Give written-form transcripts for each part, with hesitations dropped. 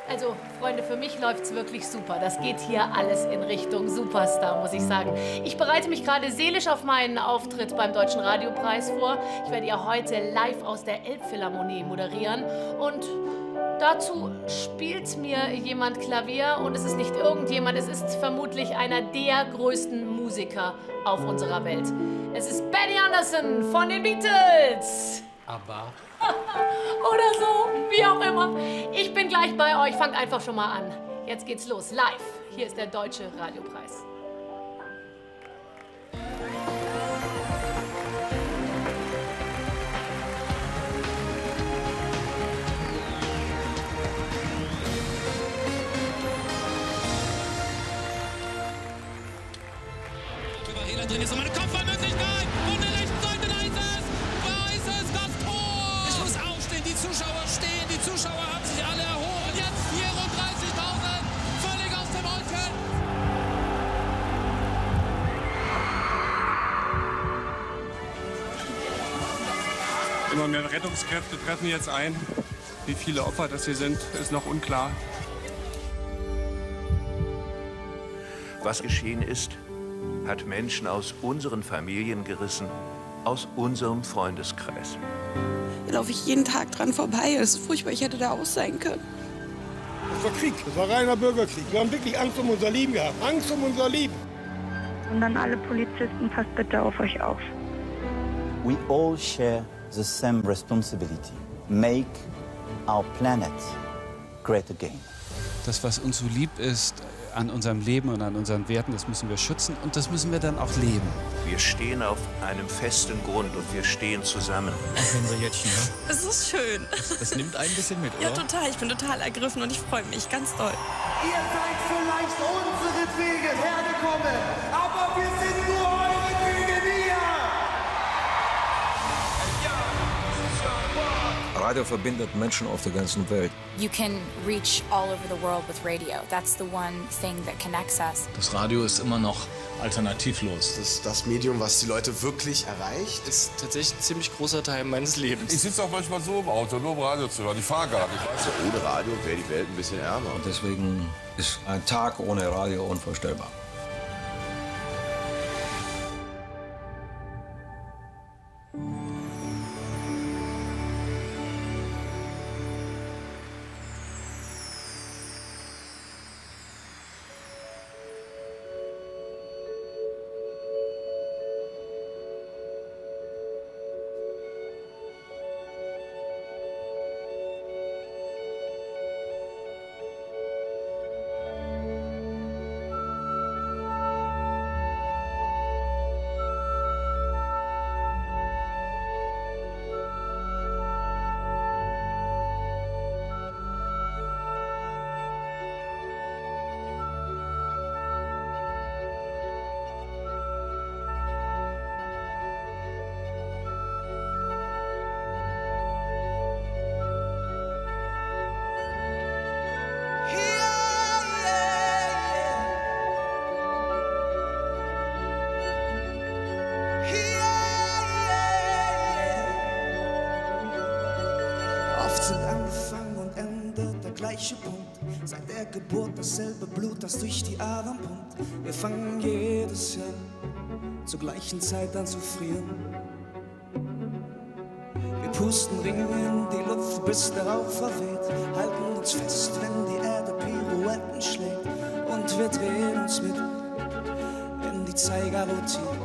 Also, Freunde, für mich läuft's wirklich super. Das geht hier alles in Richtung Superstar, muss ich sagen. Ich bereite mich gerade seelisch auf meinen Auftritt beim Deutschen Radiopreis vor. Ich werde ja heute live aus der Elbphilharmonie moderieren. Und dazu spielt mir jemand Klavier. Und es ist nicht irgendjemand, es ist vermutlich einer der größten Musiker auf unserer Welt. Es ist Benny Andersson von den Beatles. Aber... Oder so, wie auch immer. Ich bin gleich bei euch, fangt einfach schon mal an. Jetzt geht's los, live. Hier ist der Deutsche Radiopreis. Drin ist eine Kopfballmöglichkeit von der rechten Seite, da ist es! Da ist es, das Tor! Ich muss aufstehen, die Zuschauer stehen, die Zuschauer haben sich alle erhoben. Und jetzt 34.000, völlig aus dem Häuschen. Immer mehr Rettungskräfte treffen jetzt ein. Wie viele Opfer das hier sind, ist noch unklar. Was geschehen ist, hat Menschen aus unseren Familien gerissen, aus unserem Freundeskreis. Da laufe ich jeden Tag dran vorbei. Es ist furchtbar, ich hätte da aus sein können. Das war Krieg, das war reiner Bürgerkrieg. Wir haben wirklich Angst um unser Leben gehabt, Angst um unser Leben. Und dann alle Polizisten, passt bitte auf euch auf. We all share the same responsibility. Make our planet great again. Das, was uns so lieb ist an unserem Leben und an unseren Werten, das müssen wir schützen und das müssen wir dann auch leben. Wir stehen auf einem festen Grund und wir stehen zusammen. Auch wenn wir jetzt hier. Es ist schön. Das nimmt ein bisschen mit, oder? Ja, total. Ich bin total ergriffen und ich freue mich ganz doll. Ihr seid vielleicht unseretwegen hergekommen, aber wir sind nur euretwegen hier. Radio verbindet Menschen auf der ganzen Welt. You can reach all over the world with radio. That's the one thing that connects us. Das Radio ist immer noch alternativlos. Das ist das Medium, was die Leute wirklich erreicht. Das ist tatsächlich ein ziemlich großer Teil meines Lebens. Ich sitze auch manchmal so im Auto, nur im Radio zu hören. Ich fahre gar nicht. Weißt du, ohne Radio wäre die Welt ein bisschen ärmer. Und deswegen ist ein Tag ohne Radio unvorstellbar. gleiche Punkt, seit der Geburt dasselbe Blut, das durch die Adern pumpt. Wir fangen jedes Jahr zur gleichen Zeit an zu frieren. Wir pusten Ringe in die Luft, bis der Rauch verweht, halten uns fest, wenn die Erde Pirouetten schlägt, und wir drehen uns mit in die Zeigerroutine.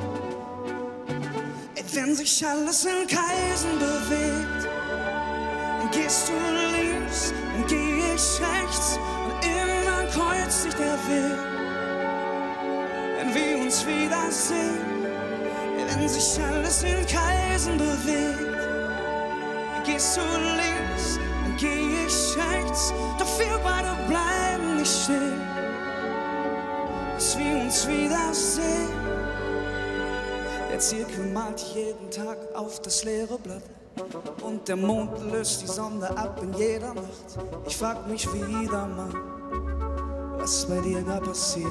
Wenn sich alles in Kreisen bewegt, dann gehst du links, dann geh ich rechts, und immer kreuzt sich der Weg. Wenn wir uns wiedersehen, wenn sich alles in Kreisen bewegt, dann gehst du links, dann geh ich rechts, doch wir beide bleiben nicht stehen, bis wir uns wiedersehen. Der Zirkel malt jeden Tag auf das leere Blatt, und der Mond löst die Sonne ab in jeder Nacht. Ich frag mich wieder mal, was bei dir da passiert.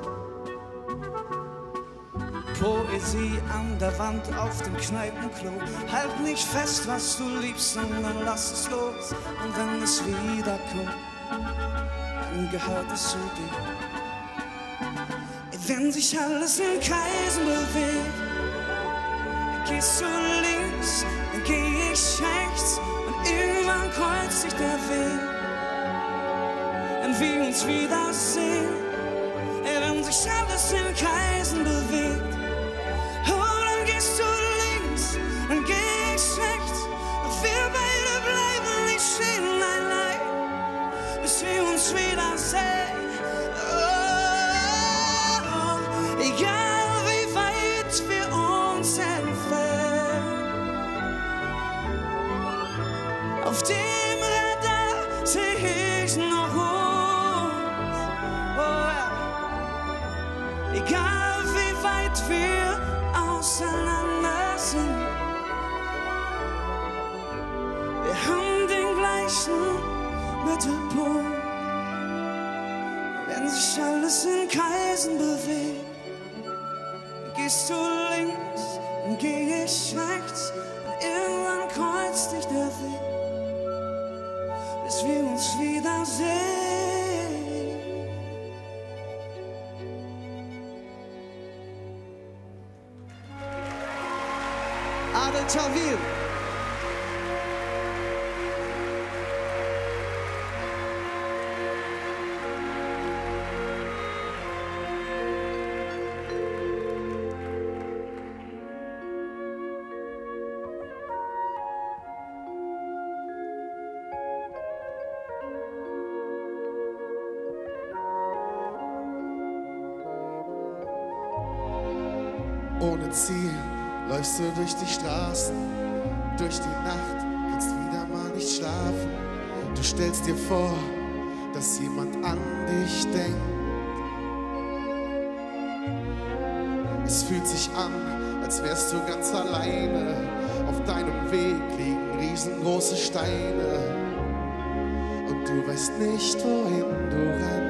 Poesie an der Wand auf dem Kneipenklo. Halt nicht fest, was du liebst, sondern lass es los. Und wenn es wiederkommt, dann gehört es zu dir. Wenn sich alles in Kreisen bewegt, dann gehst du links, dann geh ich rechts und irgendwann kreuzt sich der Weg. Wenn wir uns wiedersehen, wenn sich alles in Kreisen bewegt, oh, dann gehst du links, dann geh ich rechts und wir beide bleiben nicht stehen, nein, nein, bis wir uns wiedersehen. Egal wie weit wir uns entfernen, auf dem Radar seh ich noch uns. Oh ja. Egal wie weit wir auseinander sind, wir haben den gleichen Mittelpunkt. Wenn sich alles in Kreisen bewegt, gehst du links und geh ich rechts und irgendwann kreuzt dich der Weg, bis wir uns wiedersehen. Adel Tawil. Ohne Ziel läufst du durch die Straßen, durch die Nacht, kannst wieder mal nicht schlafen. Du stellst dir vor, dass jemand an dich denkt. Es fühlt sich an, als wärst du ganz alleine. Auf deinem Weg liegen riesengroße Steine und du weißt nicht, wohin du rennst.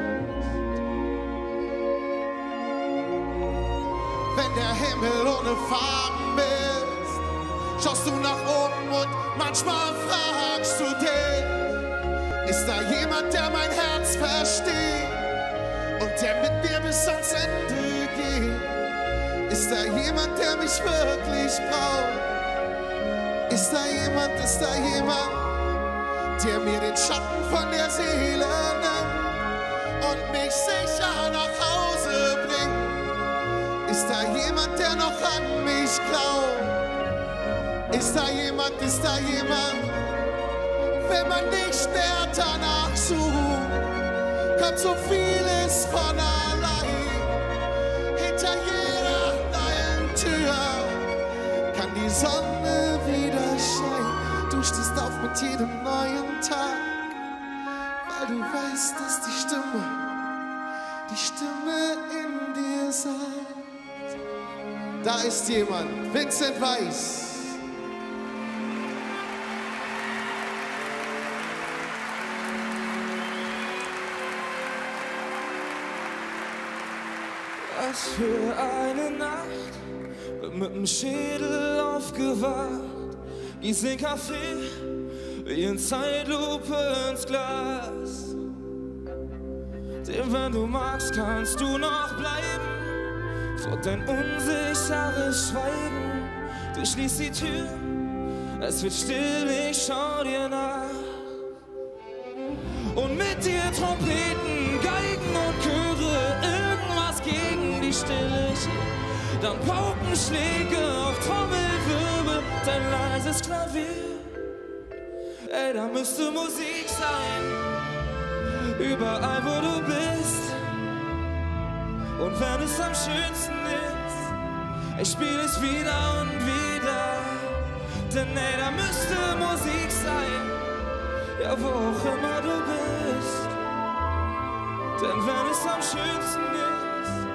Wenn der Himmel ohne Farben ist, schaust du nach oben und manchmal fragst du dich, ist da jemand, der mein Herz versteht und der mit mir bis ans Ende geht? Ist da jemand, der mich wirklich braucht? Ist da jemand, der mir den Schatten von der Seele nimmt und mich sicher nach Hause bringt? Ist da jemand, der noch an mich glaubt? Ist da jemand, wenn man nicht mehr danach sucht, kommt so vieles von allein. Hinter jeder neuen Tür kann die Sonne wieder scheinen. Du stehst auf mit jedem neuen Tag, weil du weißt, dass die Stimme in dir sagt. Da ist jemand, Vincent Weiss. Was für eine Nacht, bin mit dem Schädel aufgewacht, gieß den Kaffee wie in Zeitlupe ins Glas. Denn wenn du magst, kannst du noch bleiben. So dein unsicheres Schweigen, du schließt die Tür, es wird still, ich schau dir nach. Und mit dir Trompeten, Geigen und Chöre, irgendwas gegen die Stille hier. Dann Paukenschläge auf Trommelwirbel, dein leises Klavier. Ey, da müsste Musik sein, überall wo du bist. Und wenn es am schönsten ist, ich spiel es wieder und wieder. Denn ey, da müsste Musik sein, ja wo auch immer du bist. Denn wenn es am schönsten ist,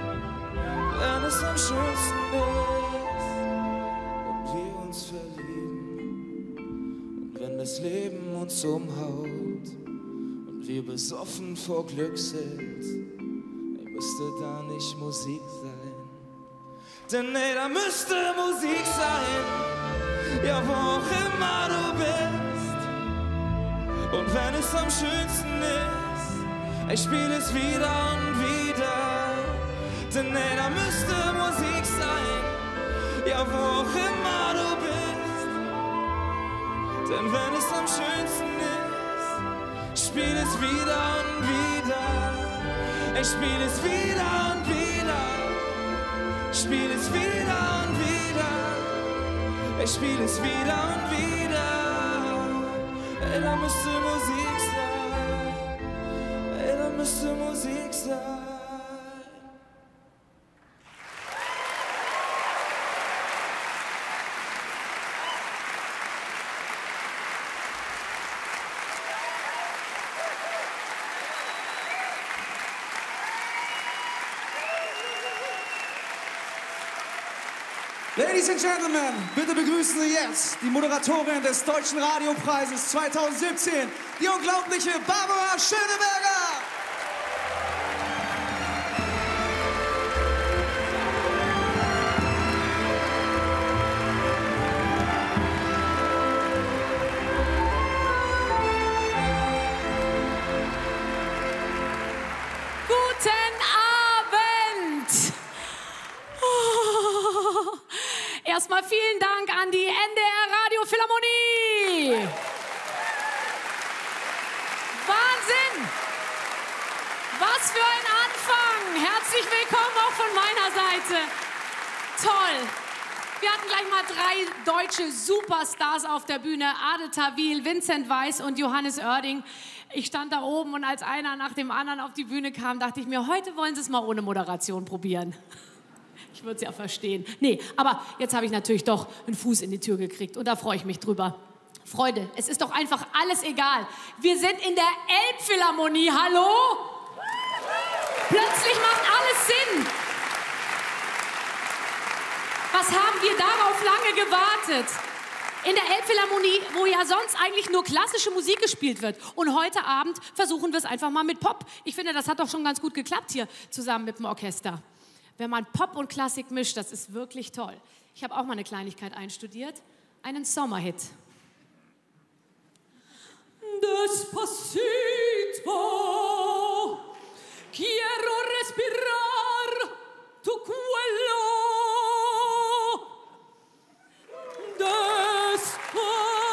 und wir uns verlieben, und wenn das Leben uns umhaut, und wir besoffen vor Glück sind, müsste da nicht Musik sein? Denn ey, da müsste Musik sein, ja wo auch immer du bist. Und wenn es am schönsten ist, Ich spiele es wieder und wieder, denn ey, da müsste Musik sein, ja wo auch immer du bist. Denn wenn es am schönsten ist, spiel es wieder und wieder. Ich spiel es wieder und wieder, spiel es wieder und wieder. Ich spiel es wieder und wieder. Ey, da müsste Musik sein. Ey, da müsste Musik sein. Ladies and Gentlemen, bitte begrüßen Sie jetzt die Moderatorin des Deutschen Radiopreises 2017, die unglaubliche Barbara Schöneberger. Erstmal vielen Dank an die NDR Radiophilharmonie. Wahnsinn! Was für ein Anfang! Herzlich willkommen auch von meiner Seite. Toll! Wir hatten gleich mal 3 deutsche Superstars auf der Bühne. Adel Tawil, Vincent Weiss und Johannes Oerding. Ich stand da oben und als einer nach dem anderen auf die Bühne kam, dachte ich mir, heute wollen Sie es mal ohne Moderation probieren. Ich würde es ja verstehen. Nee, aber jetzt habe ich natürlich doch einen Fuß in die Tür gekriegt und da freue ich mich drüber. Freunde, es ist doch einfach alles egal. Wir sind in der Elbphilharmonie, hallo? Plötzlich macht alles Sinn. Was haben wir darauf lange gewartet? In der Elbphilharmonie, wo ja sonst eigentlich nur klassische Musik gespielt wird. Und heute Abend versuchen wir es einfach mal mit Pop. Ich finde, das hat doch schon ganz gut geklappt hier zusammen mit dem Orchester. Wenn man Pop und Klassik mischt, das ist wirklich toll. Ich habe auch mal eine Kleinigkeit einstudiert, einen Sommerhit. Despacito, quiero respirar tu cuello. Despacito.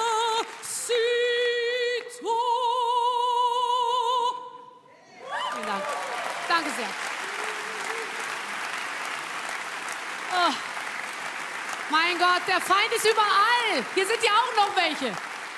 Vielen Dank. Danke sehr. Oh, mein Gott, der Feind ist überall. Hier sind ja auch noch welche.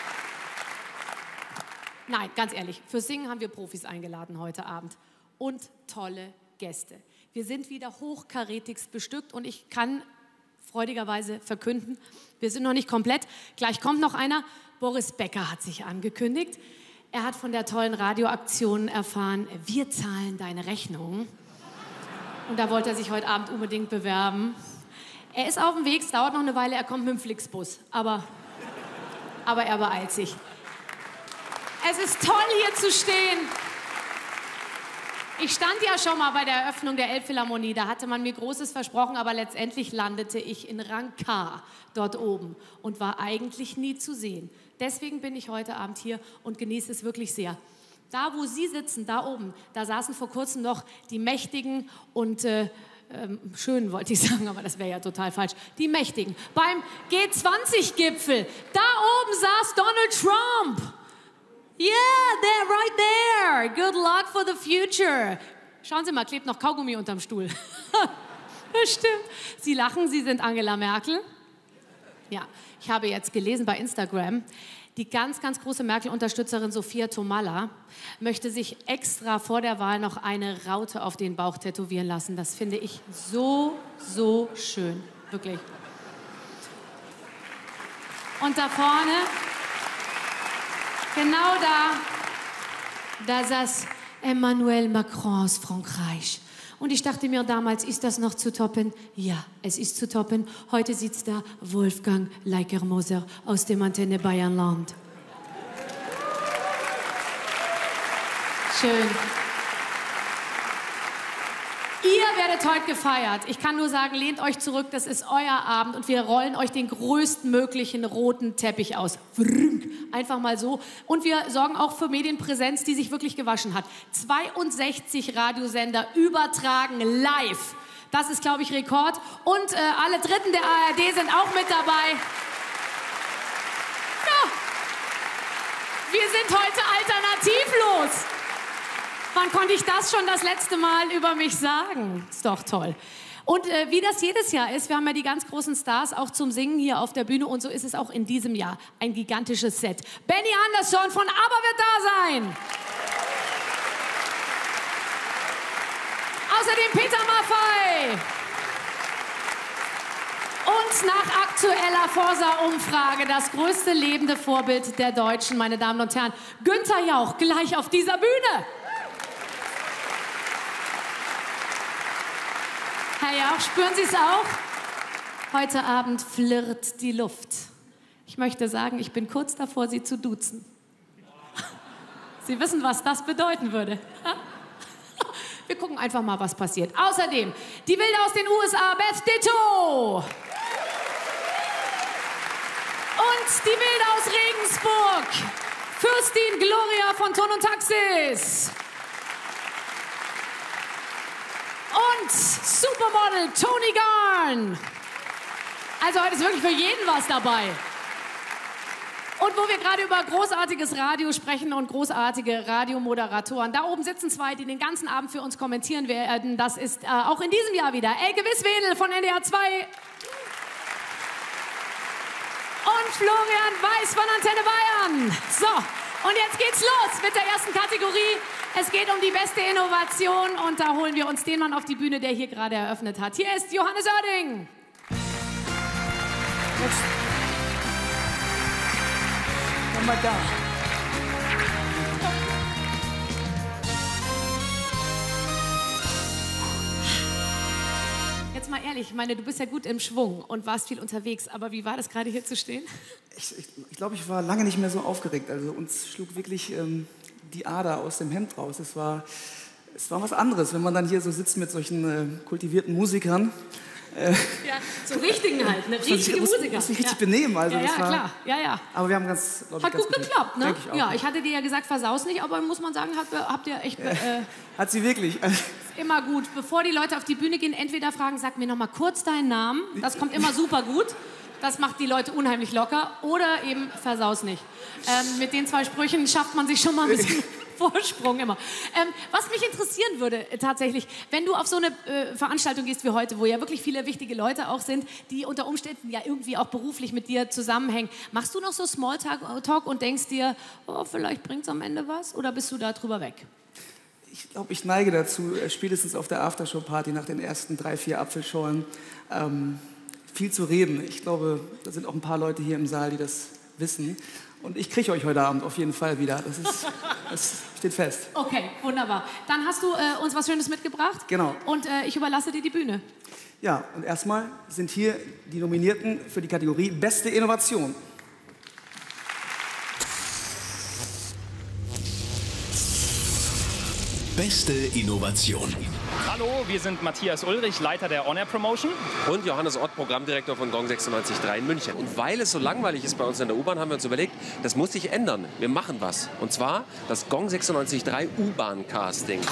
Nein, ganz ehrlich, für Singen haben wir Profis eingeladen heute Abend. Und tolle Gäste. Wir sind wieder hochkarätigst bestückt und ich kann freudigerweise verkünden, wir sind noch nicht komplett. Gleich kommt noch einer. Boris Becker hat sich angekündigt. Er hat von der tollen Radioaktion erfahren, wir zahlen deine Rechnung. Und da wollte er sich heute Abend unbedingt bewerben. Er ist auf dem Weg, es dauert noch eine Weile, er kommt mit dem Flixbus. Aber er beeilt sich. Es ist toll, hier zu stehen. Ich stand ja schon mal bei der Eröffnung der Elbphilharmonie. Da hatte man mir Großes versprochen, aber letztendlich landete ich in Rang K dort oben und war eigentlich nie zu sehen. Deswegen bin ich heute Abend hier und genieße es wirklich sehr. Da, wo Sie sitzen, da oben, da saßen vor kurzem noch die Mächtigen und schönen, wollte ich sagen, aber das wäre ja total falsch. Die Mächtigen. Beim G20-Gipfel. Da oben saß Donald Trump. Yeah, they're right there. Good luck for the future. Schauen Sie mal, klebt noch Kaugummi unterm Stuhl. Das stimmt. Sie lachen, Sie sind Angela Merkel. Ja, ich habe jetzt gelesen bei Instagram, die ganz, ganz große Merkel-Unterstützerin Sophia Tomalla möchte sich extra vor der Wahl noch eine Raute auf den Bauch tätowieren lassen. Das finde ich so, so schön. Wirklich. Und da vorne, genau da saß Emmanuel Macron aus Frankreich. Und ich dachte mir damals, ist das noch zu toppen? Ja, es ist zu toppen. Heute sitzt da Wolfgang Leiker-Moser aus dem Antenne Bayernland. Schön. Ihr werdet heute gefeiert. Ich kann nur sagen, lehnt euch zurück, das ist euer Abend und wir rollen euch den größtmöglichen roten Teppich aus. Einfach mal so. Und wir sorgen auch für Medienpräsenz, die sich wirklich gewaschen hat. 62 Radiosender übertragen live. Das ist, glaube ich, Rekord. Und alle Dritten der ARD sind auch mit dabei. Ja. Wir sind heute alternativlos. Wann konnte ich das schon das letzte Mal über mich sagen? Ist doch toll. Und wie das jedes Jahr ist, wir haben ja die ganz großen Stars auch zum Singen hier auf der Bühne und so ist es auch in diesem Jahr ein gigantisches Set. Benny Andersson von ABBA wird da sein. Außerdem Peter Maffay. Und nach aktueller Forsa-Umfrage das größte lebende Vorbild der Deutschen, meine Damen und Herren, Günther Jauch, gleich auf dieser Bühne. Herr Jauch, spüren Sie es auch? Heute Abend flirrt die Luft. Ich möchte sagen, ich bin kurz davor, Sie zu duzen. Sie wissen, was das bedeuten würde. Wir gucken einfach mal, was passiert. Außerdem, die Wilde aus den USA, Beth Ditto. Und die Wilde aus Regensburg, Fürstin Gloria von Ton und Taxis. Und Supermodel Toni Garn. Also heute ist wirklich für jeden was dabei. Und wo wir gerade über großartiges Radio sprechen und großartige Radiomoderatoren, da oben sitzen zwei, die den ganzen Abend für uns kommentieren werden. Das ist auch in diesem Jahr wieder Elke Wisswedel von NDR 2 und Florian Weiß von Antenne Bayern. So, und jetzt geht's los mit der ersten Kategorie. Es geht um die beste Innovation und da holen wir uns den Mann auf die Bühne, der hier gerade eröffnet hat. Hier ist Johannes Oerding. Mal da. Jetzt mal ehrlich, ich meine, du bist ja gut im Schwung und warst viel unterwegs, aber wie war das gerade hier zu stehen? Ich glaube, ich war lange nicht mehr so aufgeregt. Also uns schlug wirklich die Ader aus dem Hemd raus. Es war was anderes, wenn man dann hier so sitzt mit solchen kultivierten Musikern. Ja, so richtigen halt, ne? Richtige Musiker. Muss mich richtig benehmen. Also ja, das war, klar. Ja. Aber wir haben hat gut geklappt, ne? Ich auch, ja, ich hatte dir ja gesagt, versaus nicht, aber muss man sagen, habt ihr echt... hat sie wirklich. Ist immer gut. Bevor die Leute auf die Bühne gehen, entweder fragen, sag mir noch mal kurz deinen Namen. Das kommt immer super gut. Das macht die Leute unheimlich locker. Oder eben versaus nicht. Mit den zwei Sprüchen schafft man sich schon mal ein bisschen... Vorsprung immer. Was mich interessieren würde tatsächlich, wenn du auf so eine Veranstaltung gehst wie heute, wo ja wirklich viele wichtige Leute auch sind, die unter Umständen ja irgendwie auch beruflich mit dir zusammenhängen, machst du noch so Smalltalk und denkst dir, oh, vielleicht bringt es am Ende was? Oder bist du da drüber weg? Ich glaube, ich neige dazu, spätestens auf der Aftershow-Party nach den ersten 3, 4 Apfelschorlen viel zu reden. Ich glaube, da sind auch ein paar Leute hier im Saal, die das wissen. Und ich kriege euch heute Abend auf jeden Fall wieder. Das steht fest. Okay, wunderbar. Dann hast du uns was Schönes mitgebracht. Genau. Und ich überlasse dir die Bühne. Ja, und erstmal sind hier die Nominierten für die Kategorie Beste Innovation. Beste Innovation. Hallo, wir sind Matthias Ulrich, Leiter der On Air Promotion. Und Johannes Ott, Programmdirektor von Gong 96.3 in München. Und weil es so langweilig ist bei uns in der U-Bahn, haben wir uns überlegt, das muss sich ändern. Wir machen was. Und zwar das Gong 96.3 U-Bahn-Casting.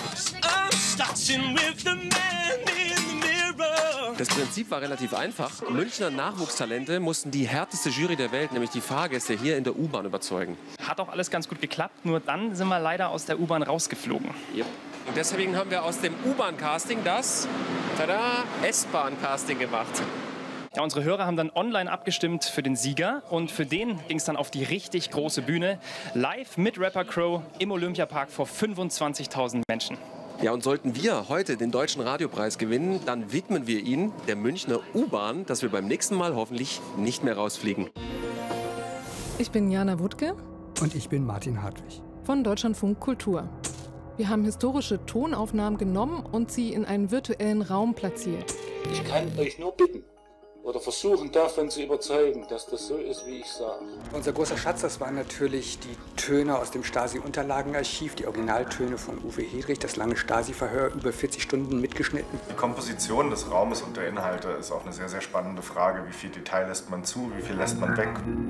Das Prinzip war relativ einfach. Münchner Nachwuchstalente mussten die härteste Jury der Welt, nämlich die Fahrgäste, hier in der U-Bahn überzeugen. Hat auch alles ganz gut geklappt, nur dann sind wir leider aus der U-Bahn rausgeflogen. Yep. Und deswegen haben wir aus dem U-Bahn-Casting das S-Bahn-Casting gemacht. Ja, unsere Hörer haben dann online abgestimmt für den Sieger und für den ging es dann auf die richtig große Bühne. Live mit Rapper Crow im Olympiapark vor 25.000 Menschen. Ja, und sollten wir heute den Deutschen Radiopreis gewinnen, dann widmen wir ihn der Münchner U-Bahn, dass wir beim nächsten Mal hoffentlich nicht mehr rausfliegen. Ich bin Jana Wuttke. Und ich bin Martin Hartwig. Von Deutschlandfunk Kultur. Wir haben historische Tonaufnahmen genommen und sie in einen virtuellen Raum platziert. Ich kann euch nur bitten oder versuchen davon zu überzeugen, dass das so ist, wie ich sage. Unser großer Schatz, das waren natürlich die Töne aus dem Stasi-Unterlagenarchiv, die Originaltöne von Uwe Hedrich, das lange Stasi-Verhör, über 40 Stunden mitgeschnitten. Die Komposition des Raumes und der Inhalte ist auch eine sehr, sehr spannende Frage. Wie viel Detail lässt man zu, wie viel lässt man weg?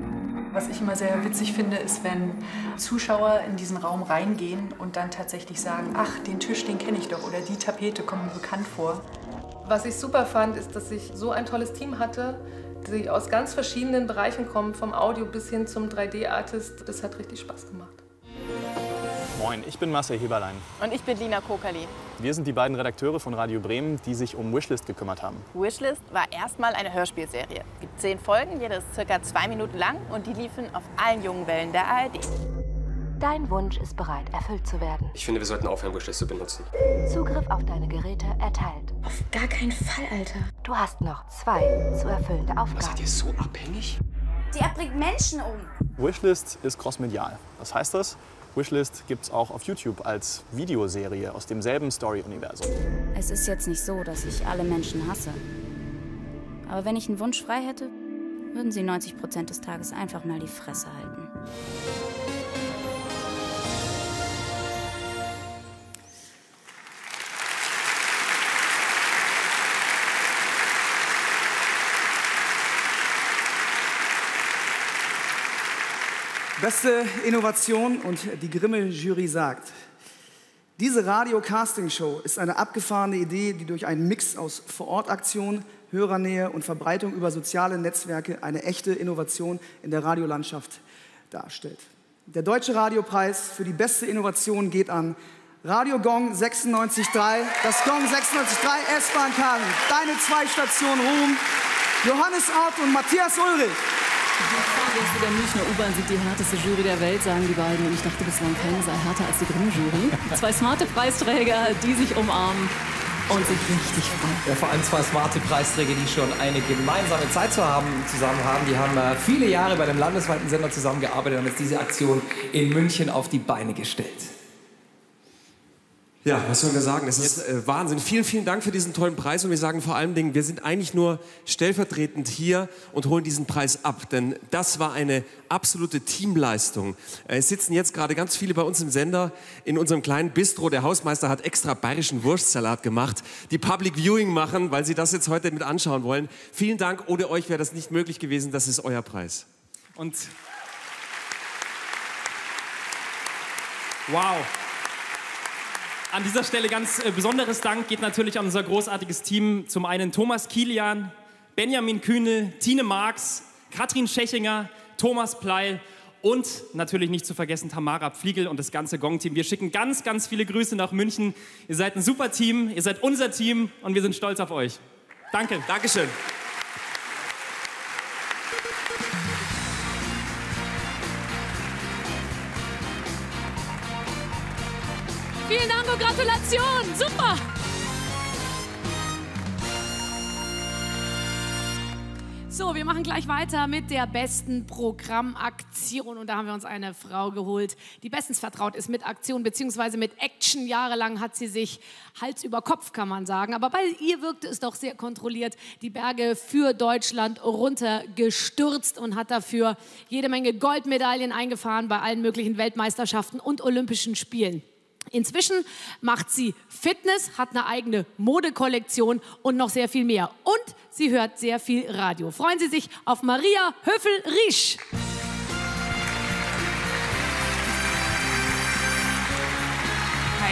Was ich immer sehr witzig finde, ist, wenn Zuschauer in diesen Raum reingehen und dann tatsächlich sagen, ach, den Tisch, den kenne ich doch oder die Tapete kommt mir bekannt vor. Was ich super fand, ist, dass ich so ein tolles Team hatte, die aus ganz verschiedenen Bereichen kommen, vom Audio bis hin zum 3D-Artist. Das hat richtig Spaß gemacht. Moin, ich bin Marcel Heberlein. Und ich bin Lina Kokerli. Wir sind die beiden Redakteure von Radio Bremen, die sich um Wishlist gekümmert haben. Wishlist war erstmal eine Hörspielserie. Es gibt 10 Folgen, jede ist ca. 2 Minuten lang und die liefen auf allen jungen Wellen der ARD. Dein Wunsch ist bereit, erfüllt zu werden. Ich finde, wir sollten aufhören, Wishlist zu benutzen. Zugriff auf deine Geräte erteilt. Auf gar keinen Fall, Alter. Du hast noch 2 zu erfüllende Aufgaben. Seid ihr so abhängig? Die bringt Menschen um. Wishlist ist crossmedial. Was heißt das? Wishlist gibt es auch auf YouTube als Videoserie aus demselben Story-Universum. Es ist jetzt nicht so, dass ich alle Menschen hasse. Aber wenn ich einen Wunsch frei hätte, würden sie 90% des Tages einfach mal die Fresse halten. Beste Innovation und die Grimme-Jury sagt, diese Radio-Casting-Show ist eine abgefahrene Idee, die durch einen Mix aus Vorortaktion, Hörernähe und Verbreitung über soziale Netzwerke eine echte Innovation in der Radiolandschaft darstellt. Der Deutsche Radiopreis für die beste Innovation geht an Radio Gong 96.3, das Gong 96.3 S-Bahn Karen, deine 2 Stationen Ruhm, Johannes Ort und Matthias Ulrich. Die Fahrgäste der Münchner U-Bahn sind die härteste Jury der Welt, sagen die beiden. Und ich dachte bislang, keine sei härter als die Grimme-Jury. 2 smarte Preisträger, die sich umarmen und sich richtig freuen. Ja, vor allem 2 smarte Preisträger, die schon eine gemeinsame Zeit zusammen haben. Die haben viele Jahre bei dem landesweiten Sender zusammengearbeitet und haben jetzt diese Aktion in München auf die Beine gestellt. Ja, was sollen wir sagen? Das ist Wahnsinn. Vielen, vielen Dank für diesen tollen Preis. Und wir sagen vor allen Dingen, wir sind eigentlich nur stellvertretend hier und holen diesen Preis ab. Denn das war eine absolute Teamleistung. Es sitzen jetzt gerade ganz viele bei uns im Sender in unserem kleinen Bistro. Der Hausmeister hat extra bayerischen Wurstsalat gemacht, die Public Viewing machen, weil sie das jetzt heute mit anschauen wollen. Vielen Dank. Ohne euch wäre das nicht möglich gewesen. Das ist euer Preis. Und wow. An dieser Stelle ganz besonderes Dank geht natürlich an unser großartiges Team. Zum einen Thomas Kilian, Benjamin Kühnel, Tine Marx, Katrin Schechinger, Thomas Pleil und natürlich nicht zu vergessen Tamara Pfliegel und das ganze Gong-Team. Wir schicken ganz, ganz viele Grüße nach München. Ihr seid ein super Team, ihr seid unser Team und wir sind stolz auf euch. Danke. Dankeschön. Vielen Dank und Gratulation. Super. So, wir machen gleich weiter mit der besten Programmaktion. Und da haben wir uns eine Frau geholt, die bestens vertraut ist mit Aktion bzw. mit Action. Jahrelang hat sie sich Hals über Kopf, kann man sagen. Aber bei ihr wirkte es doch sehr kontrolliert, die Berge für Deutschland runtergestürzt und hat dafür jede Menge Goldmedaillen eingefahren bei allen möglichen Weltmeisterschaften und Olympischen Spielen. Inzwischen macht sie Fitness, hat eine eigene Modekollektion und noch sehr viel mehr. Und sie hört sehr viel Radio. Freuen Sie sich auf Maria Höfel-Riesch. Hi.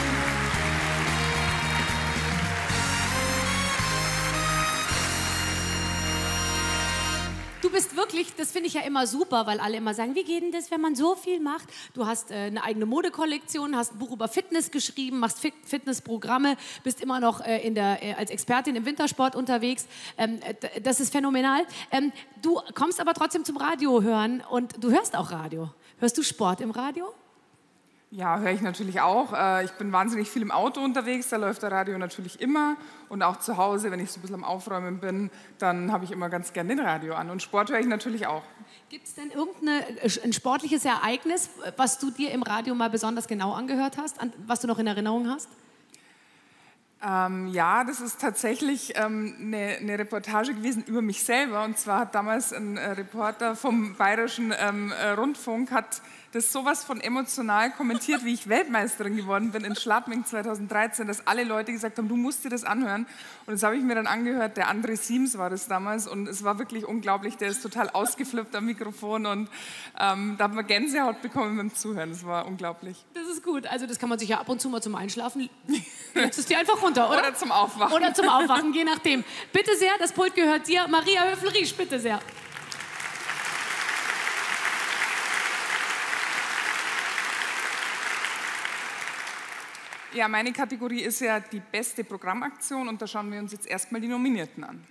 Du bist wirklich, das finde ich ja immer super, weil alle immer sagen, wie geht denn das, wenn man so viel macht? Du hast eine eigene Modekollektion, hast ein Buch über Fitness geschrieben, machst Fitnessprogramme, bist immer noch als Expertin im Wintersport unterwegs. Das ist phänomenal. Du kommst aber trotzdem zum Radio hören und du hörst auch Radio. Hörst du Sport im Radio? Ja, höre ich natürlich auch. Ich bin wahnsinnig viel im Auto unterwegs, da läuft der Radio natürlich immer. Und auch zu Hause, wenn ich so ein bisschen am Aufräumen bin, dann habe ich immer ganz gern den Radio an. Und Sport höre ich natürlich auch. Gibt es denn ein sportliches Ereignis, was du dir im Radio mal besonders genau angehört hast, was du noch in Erinnerung hast? Ja, das ist tatsächlich eine Reportage gewesen über mich selber. Und zwar hat damals ein Reporter vom Bayerischen Rundfunk hat das sowas von emotional kommentiert, wie ich Weltmeisterin geworden bin in Schladming 2013, dass alle Leute gesagt haben, du musst dir das anhören. Und das habe ich mir dann angehört, der André Siems war das damals und es war wirklich unglaublich, der ist total ausgeflippt am Mikrofon und da hat man Gänsehaut bekommen beim Zuhören, das war unglaublich. Das ist gut, also das kann man sich ja ab und zu mal zum Einschlafen, jetzt ist die einfach runter, oder? Oder zum Aufwachen. Oder zum Aufwachen, je nachdem. Bitte sehr, das Pult gehört dir. Maria Höfel-Riesch, bitte sehr. Ja, meine Kategorie ist ja die beste Programmaktion und da schauen wir uns jetzt erstmal die Nominierten an.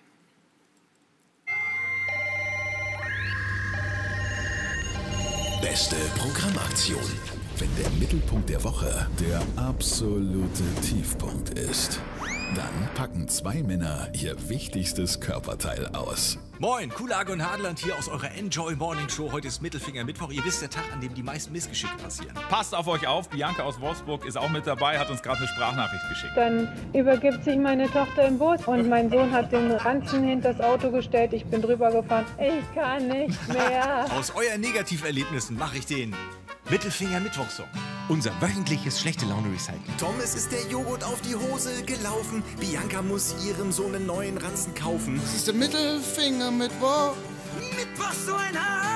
Beste Programmaktion. Wenn der Mittelpunkt der Woche der absolute Tiefpunkt ist, dann packen zwei Männer ihr wichtigstes Körperteil aus. Moin, Kulage und Hadland hier aus eurer Enjoy Morning Show. Heute ist Mittelfinger Mittwoch. Ihr wisst, der Tag, an dem die meisten Missgeschicke passieren. Passt auf euch auf. Bianca aus Wolfsburg ist auch mit dabei, hat uns gerade eine Sprachnachricht geschickt. Dann übergibt sich meine Tochter im Bus und mein Sohn hat den Ranzen hinters Auto gestellt. Ich bin drüber gefahren. Ich kann nicht mehr. Aus euren Negativerlebnissen mache ich den Mittelfinger Mittwoch-Song. Unser wöchentliches schlechte Laune-Recycling. Thomas ist der Joghurt auf die Hose gelaufen. Bianca muss ihrem Sohn einen neuen Ranzen kaufen. Das ist der Mittelfinger Mittwoch. Mittwoch so ein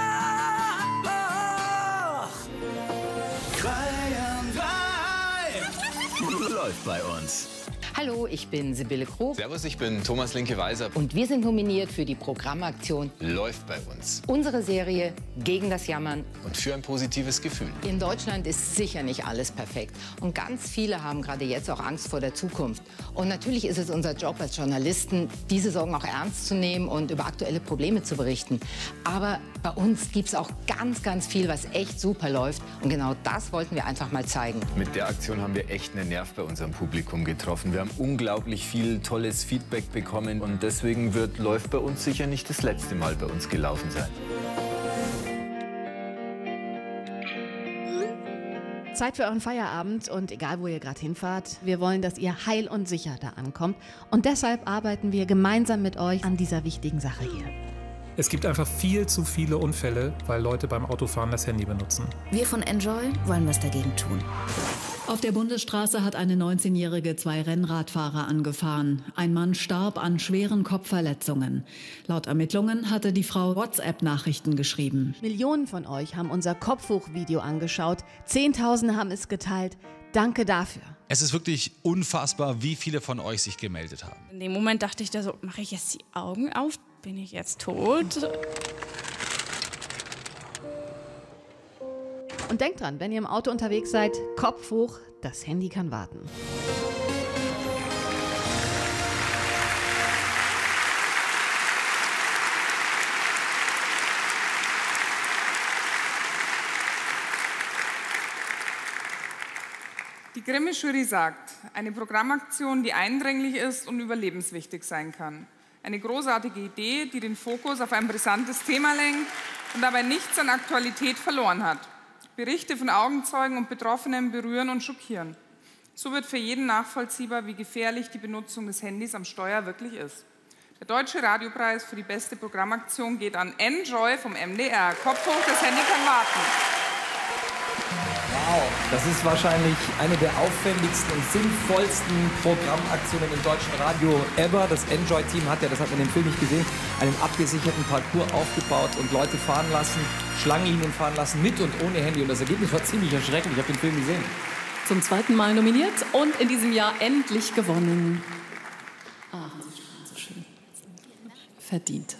Arschloch. 3 läuft bei uns. Hallo, ich bin Sibylle Krug. Servus, ich bin Thomas Linke-Weiser. Und wir sind nominiert für die Programmaktion Läuft bei uns. Unsere Serie gegen das Jammern. Und für ein positives Gefühl. In Deutschland ist sicher nicht alles perfekt. Und ganz viele haben gerade jetzt auch Angst vor der Zukunft. Und natürlich ist es unser Job als Journalisten, diese Sorgen auch ernst zu nehmen und über aktuelle Probleme zu berichten. Aber bei uns gibt es auch ganz, ganz viel, was echt super läuft. Und genau das wollten wir einfach mal zeigen. Mit der Aktion haben wir echt einen Nerv bei unserem Publikum getroffen. Wir haben unglaublich viel tolles Feedback bekommen. Und deswegen wird Läuft bei uns sicher nicht das letzte Mal bei uns gelaufen sein. Zeit für euren Feierabend und egal, wo ihr gerade hinfahrt, wir wollen, dass ihr heil und sicher da ankommt. Und deshalb arbeiten wir gemeinsam mit euch an dieser wichtigen Sache hier. Es gibt einfach viel zu viele Unfälle, weil Leute beim Autofahren das Handy benutzen. Wir von Enjoy wollen was dagegen tun. Auf der Bundesstraße hat eine 19-Jährige 2 Rennradfahrer angefahren. Ein Mann starb an schweren Kopfverletzungen. Laut Ermittlungen hatte die Frau WhatsApp-Nachrichten geschrieben. Millionen von euch haben unser Kopfhoch-Video angeschaut. 10.000 haben es geteilt. Danke dafür. Es ist wirklich unfassbar, wie viele von euch sich gemeldet haben. In dem Moment dachte ich da so, mache ich jetzt die Augen auf? Bin ich jetzt tot? Und denkt dran, wenn ihr im Auto unterwegs seid, Kopf hoch, das Handy kann warten. Die Grimme-Jury sagt, eine Programmaktion, die eindringlich ist und überlebenswichtig sein kann. Eine großartige Idee, die den Fokus auf ein brisantes Thema lenkt und dabei nichts an Aktualität verloren hat. Berichte von Augenzeugen und Betroffenen berühren und schockieren. So wird für jeden nachvollziehbar, wie gefährlich die Benutzung des Handys am Steuer wirklich ist. Der Deutsche Radiopreis für die beste Programmaktion geht an Enjoy vom MDR. Kopf hoch, das Handy kann warten. Wow, das ist wahrscheinlich eine der aufwendigsten und sinnvollsten Programmaktionen im deutschen Radio ever. Das Enjoy-Team hat ja, das hat man im Film nicht gesehen, einen abgesicherten Parcours aufgebaut und Leute fahren lassen, Schlangenlinien fahren lassen, mit und ohne Handy. Und das Ergebnis war ziemlich erschreckend. Ich habe den Film gesehen. Zum 2. Mal nominiert und in diesem Jahr endlich gewonnen. Ah, so schön. Verdient.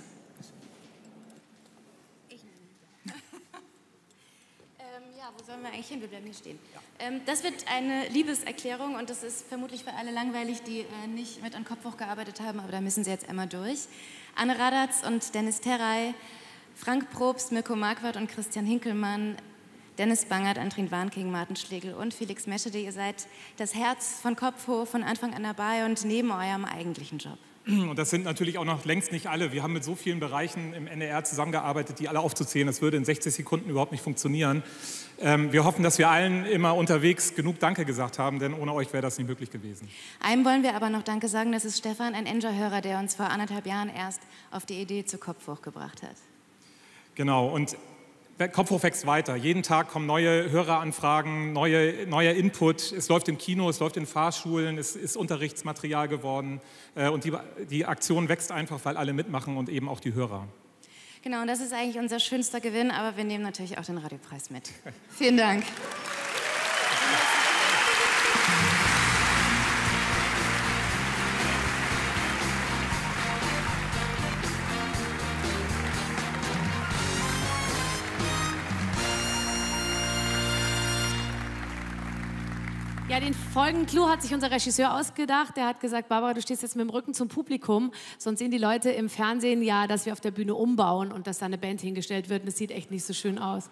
Wo sollen wir eigentlich hin? Wir bleiben hier stehen. Das wird eine Liebeserklärung und das ist vermutlich für alle langweilig, die nicht mit an Kopf hoch gearbeitet haben, aber da müssen sie jetzt einmal durch. Anne Radatz und Dennis Terray, Frank Probst, Mirko Marquardt und Christian Hinkelmann, Dennis Bangert, Antrin Warnking, Martin Schlegel und Felix Meschede. Ihr seid das Herz von Kopf hoch von Anfang an dabei und neben eurem eigentlichen Job. Und das sind natürlich auch noch längst nicht alle. Wir haben mit so vielen Bereichen im NDR zusammengearbeitet, die alle aufzuzählen. Das würde in 60 Sekunden überhaupt nicht funktionieren. Wir hoffen, dass wir allen immer unterwegs genug Danke gesagt haben, denn ohne euch wäre das nicht möglich gewesen. Einem wollen wir aber noch Danke sagen, das ist Stefan, ein Enjoy-Hörer, der uns vor 1,5 Jahren erst auf die Idee zu Kopf hoch gebracht hat. Genau, und Kopf hoch wächst weiter. Jeden Tag kommen neue Höreranfragen, neuer Input. Es läuft im Kino, es läuft in Fahrschulen, es ist Unterrichtsmaterial geworden. Und die Aktion wächst einfach, weil alle mitmachen und eben auch die Hörer. Genau, und das ist eigentlich unser schönster Gewinn, aber wir nehmen natürlich auch den Radiopreis mit. Vielen Dank. Ja, den Folgenclou hat sich unser Regisseur ausgedacht. Der hat gesagt, Barbara, du stehst jetzt mit dem Rücken zum Publikum, sonst sehen die Leute im Fernsehen ja, dass wir auf der Bühne umbauen und dass da eine Band hingestellt wird und das sieht echt nicht so schön aus.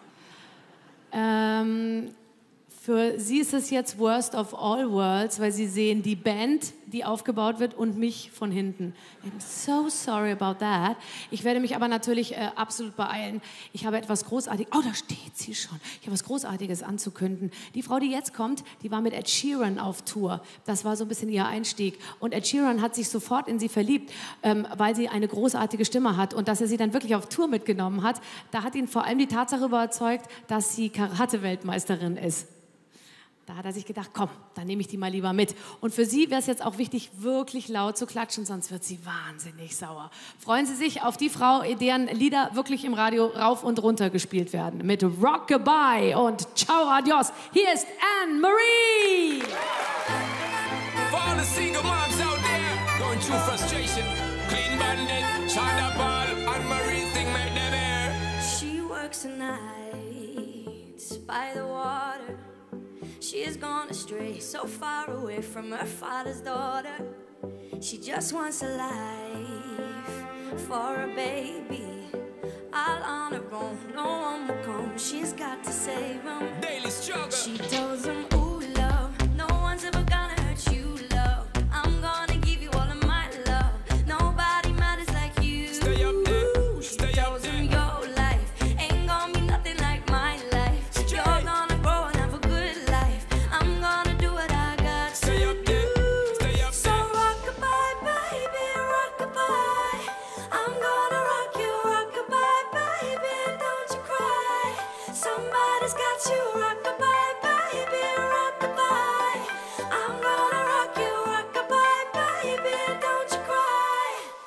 Für sie ist es jetzt Worst of All Worlds, weil sie sehen die Band, die aufgebaut wird und mich von hinten. I'm so sorry about that. Ich werde mich aber natürlich absolut beeilen. Ich habe etwas Großartiges, oh, da steht sie schon. Ich habe etwas Großartiges anzukündigen. Die Frau, die jetzt kommt, die war mit Ed Sheeran auf Tour. Das war so ein bisschen ihr Einstieg. Und Ed Sheeran hat sich sofort in sie verliebt, weil sie eine großartige Stimme hat. Und dass er sie dann wirklich auf Tour mitgenommen hat, da hat ihn vor allem die Tatsache überzeugt, dass sie Karate-Weltmeisterin ist. Da hat er sich gedacht, komm, dann nehme ich die mal lieber mit. Und für sie wäre es jetzt auch wichtig, wirklich laut zu klatschen, sonst wird sie wahnsinnig sauer. Freuen Sie sich auf die Frau, deren Lieder wirklich im Radio rauf und runter gespielt werden. Mit Rockabye und Ciao Adios. Hier ist Anne-Marie. For all the single moms out there going through frustration, Clean Bandit, China Ball, Anne-Marie thing make them air. She works the nights by the water. She has gone astray, so far away from her father's daughter. She just wants a life for a baby. All on her own, no one will come. She's got to save him. Daily struggle. She tells him, ooh, love, no one's ever gonna hurt you, love. I'm gonna give you all of my love. Nobody matters like you. Stay up there, she stay tells up there. him your life ain't gonna be nothing like my life. You're gonna grow and have a good life. I'm gonna do what I got to Stay up there, stay up So there. rock-a-bye, baby, rock-a-bye. I'm gonna rock you, rock-a-bye, baby, don't you cry. Somebody's got you, rock-a-bye, baby, rock-a-bye. I'm gonna rock you, rock-a-bye, baby, don't you cry.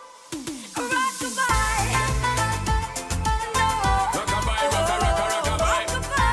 Rock-a-bye. No. Rockabye, rocka, rocka, rockabye.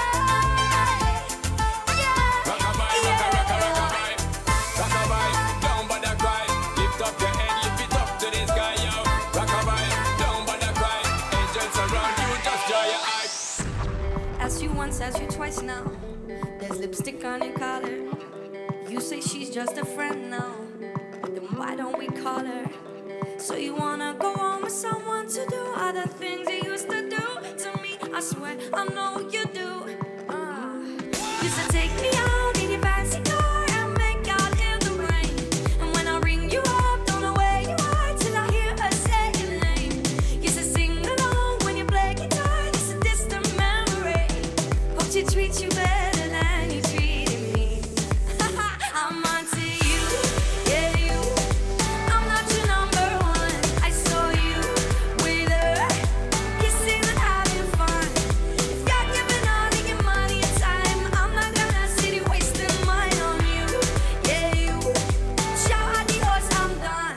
Rockabye, rocka, rocka, rockabye. Rockabye, don't bother cry. Lift up your head, lift it up to the sky, yo. Rockabye, don't bother cry. Angels around you, just dry your eyes. Asked you once, asked you twice now. There's lipstick on your collar. You say she's just a friend now. Then why don't we call her? So you wanna go on with someone to do all the things you used to do to me? I swear I know you do. Used to take me out in your fancy car and make out in the rain. And when I ring you up, don't know where you are till I hear her say your name. Used to sing along when you play guitar. It's a distant memory. Hope she treats you better than you treated me. I'm onto you, yeah you. I'm not your number one. I saw you with her, kissing and having fun. If you're giving all of your money and time, I'm not gonna sit here wasting mine on you, yeah you. Ciao adios, I'm done.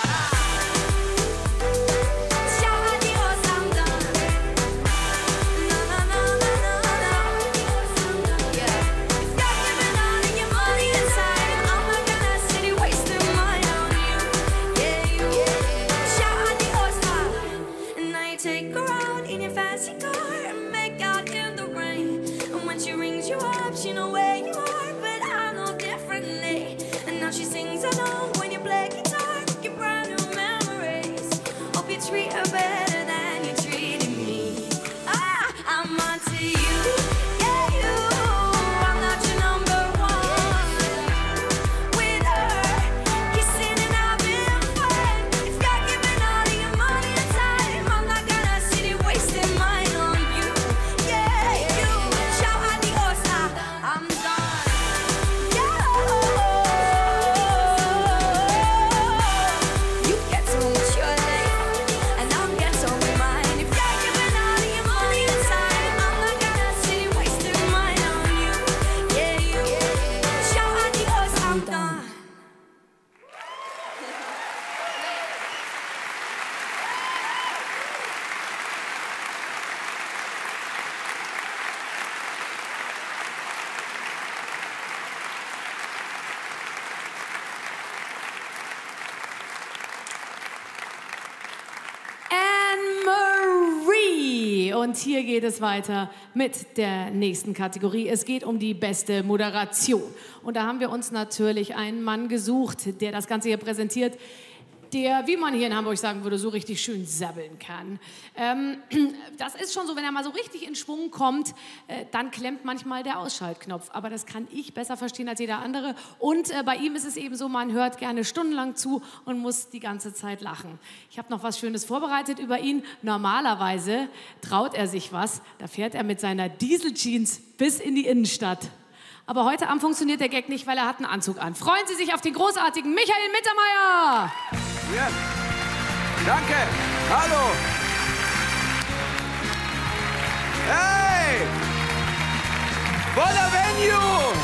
Ciao adios, I'm done. No, no, no, no, no, no. Yeah. If you're giving all of your money and time, I'm not gonna sit here wasting mine on you, yeah you. Ciao adios, and now you take her out in your fancy car and make out in the rain. And when she rings you up, she know where you are, but I know differently. And now she sings along when you play guitar, get brand new memories. Hope you treat her better than you treated me. I'm onto you, yeah you. I'm not your number one. With her, kissing and having fun. If you're giving all of your money and time, I'm not gonna sit here wasting mine on you, yeah you. Ciao adios, I'm done. Yeah. und hier geht es weiter mit der nächsten Kategorie. Es geht um die beste Moderation. Und da haben wir uns natürlich einen Mann gesucht, der das Ganze hier präsentiert, der, wie man hier in Hamburg sagen würde, so richtig schön sabbeln kann. Das ist schon so, wenn er mal so richtig in Schwung kommt, dann klemmt manchmal der Ausschaltknopf. Aber das kann ich besser verstehen als jeder andere. Und bei ihm ist es eben so, man hört gerne stundenlang zu und muss die ganze Zeit lachen. Ich habe noch was Schönes vorbereitet über ihn. Normalerweise traut er sich was. Da fährt er mit seiner Dieseljeans bis in die Innenstadt. Aber heute Abend funktioniert der Gag nicht, weil er hat einen Anzug an. Freuen Sie sich auf den großartigen Michael Mittermeier! Ja. Danke. Hallo. Hey! Voller Venue!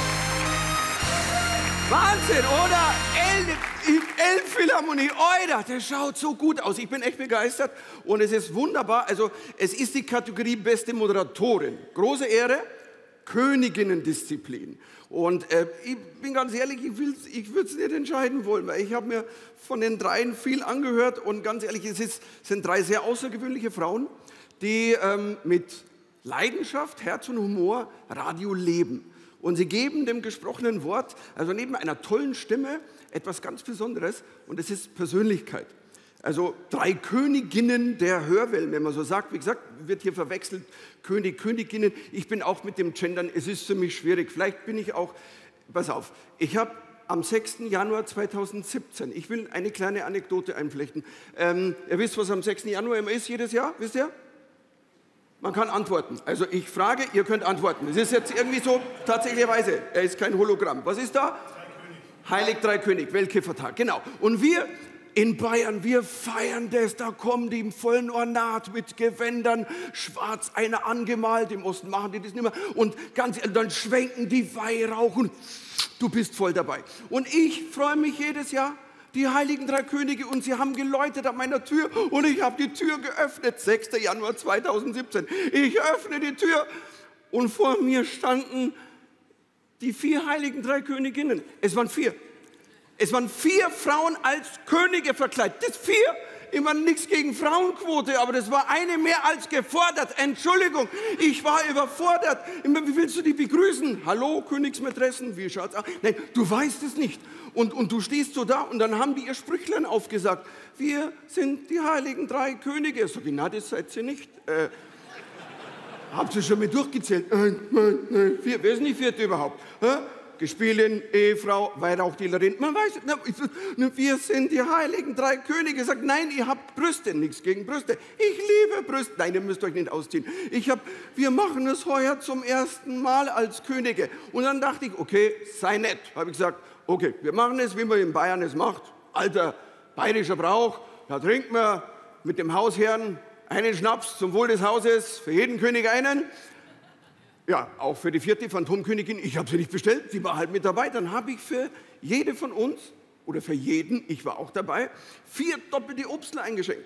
Wahnsinn, oder? Elbphilharmonie, oida, der schaut so gut aus. Ich bin echt begeistert und es ist wunderbar. Also, es ist die Kategorie Beste Moderatorin. Große Ehre. Königinnendisziplin. Und ich bin ganz ehrlich, ich würde es nicht entscheiden wollen, weil ich habe mir von den dreien viel angehört und ganz ehrlich, sind drei sehr außergewöhnliche Frauen, die mit Leidenschaft, Herz und Humor Radio leben. Und sie geben dem gesprochenen Wort, also neben einer tollen Stimme, etwas ganz Besonderes und es ist Persönlichkeit. Also drei Königinnen der Hörwellen, wenn man so sagt. Wie gesagt, wird hier verwechselt, König, Königinnen. Ich bin auch mit dem Gendern, es ist für mich schwierig. Vielleicht bin ich auch, pass auf, ich habe am 6. Januar 2017, ich will eine kleine Anekdote einflechten. Ihr wisst, was am 6. Januar immer ist jedes Jahr, wisst ihr? Man kann antworten. Also ich frage, ihr könnt antworten. Es ist jetzt irgendwie so, tatsächlicherweise, er ist kein Hologramm. Was ist da? Heilig Drei König, Weltkiffertag, genau. Und wir in Bayern, wir feiern das, da kommen die im vollen Ornat mit Gewändern, schwarz, einer angemalt, im Osten machen die das nicht mehr. Und dann schwenken die Weihrauch und du bist voll dabei. Und ich freue mich jedes Jahr, die Heiligen Drei Könige, und sie haben geläutet an meiner Tür und ich habe die Tür geöffnet, 6. Januar 2017. Ich öffne die Tür und vor mir standen die 4 Heiligen Drei Königinnen. Es waren 4. Es waren 4 Frauen als Könige verkleidet. Das 4, ich meine, nichts gegen Frauenquote, aber das war eine mehr als gefordert. Entschuldigung, ich war überfordert. Wie willst du die begrüßen? Hallo, Königsmätressen, wie schaut's aus? Nein, du weißt es nicht. Und du stehst so da und dann haben die ihr Sprüchlein aufgesagt. Wir sind die Heiligen Drei Könige. So, na, das seid ihr nicht. Habt ihr schon mal durchgezählt? 1, 2, 3, 4. Wer ist denn die 4. überhaupt? Gespielin, Ehefrau, Weihrauchdealerin. Man weiß, wir sind die Heiligen Drei Könige. Sagt, nein, ihr habt Brüste, nichts gegen Brüste. Ich liebe Brüste. Nein, ihr müsst euch nicht ausziehen. Wir machen es heuer zum ersten Mal als Könige. Und dann dachte ich, okay, sei nett. Habe ich gesagt, okay, wir machen es, wie man in Bayern es macht. Alter bayerischer Brauch. Da trinkt man mit dem Hausherrn einen Schnaps zum Wohl des Hauses, für jeden König einen. Ja, auch für die 4. Phantomkönigin. Ich habe sie nicht bestellt, sie war halt mit dabei. Dann habe ich für jede von uns, oder für jeden, ich war auch dabei, 4 doppelte Obstler eingeschenkt.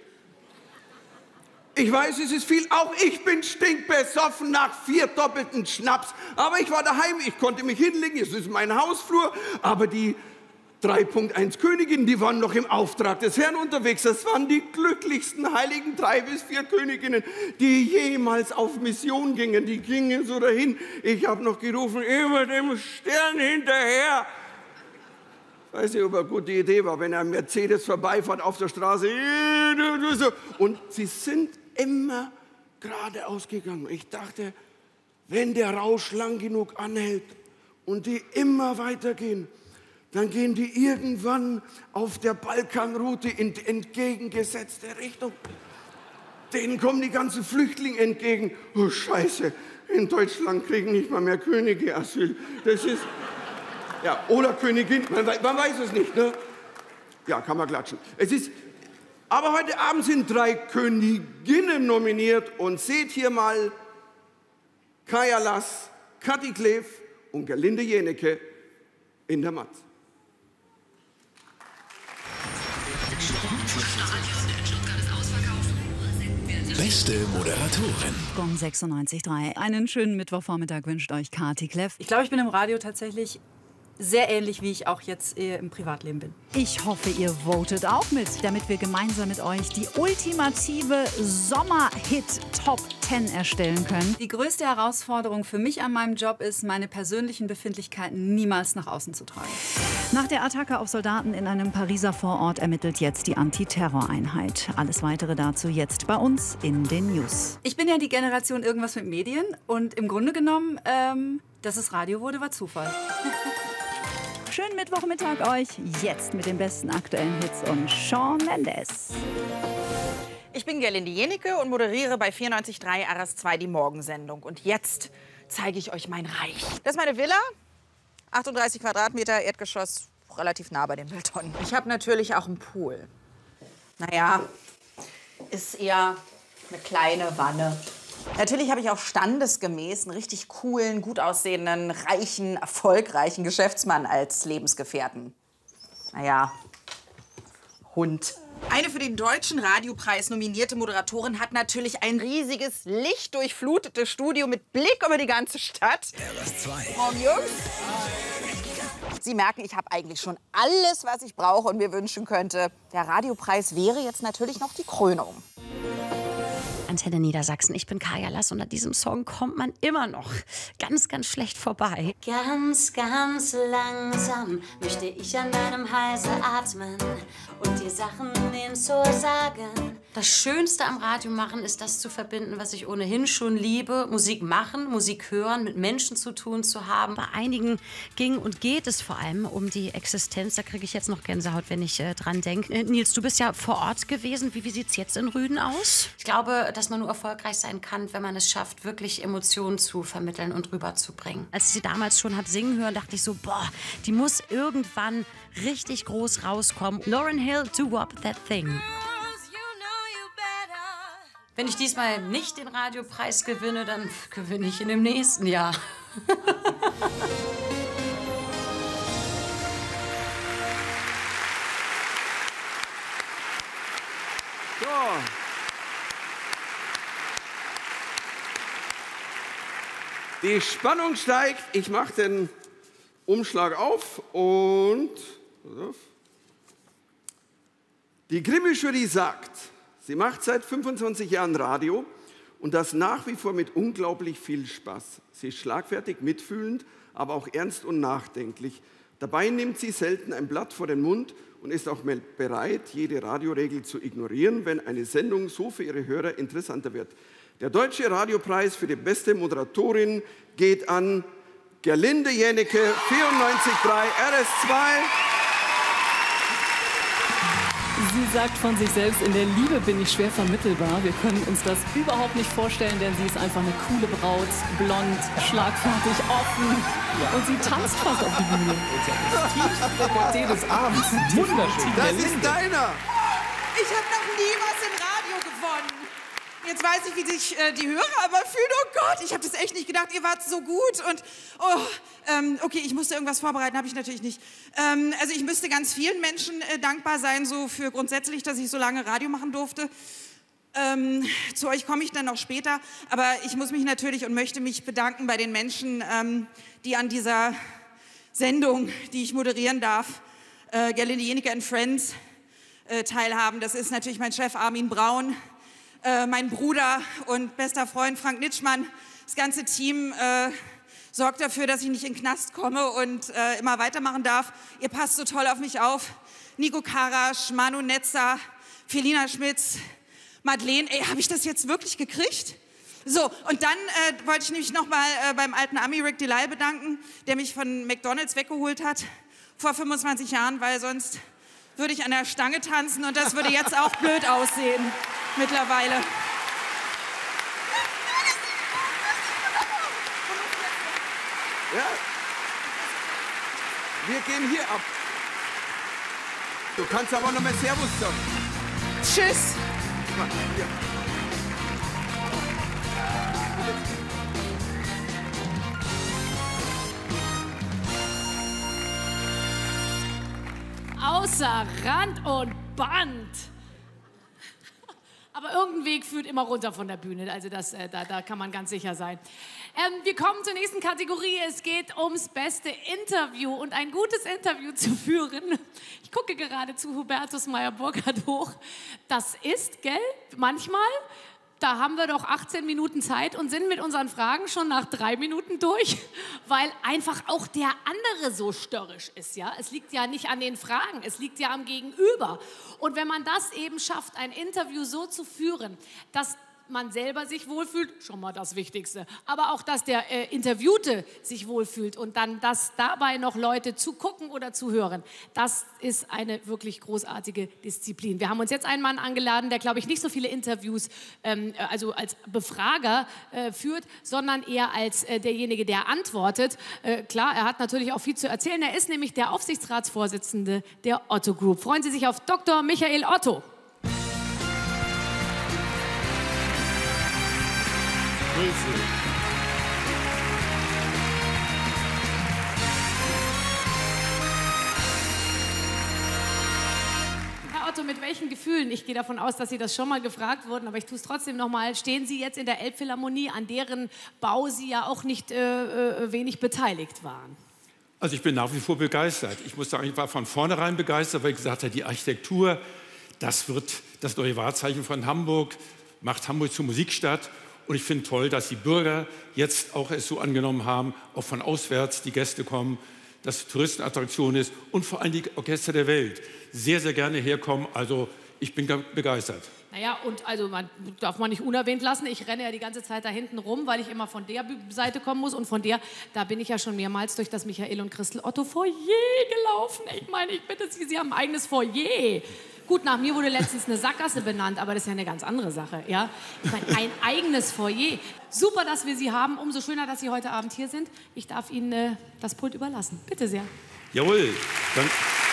Ich weiß, es ist viel, auch ich bin stinkbesoffen nach 4 doppelten Schnaps. Aber ich war daheim, ich konnte mich hinlegen, es ist mein Hausflur. Aber die 3.1 Königinnen, die waren noch im Auftrag des Herrn unterwegs. Das waren die glücklichsten heiligen 3 bis 4 Königinnen, die jemals auf Mission gingen. Die gingen so dahin. Ich habe noch gerufen, immer dem Stern hinterher. Ich weiß nicht, ob eine gute Idee war, wenn ein Mercedes vorbeifährt auf der Straße. Und sie sind immer geradeaus gegangen. Ich dachte, wenn der Rausch lang genug anhält und die immer weitergehen, dann gehen die irgendwann auf der Balkanroute in entgegengesetzte Richtung. Denen kommen die ganzen Flüchtlinge entgegen. Oh Scheiße, in Deutschland kriegen nicht mal mehr Könige Asyl. Das ist, ja, oder Königin, man weiß es nicht, ne? Ja, kann man klatschen. Aber heute Abend sind 3 Königinnen nominiert und seht hier mal Kaya Lass, Kathi Kleef und Gerlinde Jenecke in der Matz. Beste Moderatorin. Gong 96.3. Einen schönen Mittwochvormittag wünscht euch Kathi Kleef. Ich glaube, ich bin im Radio tatsächlich sehr ähnlich, wie ich auch jetzt im Privatleben bin. Ich hoffe, ihr votet auch mit, damit wir gemeinsam mit euch die ultimative Sommerhit-Top 10 erstellen können. Die größte Herausforderung für mich an meinem Job ist, meine persönlichen Befindlichkeiten niemals nach außen zu tragen. Nach der Attacke auf Soldaten in einem Pariser Vorort ermittelt jetzt die Antiterroreinheit. Alles Weitere dazu jetzt bei uns in den News. Ich bin ja die Generation irgendwas mit Medien und im Grunde genommen, dass es Radio wurde, war Zufall. Schönen Mittwochmittag euch, jetzt mit den besten aktuellen Hits und Shawn Mendes. Ich bin Gerlinde Jenike und moderiere bei 94.3 RS2 die Morgensendung. Und jetzt zeige ich euch mein Reich. Das ist meine Villa, 38 Quadratmeter, Erdgeschoss, relativ nah bei den Mülltonnen. Ich habe natürlich auch einen Pool. Naja, ist eher eine kleine Wanne. Natürlich habe ich auch standesgemäß einen richtig coolen, gut aussehenden, reichen, erfolgreichen Geschäftsmann als Lebensgefährten. Naja, Hund. Eine für den Deutschen Radiopreis nominierte Moderatorin hat natürlich ein riesiges, lichtdurchflutetes Studio mit Blick über die ganze Stadt. RS2. Morgen, Jungs. Sie merken, ich habe eigentlich schon alles, was ich brauche und mir wünschen könnte. Der Radiopreis wäre jetzt natürlich noch die Krönung. Antenne Niedersachsen. Ich bin Kaya Lass und an diesem Song kommt man immer noch ganz, ganz schlecht vorbei. Ganz, ganz langsam möchte ich an deinem Halse atmen und dir Sachen sagen. Das Schönste am Radio machen ist, das zu verbinden, was ich ohnehin schon liebe. Musik machen, Musik hören, mit Menschen zu tun zu haben. Bei einigen ging und geht es vor allem um die Existenz. Da kriege ich jetzt noch Gänsehaut, wenn ich dran denke. Nils, du bist ja vor Ort gewesen. Wie sieht es jetzt in Rüden aus? Ich glaube, dass man nur erfolgreich sein kann, wenn man es schafft, wirklich Emotionen zu vermitteln und rüberzubringen. Als ich sie damals schon habe singen hören, dachte ich so, boah, die muss irgendwann richtig groß rauskommen. Lauryn Hill, Do Wop That Thing. Wenn ich diesmal nicht den Radiopreis gewinne, dann gewinne ich in dem nächsten Jahr. So. Die Spannung steigt. Ich mache den Umschlag auf und die Grimme-Jury sagt, sie macht seit 25 Jahren Radio und das nach wie vor mit unglaublich viel Spaß. Sie ist schlagfertig, mitfühlend, aber auch ernst und nachdenklich. Dabei nimmt sie selten ein Blatt vor den Mund und ist auch bereit, jede Radioregel zu ignorieren, wenn eine Sendung so für ihre Hörer interessanter wird. Der Deutsche Radiopreis für die beste Moderatorin geht an Gerlinde Jenike, 94.3 RS2. Sie sagt von sich selbst, in der Liebe bin ich schwer vermittelbar. Wir können uns das überhaupt nicht vorstellen, denn sie ist einfach eine coole Braut, blond, schlagfertig, offen und sie tanzt fast auf die Bühne. Das Tiefste des Abends. Wunderschön. Das ist deiner. Ich habe noch nie was im Radio gewonnen. Jetzt weiß ich, wie sich die Hörer aber fühlen. Oh Gott, ich habe das echt nicht gedacht. Ihr wart so gut. Und okay, ich musste irgendwas vorbereiten, habe ich natürlich nicht. Also ich müsste ganz vielen Menschen dankbar sein, so für grundsätzlich, dass ich so lange Radio machen durfte. Zu euch komme ich dann noch später. Aber ich muss mich natürlich und möchte mich bedanken bei den Menschen, die an dieser Sendung, die ich moderieren darf, Gerlinde Jenike and Friends, teilhaben. Das ist natürlich mein Chef Armin Braun, mein Bruder und bester Freund Frank Nitschmann. Das ganze Team sorgt dafür, dass ich nicht in den Knast komme und immer weitermachen darf. Ihr passt so toll auf mich auf. Nico Karasch, Manu Netzer, Felina Schmitz, Madeleine. Ey, habe ich das jetzt wirklich gekriegt? So, und dann wollte ich mich noch mal beim alten Ami Rick Delay bedanken, der mich von McDonald's weggeholt hat vor 25 Jahren, weil sonst würde ich an der Stange tanzen und das würde jetzt auch blöd aussehen mittlerweile. Ja. Wir gehen hier ab. Du kannst aber noch mal Servus sagen. Tschüss. Ja. Außer Rand und Band. Aber irgendein Weg führt immer runter von der Bühne, also da kann man ganz sicher sein. Wir kommen zur nächsten Kategorie. Es geht ums beste Interview. Und ein gutes Interview zu führen, ich gucke gerade zu Hubertus Meyer-Burkhardt hoch, das ist, gell, manchmal... Da haben wir doch 18 Minuten Zeit und sind mit unseren Fragen schon nach 3 Minuten durch, weil einfach auch der andere so störrisch ist. Ja? Es liegt ja nicht an den Fragen, es liegt ja am Gegenüber. Und wenn man das eben schafft, ein Interview so zu führen, dass man selber sich wohlfühlt, schon mal das Wichtigste, aber auch, dass der Interviewte sich wohlfühlt und dann, dass dabei noch Leute zugucken oder zuhören, das ist eine wirklich großartige Disziplin. Wir haben uns jetzt einen Mann angeladen, der, glaube ich, nicht so viele Interviews, also als Befrager führt, sondern eher als derjenige, der antwortet. Klar, er hat natürlich auch viel zu erzählen. Er ist nämlich der Aufsichtsratsvorsitzende der Otto Group. Freuen Sie sich auf Dr. Michael Otto. Herr Otto, mit welchen Gefühlen, ich gehe davon aus, dass Sie das schon mal gefragt wurden, aber ich tue es trotzdem noch mal, stehen Sie jetzt in der Elbphilharmonie, an deren Bau Sie ja auch nicht wenig beteiligt waren? Also ich bin nach wie vor begeistert. Ich muss sagen, ich war von vornherein begeistert, weil ich gesagt habe, die Architektur, das wird das neue Wahrzeichen von Hamburg, macht Hamburg zur Musikstadt. Und ich finde toll, dass die Bürger jetzt auch es so angenommen haben, auch von auswärts die Gäste kommen, dass es Touristenattraktion ist und vor allem die Orchester der Welt sehr, sehr gerne herkommen. Also ich bin begeistert. Naja, und also darf man nicht unerwähnt lassen. Ich renne ja die ganze Zeit da hinten rum, weil ich immer von der Seite kommen muss. Und von der, da bin ich ja schon mehrmals durch das Michael und Christel Otto Foyer gelaufen. Ich meine, ich bitte Sie, Sie haben ein eigenes Foyer. Gut, nach mir wurde letztens eine Sackgasse benannt, aber das ist ja eine ganz andere Sache. Ja? Ich meine, ein eigenes Foyer. Super, dass wir Sie haben. Umso schöner, dass Sie heute Abend hier sind. Ich darf Ihnen das Pult überlassen. Bitte sehr. Jawohl. Dann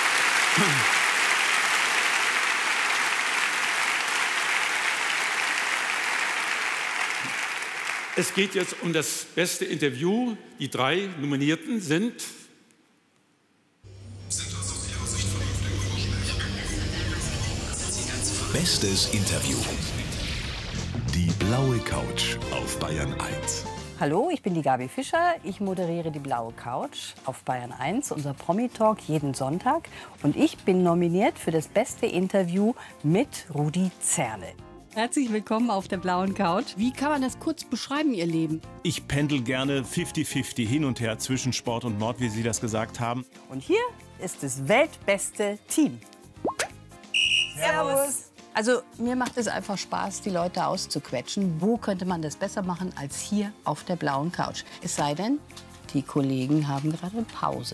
es geht jetzt um das beste Interview. Die 3 Nominierten sind... Bestes Interview. Die blaue Couch auf Bayern 1. Hallo, ich bin die Gabi Fischer. Ich moderiere die blaue Couch auf Bayern 1, unser Promi-Talk jeden Sonntag. Und ich bin nominiert für das beste Interview mit Rudi Zerle. Herzlich willkommen auf der blauen Couch. Wie kann man das kurz beschreiben, Ihr Leben? Ich pendel gerne 50-50 hin und her zwischen Sport und Mord, wie Sie das gesagt haben. Und hier ist das weltbeste Team. Servus. Also mir macht es einfach Spaß, die Leute auszuquetschen. Wo könnte man das besser machen als hier auf der blauen Couch? Es sei denn, die Kollegen haben gerade Pause.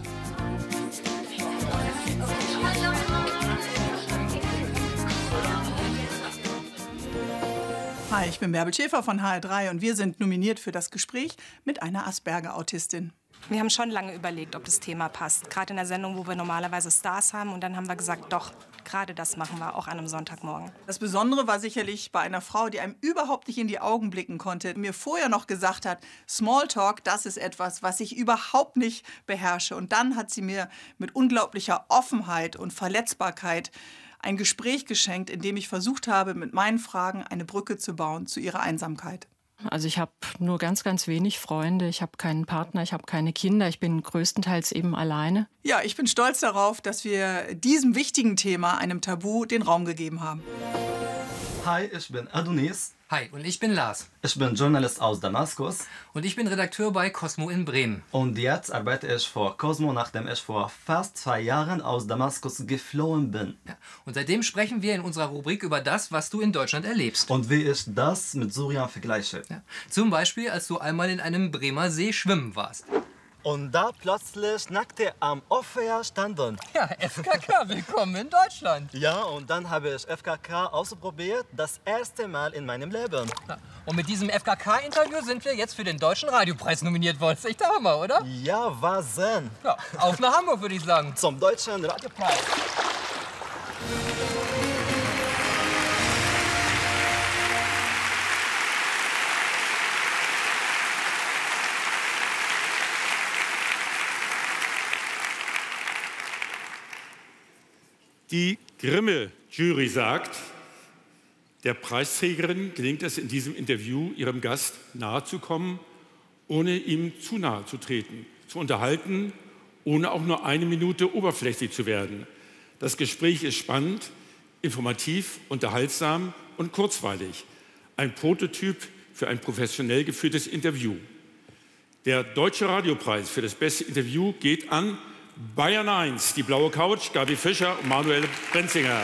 Hi, ich bin Bärbel Schäfer von HR3 und wir sind nominiert für das Gespräch mit einer Asperger-Autistin. Wir haben schon lange überlegt, ob das Thema passt. Gerade in der Sendung, wo wir normalerweise Stars haben. Und dann haben wir gesagt, doch, gerade das machen wir auch an einem Sonntagmorgen. Das Besondere war sicherlich bei einer Frau, die einem überhaupt nicht in die Augen blicken konnte, mir vorher noch gesagt hat, Smalltalk, das ist etwas, was ich überhaupt nicht beherrsche. Und dann hat sie mir mit unglaublicher Offenheit und Verletzbarkeit ein Gespräch geschenkt, in dem ich versucht habe, mit meinen Fragen eine Brücke zu bauen zu ihrer Einsamkeit. Also ich habe nur ganz, ganz wenig Freunde. Ich habe keinen Partner, ich habe keine Kinder. Ich bin größtenteils eben alleine. Ja, ich bin stolz darauf, dass wir diesem wichtigen Thema, einem Tabu, den Raum gegeben haben. Hi, ich bin Adonis. Hi, und ich bin Lars. Ich bin Journalist aus Damaskus. Und ich bin Redakteur bei Cosmo in Bremen. Und jetzt arbeite ich für Cosmo, nachdem ich vor fast 2 Jahren aus Damaskus geflohen bin. Ja. Und seitdem sprechen wir in unserer Rubrik über das, was du in Deutschland erlebst. Und wie ich das mit Syrien vergleiche. Ja. Zum Beispiel, als du einmal in einem Bremer See schwimmen warst. Und da plötzlich Nackte am Ufer standen. Ja, FKK, willkommen in Deutschland. Ja, und dann habe ich FKK ausprobiert, das erste Mal in meinem Leben. Ja. Und mit diesem FKK-Interview sind wir jetzt für den Deutschen Radiopreis nominiert worden. Ist echt der Hammer, oder? Ja, Wahnsinn. Ja, auf nach Hamburg, würde ich sagen. Zum Deutschen Radiopreis. Die Grimme-Jury sagt, Der Preisträgerin gelingt es in diesem Interview, ihrem Gast nahezukommen, ohne ihm zu nahe zu treten, zu unterhalten, ohne auch nur eine Minute oberflächlich zu werden. Das Gespräch ist spannend, informativ, unterhaltsam und kurzweilig. Ein Prototyp für ein professionell geführtes Interview. Der Deutsche Radiopreis für das beste Interview geht an Bayern 1, die blaue Couch, Gabi Fischer und Manuel Brenzinger.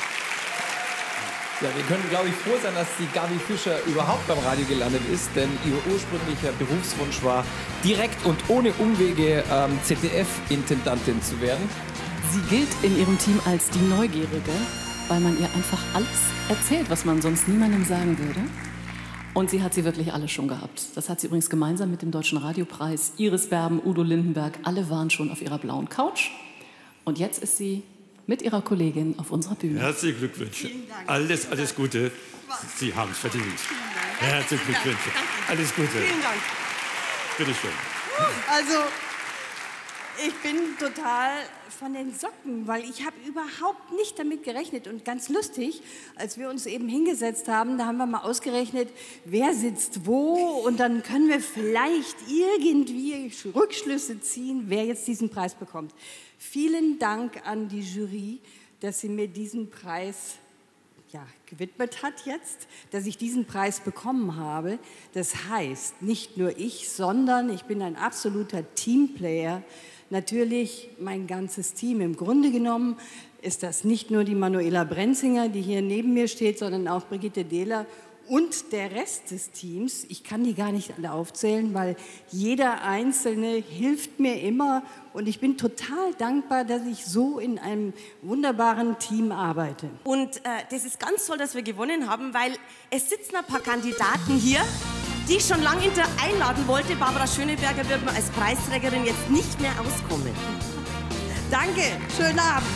Ja, wir können, glaube ich, froh sein, dass die Gabi Fischer überhaupt beim Radio gelandet ist, denn ihr ursprünglicher Berufswunsch war, direkt und ohne Umwege ZDF-Intendantin zu werden. Sie gilt in ihrem Team als die Neugierige, weil man ihr einfach alles erzählt, was man sonst niemandem sagen würde. Und sie hat sie wirklich alle schon gehabt. Das hat sie übrigens gemeinsam mit dem Deutschen Radiopreis. Iris Berben, Udo Lindenberg, alle waren schon auf ihrer blauen Couch. Und jetzt ist sie mit ihrer Kollegin auf unserer Bühne. Herzliche Glückwünsche. Alles Gute. Sie haben es verdient. Herzliche Glückwünsche. Alles Gute. Vielen Dank. Bitte schön. Also, ich bin total von den Socken, weil ich habe überhaupt nicht damit gerechnet. Und ganz lustig, als wir uns eben hingesetzt haben, da haben wir mal ausgerechnet, wer sitzt wo. Und dann können wir vielleicht irgendwie Rückschlüsse ziehen, wer jetzt diesen Preis bekommt. Vielen Dank an die Jury, dass sie mir diesen Preis gewidmet hat jetzt, dass ich diesen Preis bekommen habe. Das heißt, nicht nur ich, sondern ich bin ein absoluter Teamplayer. Natürlich mein ganzes Team. Im Grunde genommen ist das nicht nur die Manuela Brenzinger, die hier neben mir steht, sondern auch Brigitte Dehler und der Rest des Teams. Ich kann die gar nicht alle aufzählen, weil jeder Einzelne hilft mir immer. Und ich bin total dankbar, dass ich so in einem wunderbaren Team arbeite. Und das ist ganz toll, dass wir gewonnen haben, weil es sitzen ein paar Kandidaten hier, die ich schon lange einladen wollte. Barbara Schöneberger wird mir als Preisträgerin jetzt nicht mehr auskommen. Danke, schönen Abend.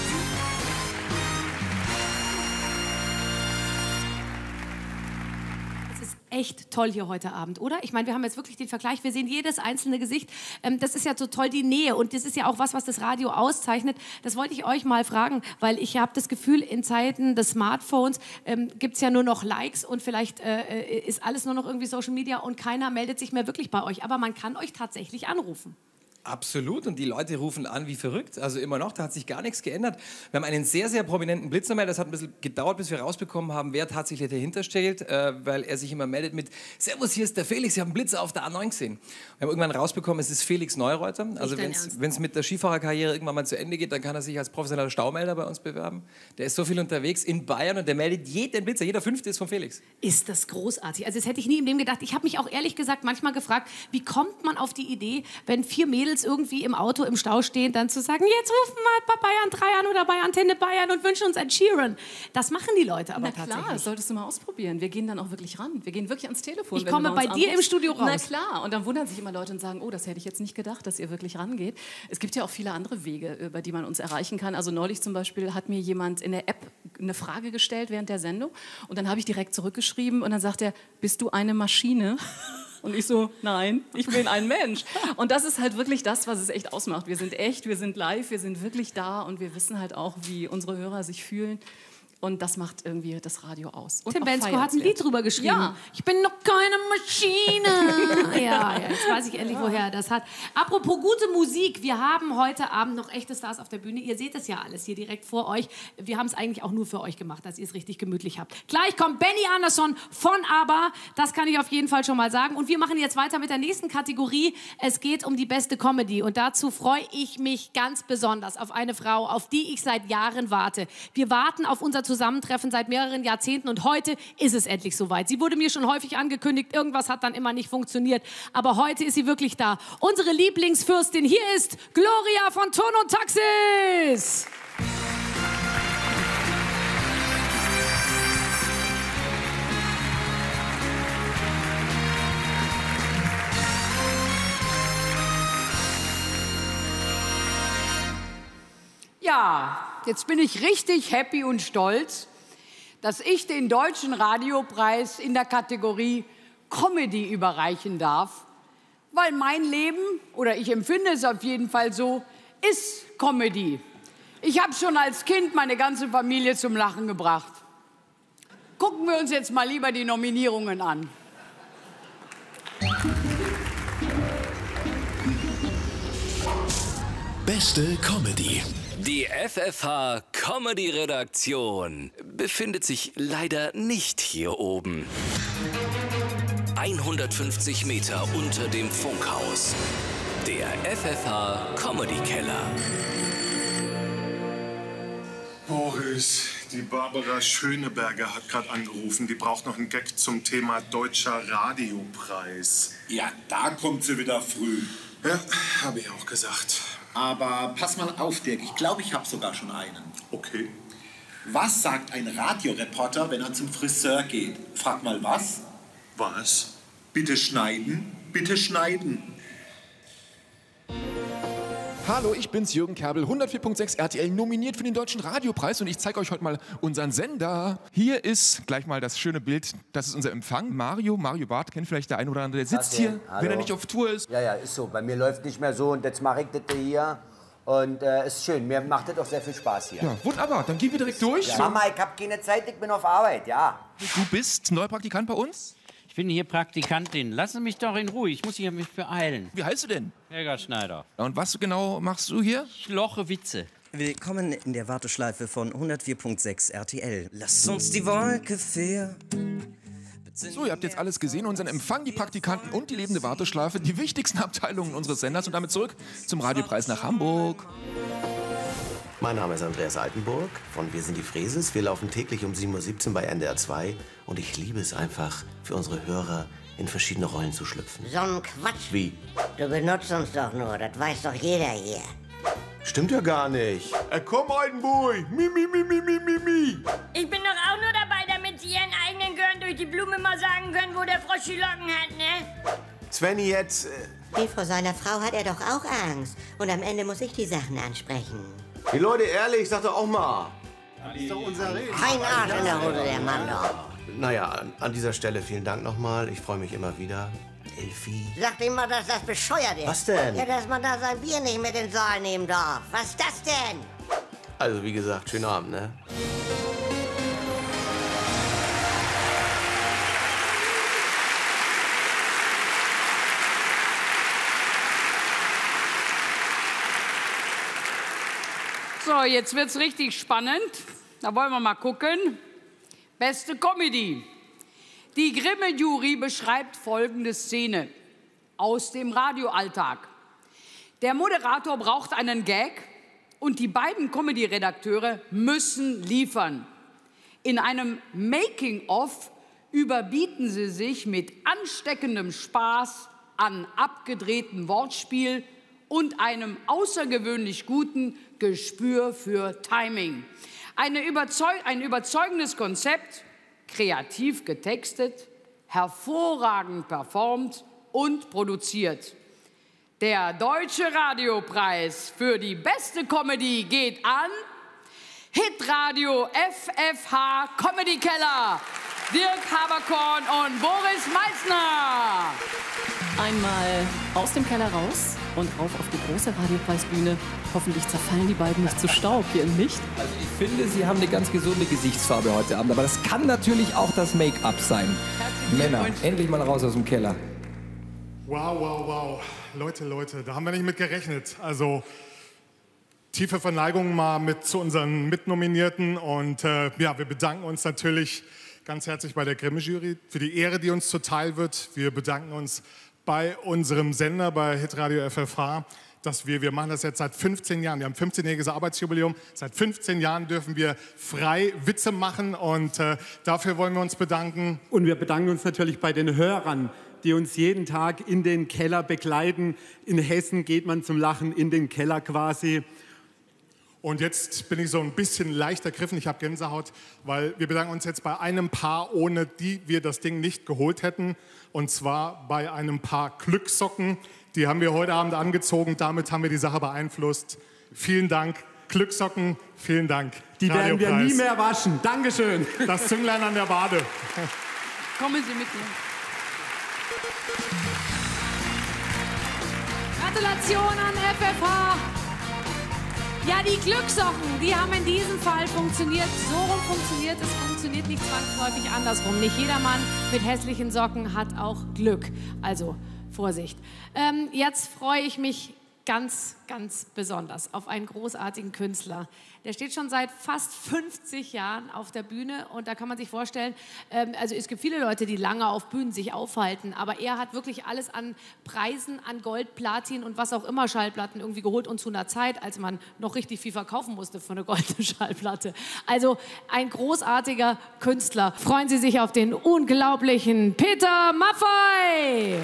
Echt toll hier heute Abend, oder? Ich meine, wir haben jetzt wirklich den Vergleich, wir sehen jedes einzelne Gesicht. Das ist ja so toll, die Nähe. Und das ist ja auch was das Radio auszeichnet. Das wollte ich euch mal fragen, weil ich habe das Gefühl, in Zeiten des Smartphones gibt es ja nur noch Likes und vielleicht ist alles nur noch irgendwie Social Media und keiner meldet sich mehr wirklich bei euch. Aber man kann euch tatsächlich anrufen. Absolut, und die Leute rufen an wie verrückt, also immer noch, da hat sich gar nichts geändert. Wir haben einen sehr, sehr prominenten Blitzer, das hat ein bisschen gedauert, bis wir rausbekommen haben, wer tatsächlich dahinter steht, weil er sich immer meldet mit Servus, hier ist der Felix, ich habe einen Blitzer auf der A9 gesehen. Wir haben irgendwann rausbekommen, es ist Felix Neureuter, also wenn es mit der Skifahrerkarriere irgendwann mal zu Ende geht, dann kann er sich als professioneller Staumelder bei uns bewerben. Der ist so viel unterwegs in Bayern und der meldet jeden Blitzer, jeder 5. ist von Felix. Ist das großartig, also das hätte ich nie im Leben gedacht. Ich habe mich auch ehrlich gesagt manchmal gefragt, wie kommt man auf die Idee, wenn 4 Mädels irgendwie im Auto im Stau stehen, dann zu sagen, jetzt rufen wir bei Bayern 3 an oder bei Antenne Bayern und wünschen uns ein Sheeran. Das machen die Leute aber tatsächlich. Na klar, das solltest du mal ausprobieren. Wir gehen dann auch wirklich ran. Wir gehen wirklich ans Telefon. Ich komme bei dir im Studio raus. Na klar, und dann wundern sich immer Leute und sagen, oh, das hätte ich jetzt nicht gedacht, dass ihr wirklich rangeht. Es gibt ja auch viele andere Wege, über die man uns erreichen kann. Also neulich zum Beispiel hat mir jemand in der App eine Frage gestellt während der Sendung und dann habe ich direkt zurückgeschrieben und dann sagt er, bist du eine Maschine? Und ich so, nein, ich bin ein Mensch. Und das ist halt wirklich das, was es echt ausmacht. Wir sind echt, wir sind live, wir sind wirklich da und wir wissen halt auch, wie unsere Hörer sich fühlen. Und das macht irgendwie das Radio aus. Und Tim Bensko hat ein Lied drüber geschrieben. Ja. Ich bin noch keine Maschine. ja, jetzt weiß ich endlich, woher er das hat. Apropos gute Musik. Wir haben heute Abend noch echte Stars auf der Bühne. Ihr seht das ja alles hier direkt vor euch. Wir haben es eigentlich auch nur für euch gemacht, dass ihr es richtig gemütlich habt. Gleich kommt Benny Andersson von ABBA. Das kann ich auf jeden Fall schon mal sagen. Und wir machen jetzt weiter mit der nächsten Kategorie. Es geht um die beste Comedy. Und dazu freue ich mich ganz besonders auf eine Frau, auf die ich seit Jahren warte. Wir warten auf unser Zusammentreffen seit mehreren Jahrzehnten und heute ist es endlich soweit. Sie wurde mir schon häufig angekündigt, irgendwas hat dann immer nicht funktioniert, aber heute ist sie wirklich da. Unsere Lieblingsfürstin, hier ist Gloria von Turn und Taxis. Ja, jetzt bin ich richtig happy und stolz, dass ich den Deutschen Radiopreis in der Kategorie Comedy überreichen darf, weil mein Leben, oder ich empfinde es auf jeden Fall so, ist Comedy. Ich habe schon als Kind meine ganze Familie zum Lachen gebracht. gucken wir uns jetzt mal lieber die Nominierungen an. Beste Comedy. Die FFH Comedy Redaktion befindet sich leider nicht hier oben. 150 Meter unter dem Funkhaus. Der FFH Comedy Keller. Boris, die Barbara Schöneberger hat gerade angerufen. Die braucht noch einen Gag zum Thema Deutscher Radiopreis. Ja, da kommt sie wieder früh. Ja, habe ich auch gesagt. Aber pass mal auf, Dirk. Ich glaube, ich habe sogar schon einen. Okay. Was sagt ein Radioreporter, wenn er zum Friseur geht? Frag mal was? Was? Bitte schneiden, bitte schneiden. Hallo, ich bin's, Jürgen Kerbel, 104.6 RTL, nominiert für den Deutschen Radiopreis und ich zeige euch heute mal unseren Sender. Hier ist gleich mal das schöne Bild, das ist unser Empfang. Mario Barth, kennt vielleicht der ein oder andere, der sitzt hier, wenn er nicht auf Tour ist. Ja, ist so. Bei mir läuft nicht mehr so und jetzt mache ich das hier. Und ist schön, mir macht das auch sehr viel Spaß hier. Ja, wunderbar, dann gehen wir direkt durch. Ja. Mama, ich habe keine Zeit, ich bin auf Arbeit, ja. Du bist neuer Praktikant bei uns? Ich bin hier Praktikantin. Lassen Sie mich doch in Ruhe. Ich muss mich beeilen. Wie heißt du denn? Helga Schneider. Und was genau machst du hier? Ich loche Witze. Willkommen in der Warteschleife von 104.6 RTL. Lasst uns die Wolke fair. So, ihr habt jetzt alles gesehen, unseren Empfang, die Praktikanten und die lebende Warteschleife, die wichtigsten Abteilungen unseres Senders und damit zurück zum Radiopreis nach Hamburg. Mein Name ist Andreas Altenburg von Wir sind die Fräses. Wir laufen täglich um 7:17 Uhr bei NDR 2 und ich liebe es einfach, für unsere Hörer in verschiedene Rollen zu schlüpfen. So ein Quatsch. Wie? Du benutzt uns doch nur, das weiß doch jeder hier. Stimmt ja gar nicht. Komm, Altenburg! Mi. Ich bin doch auch nur dabei, damit Sie Ihren eigenen Gehirn durch die Blume mal sagen können, wo der Frosch die Locken hat, ne? Svenny, jetzt... Wie vor seiner Frau hat er doch auch Angst. Und am Ende muss ich die Sachen ansprechen. Die Leute, ehrlich, sag doch auch mal. Das ist doch unser Reden. Kein Arsch in der Hose, der Mann doch. Naja, an dieser Stelle vielen Dank nochmal. Ich freue mich immer wieder. Elfi. Sag ihm mal, dass das bescheuert ist. Was denn? Ja, dass man da sein Bier nicht mit in den Saal nehmen darf. Was ist das denn? Also, wie gesagt, schönen Abend, ne? So, jetzt wird's richtig spannend. Da wollen wir mal gucken. Beste Comedy. Die Grimme-Jury beschreibt folgende Szene aus dem Radioalltag. Der Moderator braucht einen Gag und die beiden Comedy-Redakteure müssen liefern. In einem Making-of überbieten sie sich mit ansteckendem Spaß an abgedrehtem Wortspiel und einem außergewöhnlich guten Gespür für Timing. Ein überzeugendes Konzept, kreativ getextet, hervorragend performt und produziert. Der Deutsche Radiopreis für die beste Comedy geht an Hitradio FFH Comedy Keller, Dirk Haberkorn und Boris Meissner. Einmal aus dem Keller raus und rauf auf die große Radiopreisbühne. Hoffentlich zerfallen die beiden nicht zu Staub hier im Licht. Also ich finde, Sie haben eine ganz gesunde Gesichtsfarbe heute Abend, aber das kann natürlich auch das Make-up sein. Männer, endlich mal raus aus dem Keller. Wow. Leute, da haben wir nicht mit gerechnet. Also tiefe Verneigung mal zu unseren Mitnominierten und ja, wir bedanken uns natürlich ganz herzlich bei der Grimme-Jury für die Ehre, die uns zuteil wird. Wir bedanken uns bei unserem Sender, bei Hitradio FFH, dass wir machen das jetzt seit 15 Jahren. Wir haben 15-jähriges Arbeitsjubiläum. Seit 15 Jahren dürfen wir frei Witze machen und dafür wollen wir uns bedanken. Und wir bedanken uns natürlich bei den Hörern, die uns jeden Tag in den Keller begleiten. In Hessen geht man zum Lachen in den Keller quasi. Und jetzt bin ich so ein bisschen leicht ergriffen, ich habe Gänsehaut, weil wir bedanken uns jetzt bei einem Paar, ohne die wir das Ding nicht geholt hätten. Und zwar bei einem Paar Glückssocken. Die haben wir heute Abend angezogen, damit haben wir die Sache beeinflusst. Vielen Dank, Glückssocken, vielen Dank. Die werden wir nie mehr waschen. Dankeschön. Das Zünglein an der Wade. Kommen Sie mit mir. Gratulation an FFH. Ja, die Glückssocken, die haben in diesem Fall funktioniert. So rum funktioniert es, funktioniert nicht zwangsläufig andersrum. Nicht jedermann mit hässlichen Socken hat auch Glück. Also Vorsicht. Jetzt freue ich mich ganz, ganz besonders auf einen großartigen Künstler. Der steht schon seit fast 50 Jahren auf der Bühne und da kann man sich vorstellen, also es gibt viele Leute, die lange auf Bühnen sich aufhalten, aber er hat wirklich alles an Preisen, an Gold, Platin und was auch immer Schallplatten irgendwie geholt und zu einer Zeit, als man noch richtig viel verkaufen musste für eine goldene Schallplatte. Also ein großartiger Künstler. Freuen Sie sich auf den unglaublichen Peter Maffay!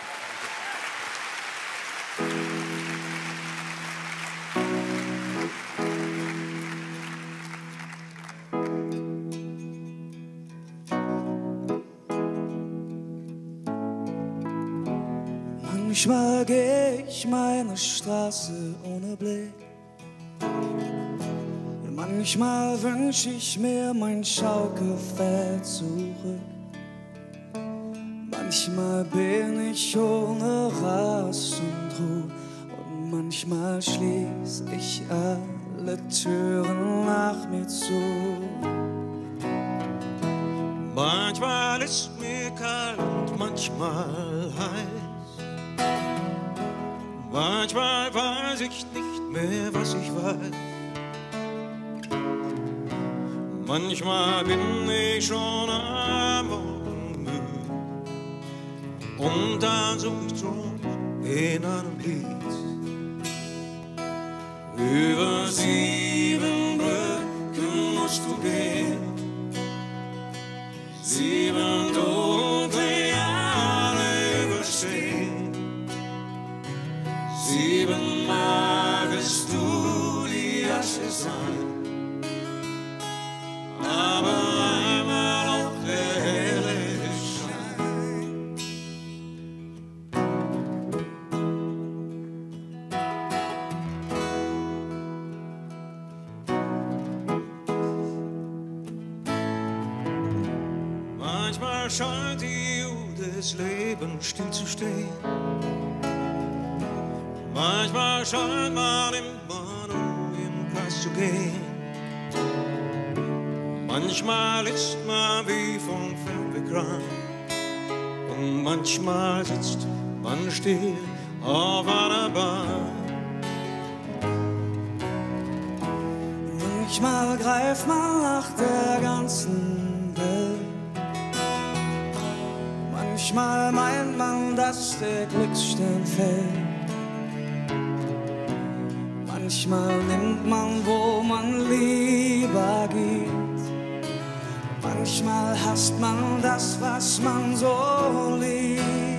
Manchmal geh ich meine Straße ohne Blick. Manchmal wünsch ich mir mein Schaukelpferd zurück. Manchmal bin ich ohne Rast und Ruhe. Und manchmal schließ ich alle Türen nach mir zu. Manchmal ist mir kalt, manchmal heiß. Manchmal weiß ich nicht mehr, was ich weiß. Manchmal bin ich schon am Morgen müde. Und dann such ich Trost in einem Lied. Über 7 Brücken musst du gehen. 7 dunkle Jahre überstehen. 7 magst du die Asche sein, aber einmal auch der helle Schein. Manchmal scheint die Uhr des Lebens stillzustehen. Manchmal scheint man immer nur im Kreis zu gehen. Manchmal ist man wie vom Feld weggerannt. Und manchmal sitzt man still auf einer Bahn. Manchmal greift man nach der ganzen Welt. Manchmal meint man, dass der Glücksstern fällt. Manchmal nimmt man, wo man lieber geht. Manchmal hasst man das, was man so liebt.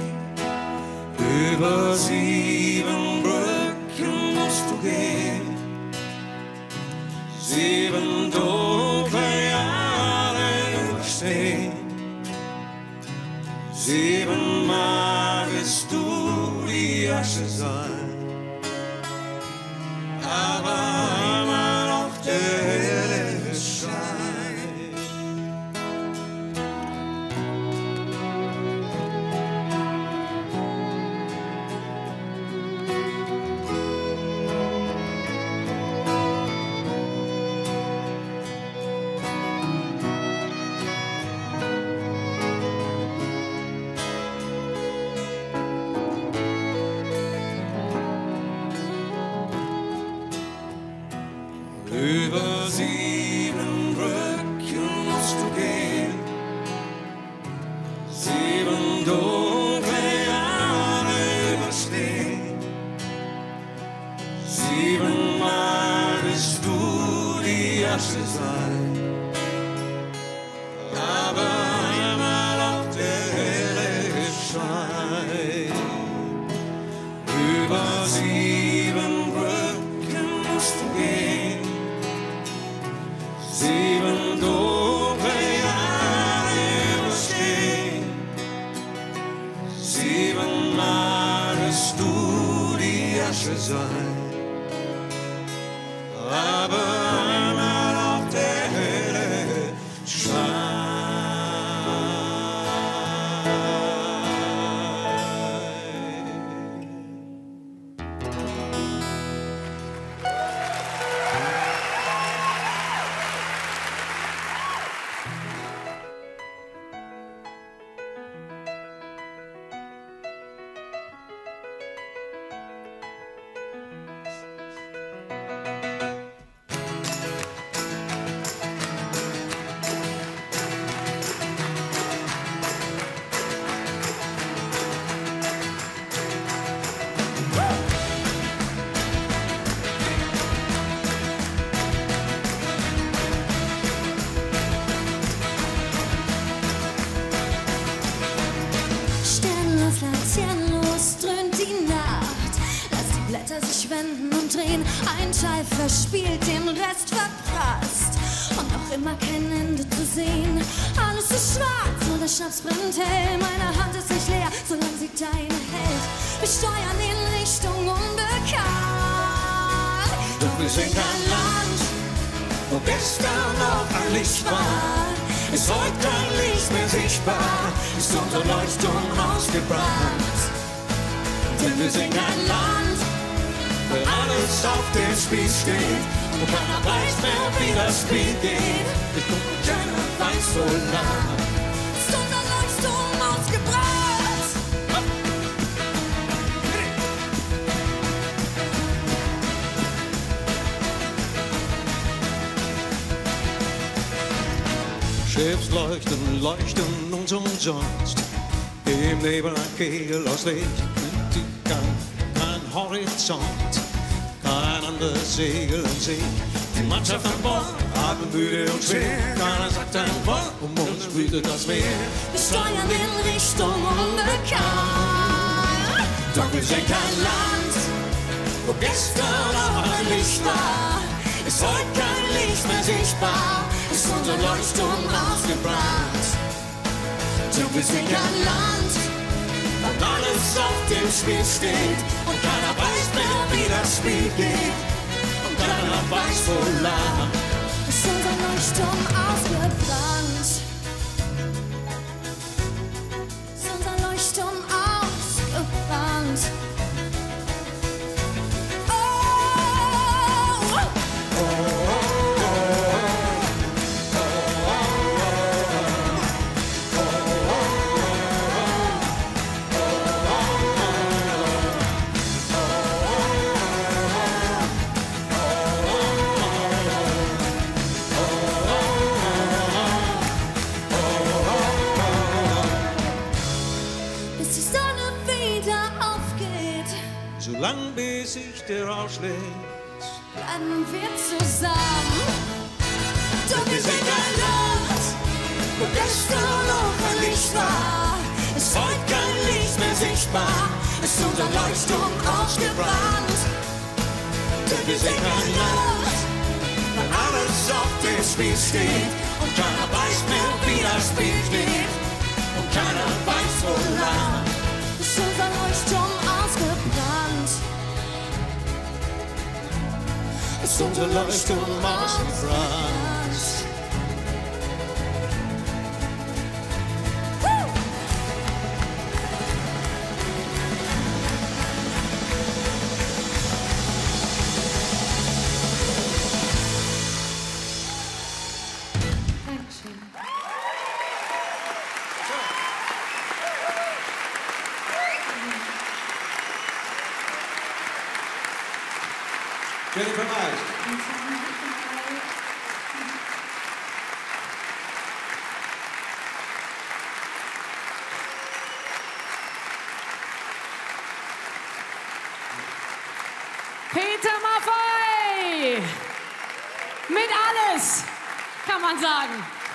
Über 7 Brücken musst du gehen. 7 dunkle Jahre überstehen. 7 magst du die Asche sein. Aber einmal auch der helle Schein. Über 7 Brücken musst du gehen. 7 dunkle Jahre überstehen. 7 magst du die Asche sein. Aber einmal auch der helle Schein. Über 7 Brücken musst du gehen. 7 dunkle Jahre überstehen. 7 magst du die Asche sein. Aber einmal auch der helle Schein. Schalter sich wenden und drehen. Ein Teil verspielt, den Rest verprasst. Und noch immer kein Ende zu sehen. Alles ist schwarz, nur der Schnaps brennt hell. Meine Hand ist nicht leer, solange sie deine hält. Wir steuern in Richtung unbekannt. Doch wir sind ein Land, wo gestern noch ein Licht war. Ist heute kein Licht mehr sichtbar, ist unsere Leuchtturm ausgebrannt. Denn wir sind ein Land, wo alles auf dem Spiel steht. Wo keiner weiß mehr, wie das Spiel geht. Und keiner weiß, wo lang. Ist unser Leuchtturm ausgebrannt. Schiffsleuchten leuchten uns umsonst. Im Nebel ein Kegel aus Licht. Kein Horizont, kein anderes Segel in Sicht. Die Mannschaft an Bord, abendmüde und schwer. Keiner sagt ein Wort, uns wütet das Meer. Wir steuern in Richtung unbekannt. Doch wir sind kein Land, wo gestern noch ein Licht war. Ist heute kein Licht mehr sichtbar, ist unser Leuchtturm ausgebrannt. Doch wir sind kein Land, wo alles auf dem Spiel steht. Und keiner weiß mehr, wie das Spiel geht. Und keiner weiß, wo lang. Ist unser Leuchtturm ausgebrannt. Ist unser Leuchtturm ausgebrannt. Solange bis sich der ausschlägt, bleiben wir zusammen. Doch wir sind ein Land, wo gestern noch ein Licht war. Ist heute kein Licht mehr sichtbar, ist unser Leuchtturm ausgebrannt. Denn wir sind ein Land, wo alles auf dem Spiel steht. Und keiner weiß mehr, wie das Spiel steht. Und keiner weiß, wo lang. Ist unser Leuchtturm ausgebrannt. Ist unser Leuchtturm ausgebrannt. Dankeschön. Jennifer Knight. Peter Maffay! Mit alles, kann man sagen.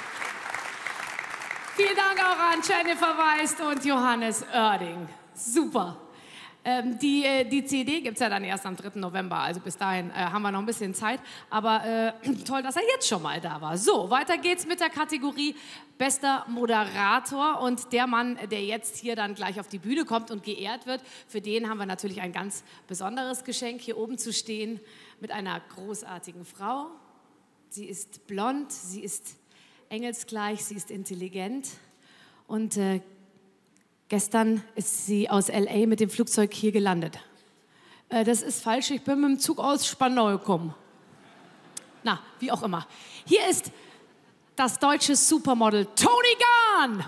Vielen Dank auch an Jennifer Weist und Johannes Oerding. Super. Die CD gibt es ja dann erst am 3. November, also bis dahin haben wir noch ein bisschen Zeit. Aber toll, dass er jetzt schon mal da war. So, weiter geht's mit der Kategorie Bester Moderator. Und der Mann, der jetzt hier dann gleich auf die Bühne kommt und geehrt wird, für den haben wir natürlich ein ganz besonderes Geschenk, hier oben zu stehen mit einer großartigen Frau. Sie ist blond, sie ist engelsgleich, sie ist intelligent und gestern ist sie aus L.A. mit dem Flugzeug hier gelandet. Das ist falsch, ich bin mit dem Zug aus Spandau gekommen. Na, wie auch immer. Hier ist das deutsche Supermodel Toni Gahn.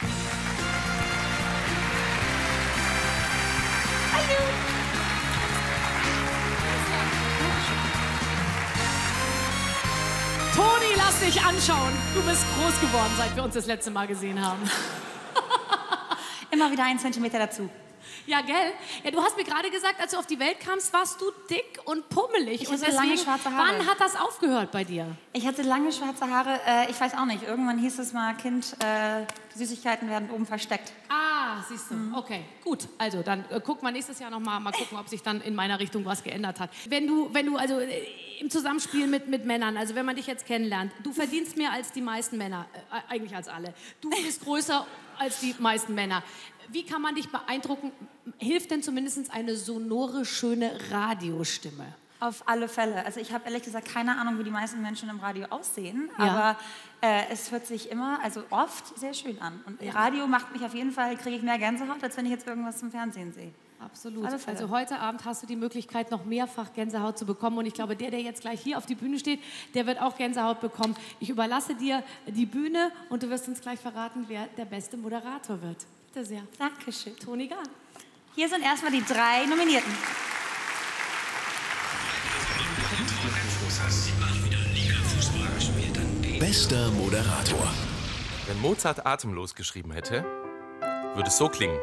Toni, lass dich anschauen. Du bist groß geworden, seit wir uns das letzte Mal gesehen haben. Immer wieder 1 Zentimeter dazu. Ja, gell? Ja, du hast mir gerade gesagt, als du auf die Welt kamst, warst du dick und pummelig. Ich und hatte lange schwarze Haare. Wann hat das aufgehört bei dir? Ich hatte lange schwarze Haare. Ich weiß auch nicht. Irgendwann hieß es mal, Kind, die Süßigkeiten werden oben versteckt. Ah, siehst du. Okay, gut. Also dann gucken wir nächstes Jahr noch mal gucken, ob sich dann in meiner Richtung was geändert hat. Wenn du also im Zusammenspiel mit Männern, also wenn man dich jetzt kennenlernt, du verdienst mehr als die meisten Männer, eigentlich als alle. Du bist größer als die meisten Männer. Wie kann man dich beeindrucken? Hilft denn zumindest eine sonore, schöne Radiostimme? Auf alle Fälle. Also ich habe ehrlich gesagt keine Ahnung, wie die meisten Menschen im Radio aussehen, Ja. aber es hört sich immer, also oft, sehr schön an. Und Radio macht mich auf jeden Fall, kriege ich mehr Gänsehaut, als wenn ich jetzt irgendwas im Fernsehen sehe. Absolut. Alle Fälle. Also heute Abend hast du die Möglichkeit, noch mehrfach Gänsehaut zu bekommen. Und ich glaube, der jetzt gleich hier auf die Bühne steht, der wird auch Gänsehaut bekommen. Ich überlasse dir die Bühne und du wirst uns gleich verraten, wer der beste Moderator wird. Bitte sehr. Dankeschön. Toni Gahn. Hier sind erstmal die 3 Nominierten. Bester Moderator. Wenn Mozart atemlos geschrieben hätte, würde es so klingen.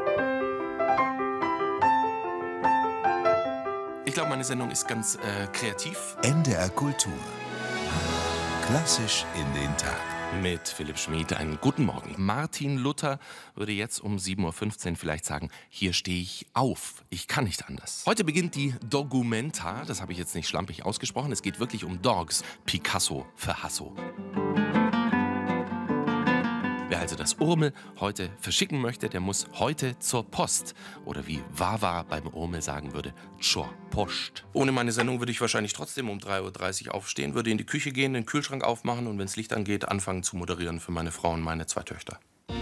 Ich glaube, meine Sendung ist ganz kreativ. NDR Kultur. Klassisch in den Tag. Mit Philipp Schmid, einen guten Morgen. Martin Luther würde jetzt um 7:15 Uhr vielleicht sagen, hier stehe ich auf, ich kann nicht anders. Heute beginnt die Dogumenta, das habe ich jetzt nicht schlampig ausgesprochen, es geht wirklich um Dogs, Picasso für Hasso. Wer also das Urmel heute verschicken möchte, der muss heute zur Post. Oder wie Wawa beim Urmel sagen würde, zur Post. Ohne meine Sendung würde ich wahrscheinlich trotzdem um 3:30 Uhr aufstehen, würde in die Küche gehen, den Kühlschrank aufmachen und wenn das Licht angeht, anfangen zu moderieren für meine Frau und meine 2 Töchter.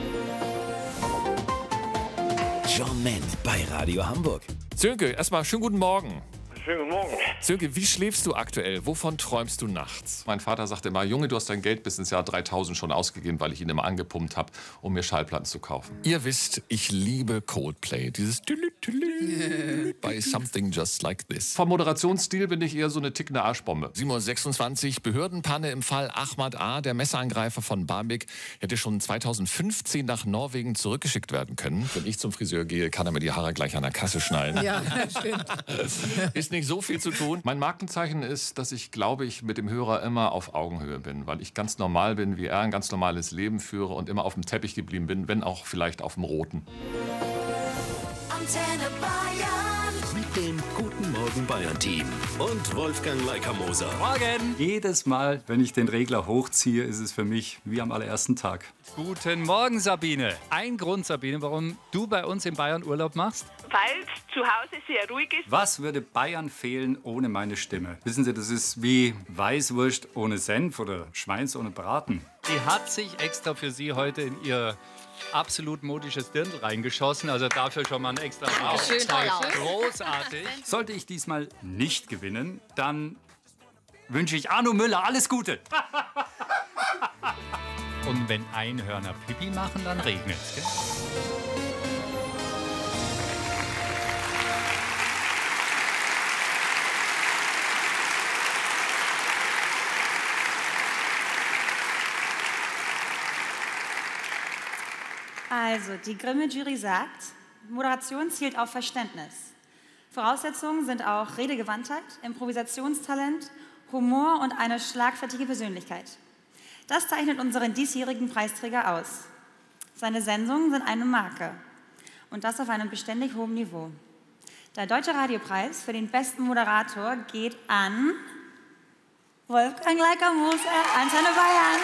John Ment bei Radio Hamburg. Sönke, erstmal schönen guten Morgen. Schönen guten Morgen. Sönke, wie schläfst du aktuell? Wovon träumst du nachts? Mein Vater sagte immer, Junge, du hast dein Geld bis ins Jahr 3000 schon ausgegeben, weil ich ihn immer angepumpt habe, um mir Schallplatten zu kaufen. Ihr wisst, ich liebe Coldplay. Dieses bei Something Just Like This. Vom Moderationsstil bin ich eher so eine tickende Arschbombe. 7:26 Uhr, Behördenpanne im Fall Ahmad A., der Messerangreifer von Barmbek, hätte schon 2015 nach Norwegen zurückgeschickt werden können. Wenn ich zum Friseur gehe, kann er mir die Haare gleich an der Kasse schneiden. Ja, stimmt. Ist nicht so viel zu tun. Mein Markenzeichen ist, dass ich, glaube ich, mit dem Hörer immer auf Augenhöhe bin, weil ich ganz normal bin, wie er ein ganz normales Leben führe und immer auf dem Teppich geblieben bin, wenn auch vielleicht auf dem roten. Antenne Bayern. Mit dem Guten Morgen Bayern-Team und Wolfgang Leikamoser. Morgen! Jedes Mal, wenn ich den Regler hochziehe, ist es für mich wie am allerersten Tag. Guten Morgen, Sabine. Ein Grund, Sabine, warum du bei uns in Bayern Urlaub machst? Weil es zu Hause sehr ruhig ist. Was würde Bayern fehlen ohne meine Stimme? Wissen Sie, das ist wie Weißwurst ohne Senf oder Schweins ohne Braten. Die hat sich extra für Sie heute in ihr absolut modisches Dirndl reingeschossen. Also dafür schon mal ein extra Applaus. Schön, Großartig. Sollte ich diesmal nicht gewinnen, dann wünsche ich Arno Müller alles Gute. Und wenn Einhörner Pipi machen, dann regnet es. Also, die Grimme-Jury sagt, Moderation zielt auf Verständnis. Voraussetzungen sind auch Redegewandtheit, Improvisationstalent, Humor und eine schlagfertige Persönlichkeit. Das zeichnet unseren diesjährigen Preisträger aus. Seine Sendungen sind eine Marke. Und das auf einem beständig hohen Niveau. Der Deutsche Radiopreis für den besten Moderator geht an Wolfgang Leikamoser, Antenne Bayern.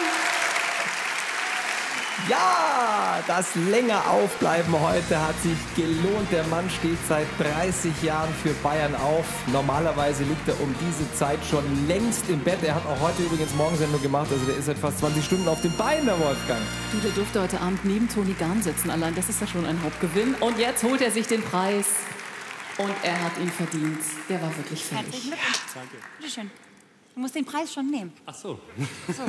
Ja, das länger Aufbleiben heute hat sich gelohnt. Der Mann steht seit 30 Jahren für Bayern auf. Normalerweise liegt er um diese Zeit schon längst im Bett. Er hat auch heute übrigens Morgensendung gemacht. Also der ist seit fast 20 Stunden auf den Beinen, der Wolfgang. Du, der durfte heute Abend neben Toni Gahn sitzen. Allein das ist ja schon ein Hauptgewinn. Und jetzt holt er sich den Preis. Und er hat ihn verdient. Der war wirklich fertig. Herzlichen Glückwunsch. Danke. Bitte schön. Du musst den Preis schon nehmen. Ach so. So.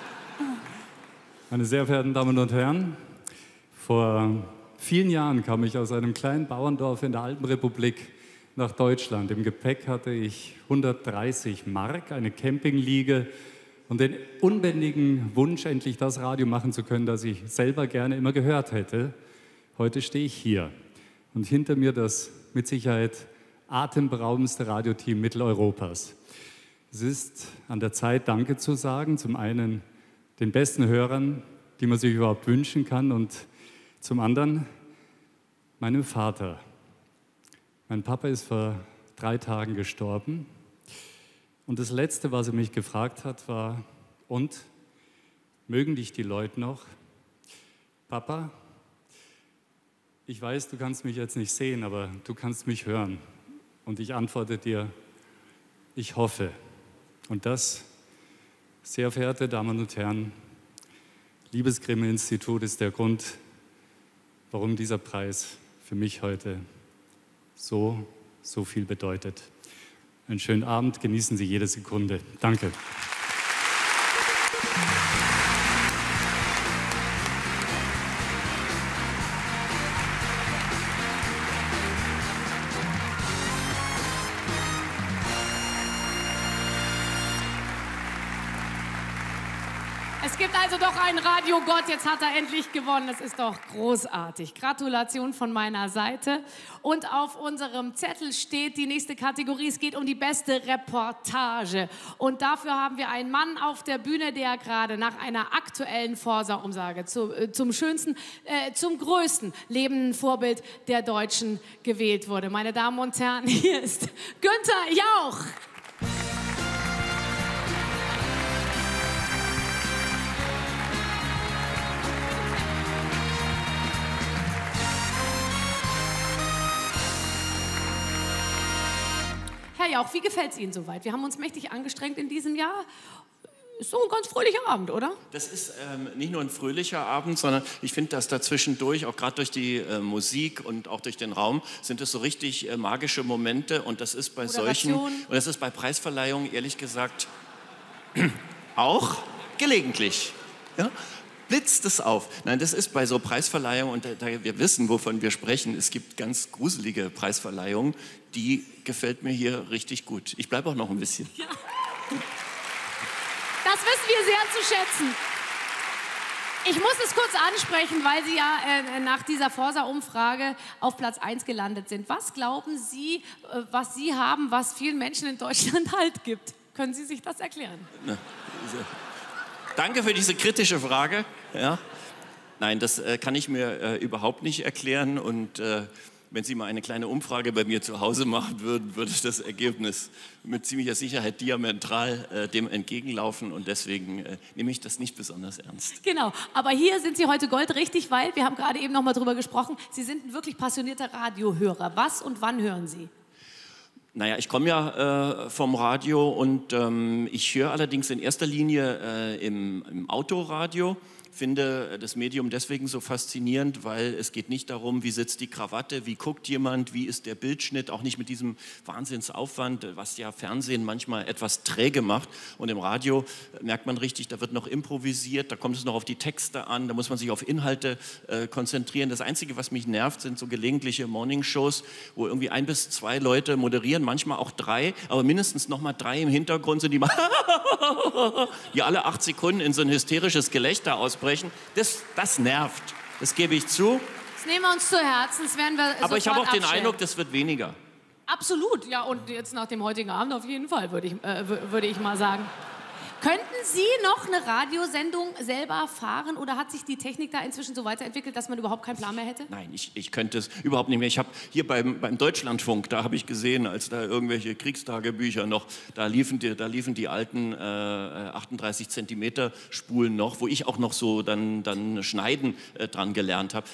Meine sehr verehrten Damen und Herren, vor vielen Jahren kam ich aus einem kleinen Bauerndorf in der Alpenrepublik nach Deutschland. Im Gepäck hatte ich 130 Mark, eine Campingliege und den unbändigen Wunsch, endlich das Radio machen zu können, das ich selber gerne immer gehört hätte. Heute stehe ich hier. Und hinter mir das mit Sicherheit atemberaubendste Radioteam Mitteleuropas. Es ist an der Zeit, Danke zu sagen. Zum einen den besten Hörern, die man sich überhaupt wünschen kann, und zum anderen meinem Vater. Mein Papa ist vor 3 Tagen gestorben. Und das Letzte, was er mich gefragt hat, war: Und, mögen dich die Leute noch? Papa, ich weiß, du kannst mich jetzt nicht sehen, aber du kannst mich hören. Und ich antworte dir: Ich hoffe. Und das, sehr verehrte Damen und Herren, liebes Grimme-Institut, ist der Grund, warum dieser Preis für mich heute so viel bedeutet. Einen schönen Abend, genießen Sie jede Sekunde. Danke. Es gibt also doch einen Radiogott, jetzt hat er endlich gewonnen. Das ist doch großartig. Gratulation von meiner Seite. Und auf unserem Zettel steht die nächste Kategorie. Es geht um die beste Reportage. Und dafür haben wir einen Mann auf der Bühne, der gerade nach einer aktuellen Forsa-Umfrage zum schönsten, zum größten lebenden Vorbild der Deutschen gewählt wurde. Meine Damen und Herren, hier ist Günther Jauch. Herr Jauch, wie gefällt es Ihnen soweit? Wir haben uns mächtig angestrengt in diesem Jahr. Ist so ein ganz fröhlicher Abend, oder? Das ist nicht nur ein fröhlicher Abend, sondern ich finde, dass da zwischendurch, auch gerade durch die Musik und auch durch den Raum, sind es so richtig magische Momente. Und das ist bei solchen, und das ist bei Preisverleihungen, ehrlich gesagt, auch gelegentlich. Ja? Blitzt es auf. Nein, das ist bei so Preisverleihungen, und wir wissen, wovon wir sprechen. Es gibt ganz gruselige Preisverleihungen, die gefällt mir hier richtig gut. Ich bleibe auch noch ein bisschen. Ja. Das wissen wir sehr zu schätzen. Ich muss es kurz ansprechen, weil Sie ja nach dieser Forsa-Umfrage auf Platz 1 gelandet sind. Was glauben Sie, was Sie haben, was vielen Menschen in Deutschland Halt gibt? Können Sie sich das erklären? Na, danke für diese kritische Frage. Ja. Nein, das kann ich mir überhaupt nicht erklären. Und wenn Sie mal eine kleine Umfrage bei mir zu Hause machen würden, würde das Ergebnis mit ziemlicher Sicherheit diametral dem entgegenlaufen. Und deswegen nehme ich das nicht besonders ernst. Genau, aber hier sind Sie heute goldrichtig, weil wir haben gerade eben noch mal drüber gesprochen. Sie sind ein wirklich passionierter Radiohörer. Was und wann hören Sie? Naja, ich komme ja vom Radio und ich höre allerdings in erster Linie im Autoradio. Finde das Medium deswegen so faszinierend, weil es geht nicht darum, wie sitzt die Krawatte, wie guckt jemand, wie ist der Bildschnitt, auch nicht mit diesem Wahnsinnsaufwand, was ja Fernsehen manchmal etwas träge macht. Und im Radio merkt man richtig, da wird noch improvisiert, da kommt es noch auf die Texte an, da muss man sich auf Inhalte konzentrieren. Das Einzige, was mich nervt, sind so gelegentliche Morningshows, wo irgendwie 1 bis 2 Leute moderieren, manchmal auch 3, aber mindestens noch mal 3 im Hintergrund sind, die alle 8 Sekunden in so ein hysterisches Gelächter ausbrechen. Das nervt, das gebe ich zu. Das nehmen wir uns zu Herzen, das werden wir aber ich habe auch den abstellen. Eindruck, das wird weniger. Absolut, ja, und jetzt nach dem heutigen Abend auf jeden Fall, würde ich mal sagen. Könnten Sie noch eine Radiosendung selber fahren oder hat sich die Technik da inzwischen so weiterentwickelt, dass man überhaupt keinen Plan mehr hätte? Nein, ich könnte es überhaupt nicht mehr. Ich habe hier beim Deutschlandfunk, da habe ich gesehen, als da irgendwelche Kriegstagebücher noch, da liefen die alten 38 Zentimeter Spulen noch, wo ich auch noch so dann Schneiden dran gelernt habe.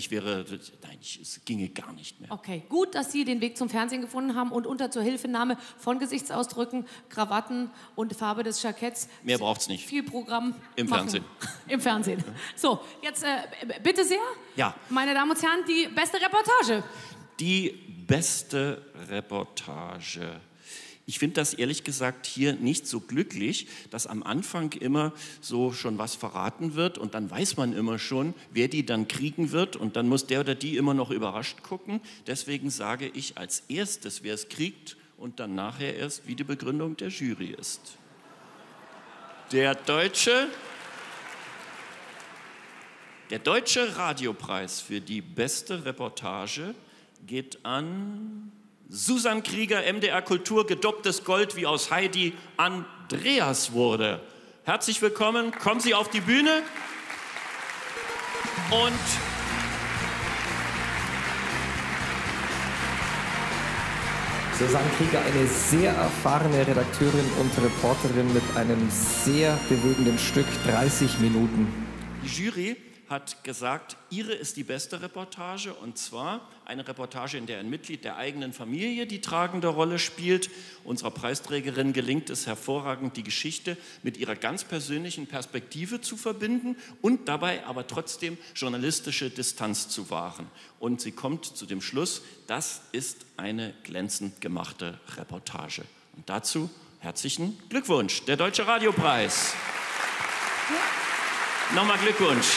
Es ginge gar nicht mehr. Okay, gut, dass Sie den Weg zum Fernsehen gefunden haben und unter Zuhilfenahme von Gesichtsausdrücken, Krawatten und Farbe des Jacketts mehr braucht es nicht. Viel Programm im machen. Fernsehen. Im Fernsehen. So, jetzt bitte sehr. Ja. Meine Damen und Herren, die beste Reportage. Die beste Reportage. Ich finde das ehrlich gesagt hier nicht so glücklich, dass am Anfang immer so schon was verraten wird und dann weiß man immer schon, wer die dann kriegen wird und dann muss der oder die immer noch überrascht gucken. Deswegen sage ich als erstes, wer es kriegt und dann nachher erst, wie die Begründung der Jury ist. Der deutsche Radiopreis für die beste Reportage geht an Susan Krieger, MDR Kultur, gedopptes Gold wie aus Heidi Andreas wurde. Herzlich willkommen, kommen Sie auf die Bühne und Susanne Krieger, eine sehr erfahrene Redakteurin und Reporterin mit einem sehr bewegenden Stück, 30 Minuten. Die Jury hat gesagt, ihre ist die beste Reportage, und zwar eine Reportage, in der ein Mitglied der eigenen Familie die tragende Rolle spielt. Unserer Preisträgerin gelingt es hervorragend, die Geschichte mit ihrer ganz persönlichen Perspektive zu verbinden und dabei aber trotzdem journalistische Distanz zu wahren. Und sie kommt zu dem Schluss, das ist eine glänzend gemachte Reportage. Und dazu herzlichen Glückwunsch, der Deutsche Radiopreis. Nochmal Glückwunsch.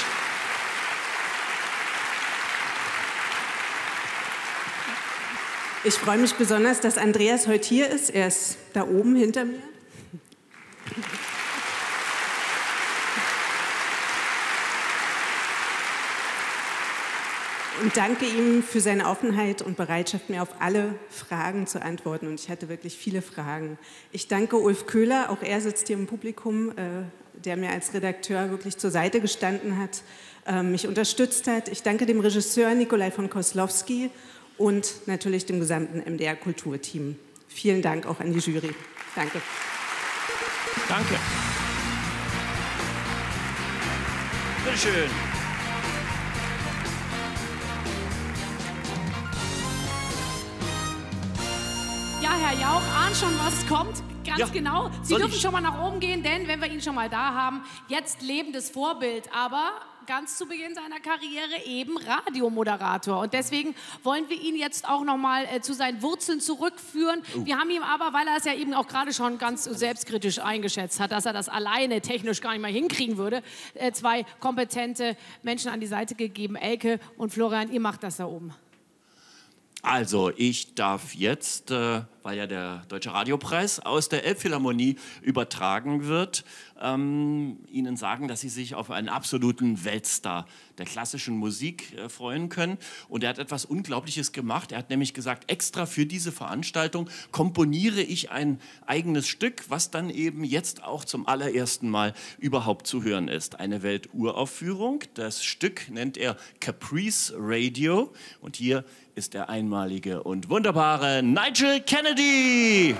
Ich freue mich besonders, dass Andreas heute hier ist. Er ist da oben hinter mir. Und danke ihm für seine Offenheit und Bereitschaft, mir auf alle Fragen zu antworten. Und ich hatte wirklich viele Fragen. Ich danke Ulf Köhler, auch er sitzt hier im Publikum, der mir als Redakteur wirklich zur Seite gestanden hat, mich unterstützt hat. Ich danke dem Regisseur Nikolai von Koslowski und natürlich dem gesamten MDR-Kulturteam. Vielen Dank auch an die Jury. Danke. Danke. Bitte schön. Ja, Herr Jauch, ahnt schon, was kommt. Ganz ja, genau. Sie dürfen schon mal nach oben gehen, denn wenn wir ihn schon mal da haben, jetzt lebendes Vorbild, aber ganz zu Beginn seiner Karriere eben Radiomoderator. Und deswegen wollen wir ihn jetzt auch noch mal zu seinen Wurzeln zurückführen. Wir haben ihm aber, weil er es ja eben auch gerade schon ganz selbstkritisch eingeschätzt hat, dass er das alleine technisch gar nicht mal hinkriegen würde, zwei kompetente Menschen an die Seite gegeben. Elke und Florian, ihr macht das da oben. Also, ich darf jetzt, weil ja der Deutsche Radiopreis aus der Elbphilharmonie übertragen wird, Ihnen sagen, dass Sie sich auf einen absoluten Weltstar der klassischen Musik freuen können. Und er hat etwas Unglaubliches gemacht. Er hat nämlich gesagt, extra für diese Veranstaltung komponiere ich ein eigenes Stück, was dann eben jetzt auch zum allerersten Mal überhaupt zu hören ist. Eine Welturaufführung. Das Stück nennt er Caprice Radio. Und hier ist der einmalige und wunderbare Nigel Kennedy.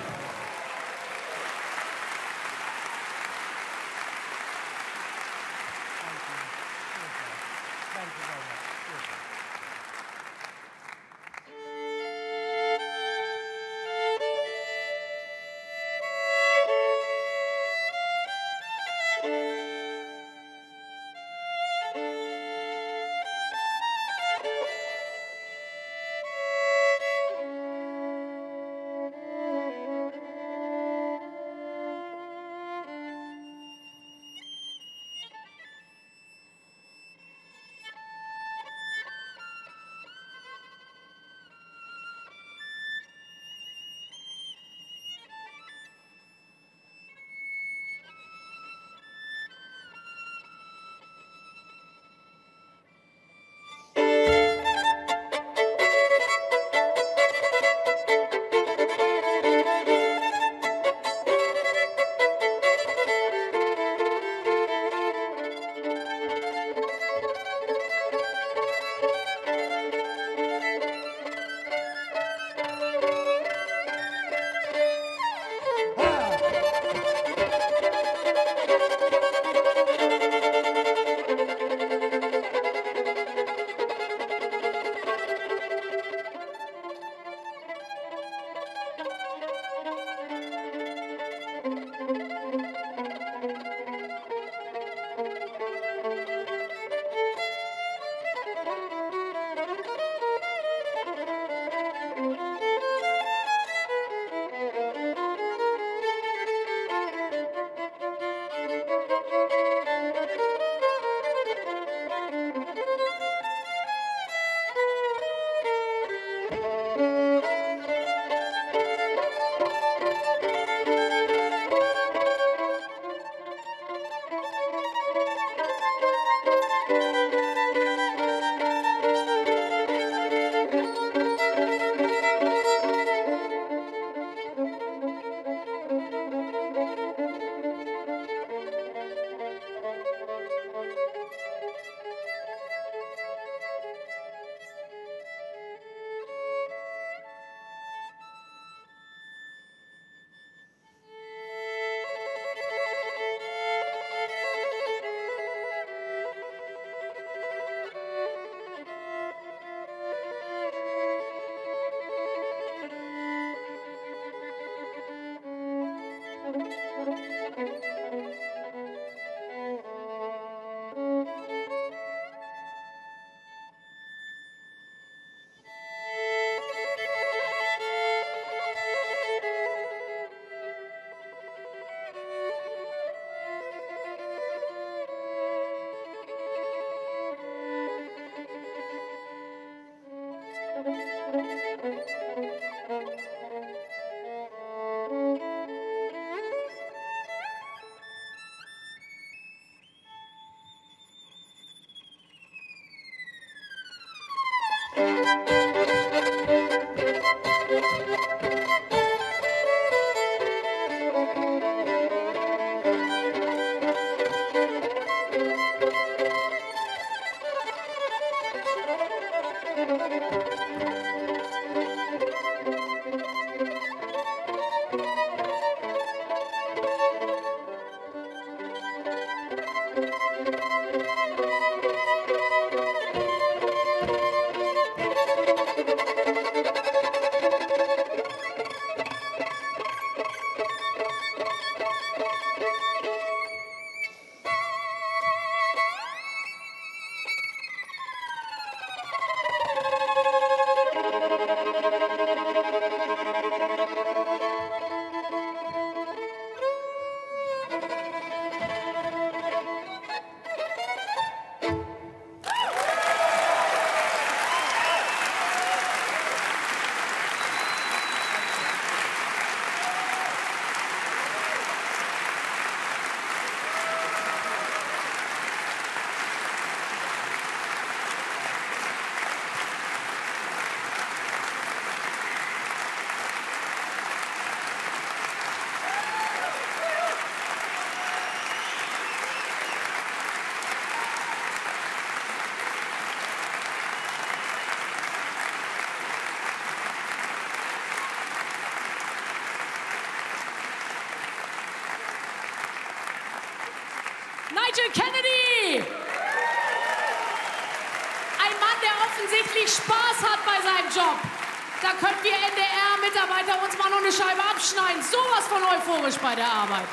Nigel Kennedy! Ein Mann, der offensichtlich Spaß hat bei seinem Job. Da können wir NDR-Mitarbeiter uns mal noch eine Scheibe abschneiden. Sowas von euphorisch bei der Arbeit.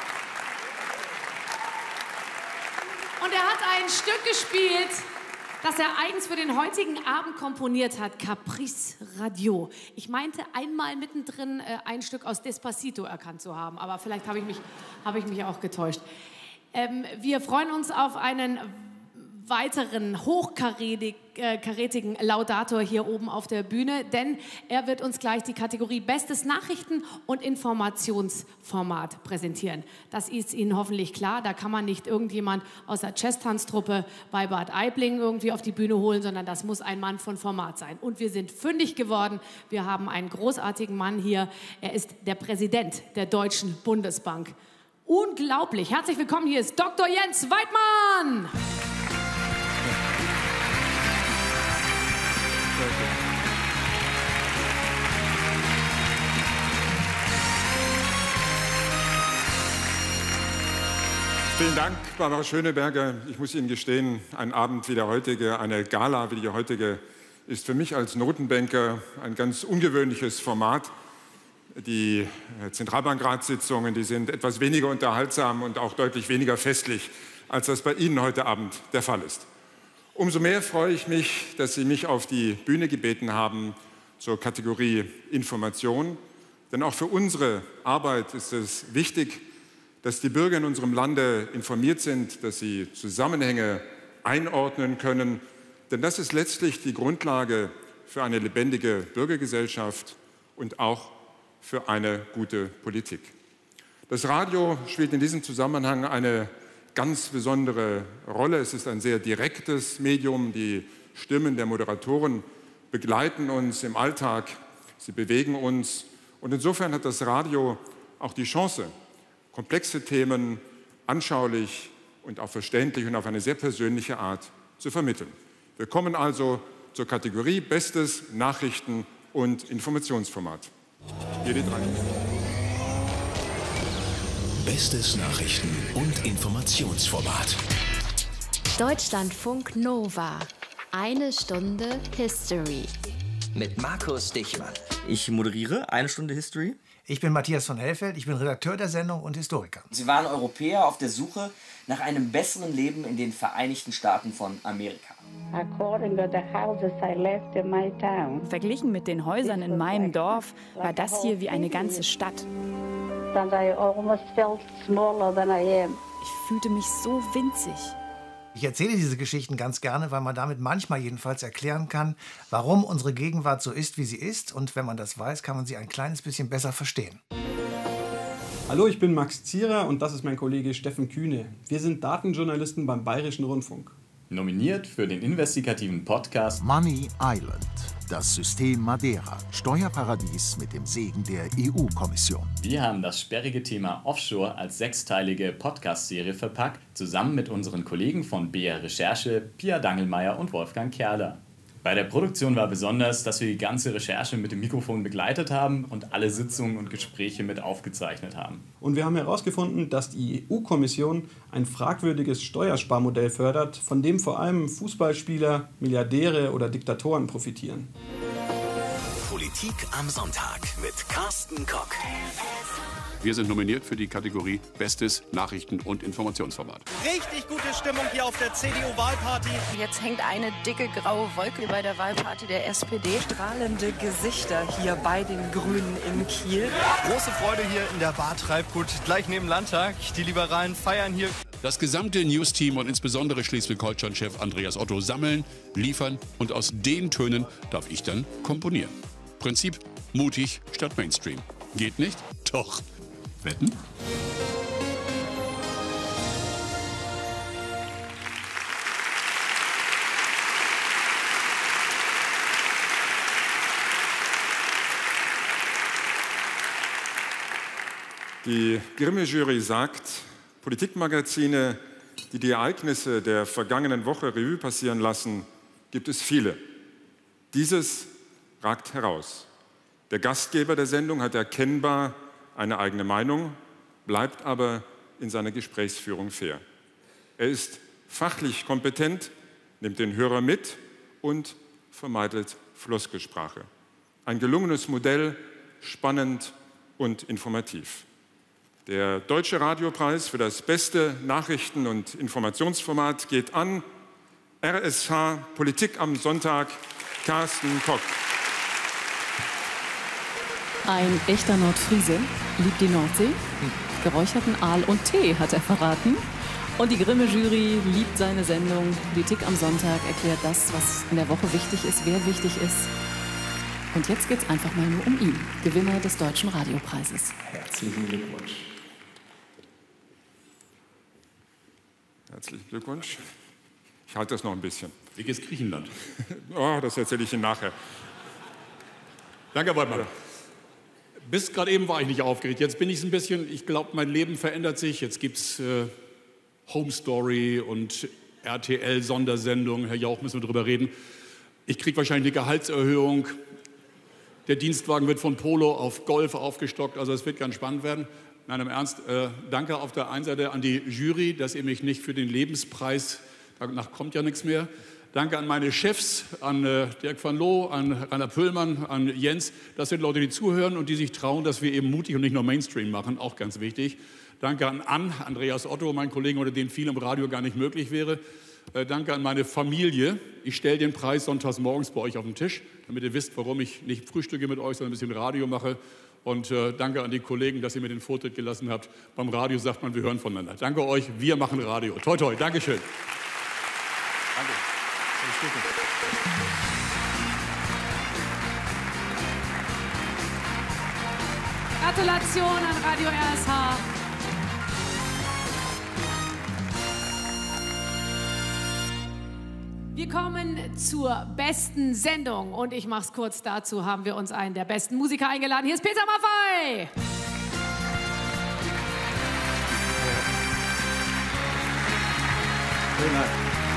Und er hat ein Stück gespielt, das er eigens für den heutigen Abend komponiert hat, Caprice Radio. Ich meinte einmal mittendrin ein Stück aus Despacito erkannt zu haben, aber vielleicht habe ich mich auch getäuscht. Wir freuen uns auf einen weiteren hochkarätigen Laudator hier oben auf der Bühne, denn er wird uns gleich die Kategorie Bestes Nachrichten- und Informationsformat präsentieren. Das ist Ihnen hoffentlich klar, da kann man nicht irgendjemand aus der Jazztanztruppe bei Bad Aibling irgendwie auf die Bühne holen, sondern das muss ein Mann von Format sein. Und wir sind fündig geworden, wir haben einen großartigen Mann hier, er ist der Präsident der Deutschen Bundesbank. Unglaublich, herzlich willkommen, hier ist Dr. Jens Weidmann! Vielen Dank, Barbara Schöneberger. Ich muss Ihnen gestehen, ein Abend wie der heutige, eine Gala wie die heutige, ist für mich als Notenbanker ein ganz ungewöhnliches Format. Die Zentralbankratssitzungen, die sind etwas weniger unterhaltsam und auch deutlich weniger festlich, als das bei Ihnen heute Abend der Fall ist. Umso mehr freue ich mich, dass Sie mich auf die Bühne gebeten haben zur Kategorie Information. Denn auch für unsere Arbeit ist es wichtig, dass die Bürger in unserem Lande informiert sind, dass sie Zusammenhänge einordnen können. Denn das ist letztlich die Grundlage für eine lebendige Bürgergesellschaft und auch für eine gute Politik. Das Radio spielt in diesem Zusammenhang eine ganz besondere Rolle. Es ist ein sehr direktes Medium. Die Stimmen der Moderatoren begleiten uns im Alltag, sie bewegen uns. Und insofern hat das Radio auch die Chance, komplexe Themen anschaulich und auch verständlich und auf eine sehr persönliche Art zu vermitteln. Wir kommen also zur Kategorie Bestes Nachrichten- und Informationsformat. Hier die drei. Bestes Nachrichten- und Informationsformat. Deutschlandfunk Nova. Eine Stunde History. Mit Markus Dichmann. Ich moderiere eine Stunde History. Ich bin Matthias von Hellfeld, ich bin Redakteur der Sendung und Historiker. Sie waren Europäer auf der Suche nach einem besseren Leben in den Vereinigten Staaten von Amerika. Verglichen mit den Häusern in meinem Dorf war das hier wie eine ganze Stadt. Ich fühlte mich so winzig. Ich erzähle diese Geschichten ganz gerne, weil man damit manchmal jedenfalls erklären kann, warum unsere Gegenwart so ist, wie sie ist. Und wenn man das weiß, kann man sie ein kleines bisschen besser verstehen. Hallo, ich bin Max Zierer und das ist mein Kollege Steffen Kühne. Wir sind Datenjournalisten beim Bayerischen Rundfunk. Nominiert für den investigativen Podcast Money Island. Das System Madeira, Steuerparadies mit dem Segen der EU-Kommission. Wir haben das sperrige Thema Offshore als 6-teilige Podcast-Serie verpackt, zusammen mit unseren Kollegen von BR Recherche, Pia Dangelmeier und Wolfgang Kerler. Bei der Produktion war besonders, dass wir die ganze Recherche mit dem Mikrofon begleitet haben und alle Sitzungen und Gespräche mit aufgezeichnet haben. Und wir haben herausgefunden, dass die EU-Kommission ein fragwürdiges Steuersparmodell fördert, von dem vor allem Fußballspieler, Milliardäre oder Diktatoren profitieren. Politik am Sonntag mit Carsten Kock. Wir sind nominiert für die Kategorie Bestes Nachrichten- und Informationsformat. Richtig gute Stimmung hier auf der CDU-Wahlparty. Jetzt hängt eine dicke graue Wolke bei der Wahlparty der SPD. Strahlende Gesichter hier bei den Grünen in Kiel. Große Freude hier in der Bar Treibgut, gleich neben Landtag. Die Liberalen feiern hier. Das gesamte News-Team und insbesondere Schleswig-Holstein-Chef Andreas Otto sammeln, liefern und aus den Tönen darf ich dann komponieren. Prinzip mutig statt Mainstream. Geht nicht? Doch. Wetten? Die Grimme-Jury sagt, Politikmagazine, die die Ereignisse der vergangenen Woche Revue passieren lassen, gibt es viele. Dieses ragt heraus. Der Gastgeber der Sendung hat erkennbar eine eigene Meinung, bleibt aber in seiner Gesprächsführung fair. Er ist fachlich kompetent, nimmt den Hörer mit und vermeidet Floskelsprache. Ein gelungenes Modell, spannend und informativ. Der Deutsche Radiopreis für das beste Nachrichten- und Informationsformat geht an RSH Politik am Sonntag, Carsten Kock. Ein echter Nordfriese liebt die Nordsee. Geräucherten Aal und Tee hat er verraten. Und die Grimme-Jury liebt seine Sendung. Politik am Sonntag erklärt das, was in der Woche wichtig ist, wer wichtig ist. Und jetzt geht es einfach mal nur um ihn, Gewinner des Deutschen Radiopreises. Herzlichen Glückwunsch. Herzlichen Glückwunsch. Ich halte das noch ein bisschen. Wie geht's Griechenland? Oh, das erzähle ich Ihnen nachher. Danke, Herr Woltmann. Bis gerade eben war ich nicht aufgeregt. Jetzt bin ich es ein bisschen. Ich glaube, mein Leben verändert sich. Jetzt gibt es Home Story und RTL-Sondersendungen. Herr Jauch, müssen wir drüber reden. Ich kriege wahrscheinlich eine Gehaltserhöhung. Der Dienstwagen wird von Polo auf Golf aufgestockt. Also es wird ganz spannend werden. Nein, im Ernst, danke auf der einen Seite an die Jury, dass ihr mich nicht für den Lebenspreis, danach kommt ja nichts mehr. Danke an meine Chefs, an Dirk van Loo, an Rainer Pöllmann, an Jens. Das sind Leute, die zuhören und die sich trauen, dass wir eben mutig und nicht nur Mainstream machen, auch ganz wichtig. Danke an Andreas Otto, meinen Kollegen, ohne den viel im Radio gar nicht möglich wäre. Danke an meine Familie. Ich stelle den Preis sonntags morgens bei euch auf den Tisch, damit ihr wisst, warum ich nicht frühstücke mit euch, sondern ein bisschen Radio mache. Und danke an die Kollegen, dass ihr mir den Vortritt gelassen habt. Beim Radio sagt man, wir hören voneinander. Danke euch, wir machen Radio. Toi, toi, Dankeschön. Danke. Gratulation an Radio RSH. Wir kommen zur besten Sendung und ich mach's kurz. Dazu haben wir uns einen der besten Musiker eingeladen. Hier ist Peter Maffay. Vielen Dank.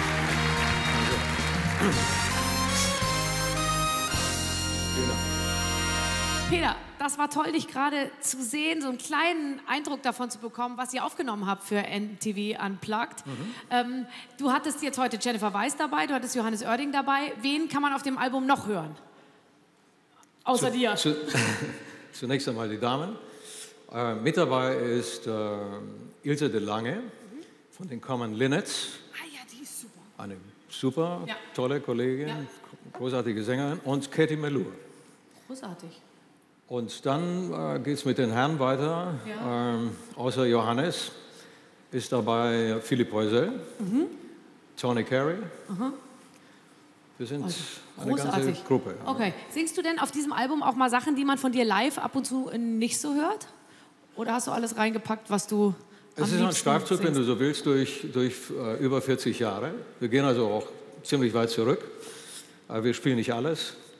Peter, das war toll, dich gerade zu sehen, so einen kleinen Eindruck davon zu bekommen, was ihr aufgenommen habt für MTV Unplugged. Du hattest jetzt heute Jennifer Weiss dabei, du hattest Johannes Oerding dabei. Wen kann man auf dem Album noch hören? Außer dir. Zunächst einmal die Damen. Mit dabei ist Ilse de Lange von den Common Linnets. Ah ja, die ist super. Eine super, tolle Kollegin, großartige Sängerin. Und Katie Melua. Großartig. Und dann geht es mit den Herren weiter. Ja. Außer Johannes ist dabei Philipp Poisel, Tony Carey. Wir sind eine ganze Gruppe. Okay. Singst du denn auf diesem Album auch mal Sachen, die man von dir live ab und zu nicht so hört? Oder hast du alles reingepackt, was du Es ist ein Streifzug, wenn du so willst, durch über 40 Jahre. Wir gehen also auch ziemlich weit zurück. Wir spielen nicht alles.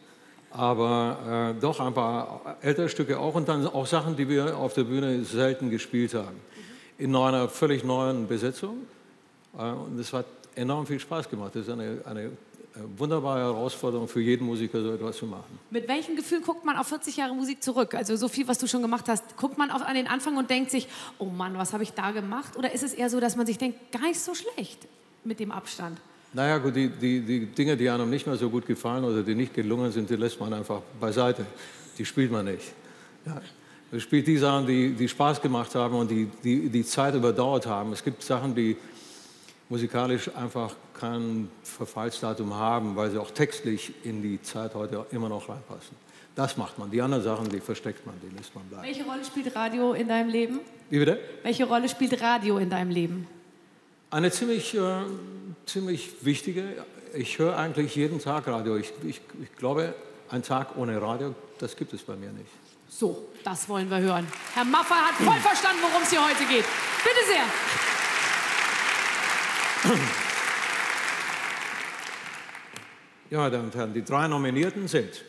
aber doch ein paar ältere Stücke auch und dann auch Sachen, die wir auf der Bühne selten gespielt haben. In einer völlig neuen Besetzung. Und es hat enorm viel Spaß gemacht. Das ist eine wunderbare Herausforderung für jeden Musiker, so etwas zu machen. Mit welchem Gefühl guckt man auf 40 Jahre Musik zurück? Also so viel, was du schon gemacht hast. Guckt man an den Anfang und denkt sich, oh Mann, was habe ich da gemacht? Oder ist es eher so, dass man sich denkt, gar nicht so schlecht mit dem Abstand? Naja, gut, die Dinge, die einem nicht mehr so gut gefallen oder die nicht gelungen sind, die lässt man einfach beiseite. Die spielt man nicht. Ja. Man spielt die Sachen, die Spaß gemacht haben und die Zeit überdauert haben. Es gibt Sachen, die musikalisch einfach kein Verfallsdatum haben, weil sie auch textlich in die Zeit heute immer noch reinpassen. Das macht man. Die anderen Sachen, die versteckt man, die lässt man bleiben. Welche Rolle spielt Radio in deinem Leben? Wie bitte? Welche Rolle spielt Radio in deinem Leben? Eine ziemlich wichtige. Ich höre eigentlich jeden Tag Radio. Ich glaube, ein Tag ohne Radio, das gibt es bei mir nicht. So, das wollen wir hören. Herr Maffay hat voll verstanden, worum es hier heute geht. Bitte sehr. Ja, meine Damen und Herren, die 3 Nominierten sind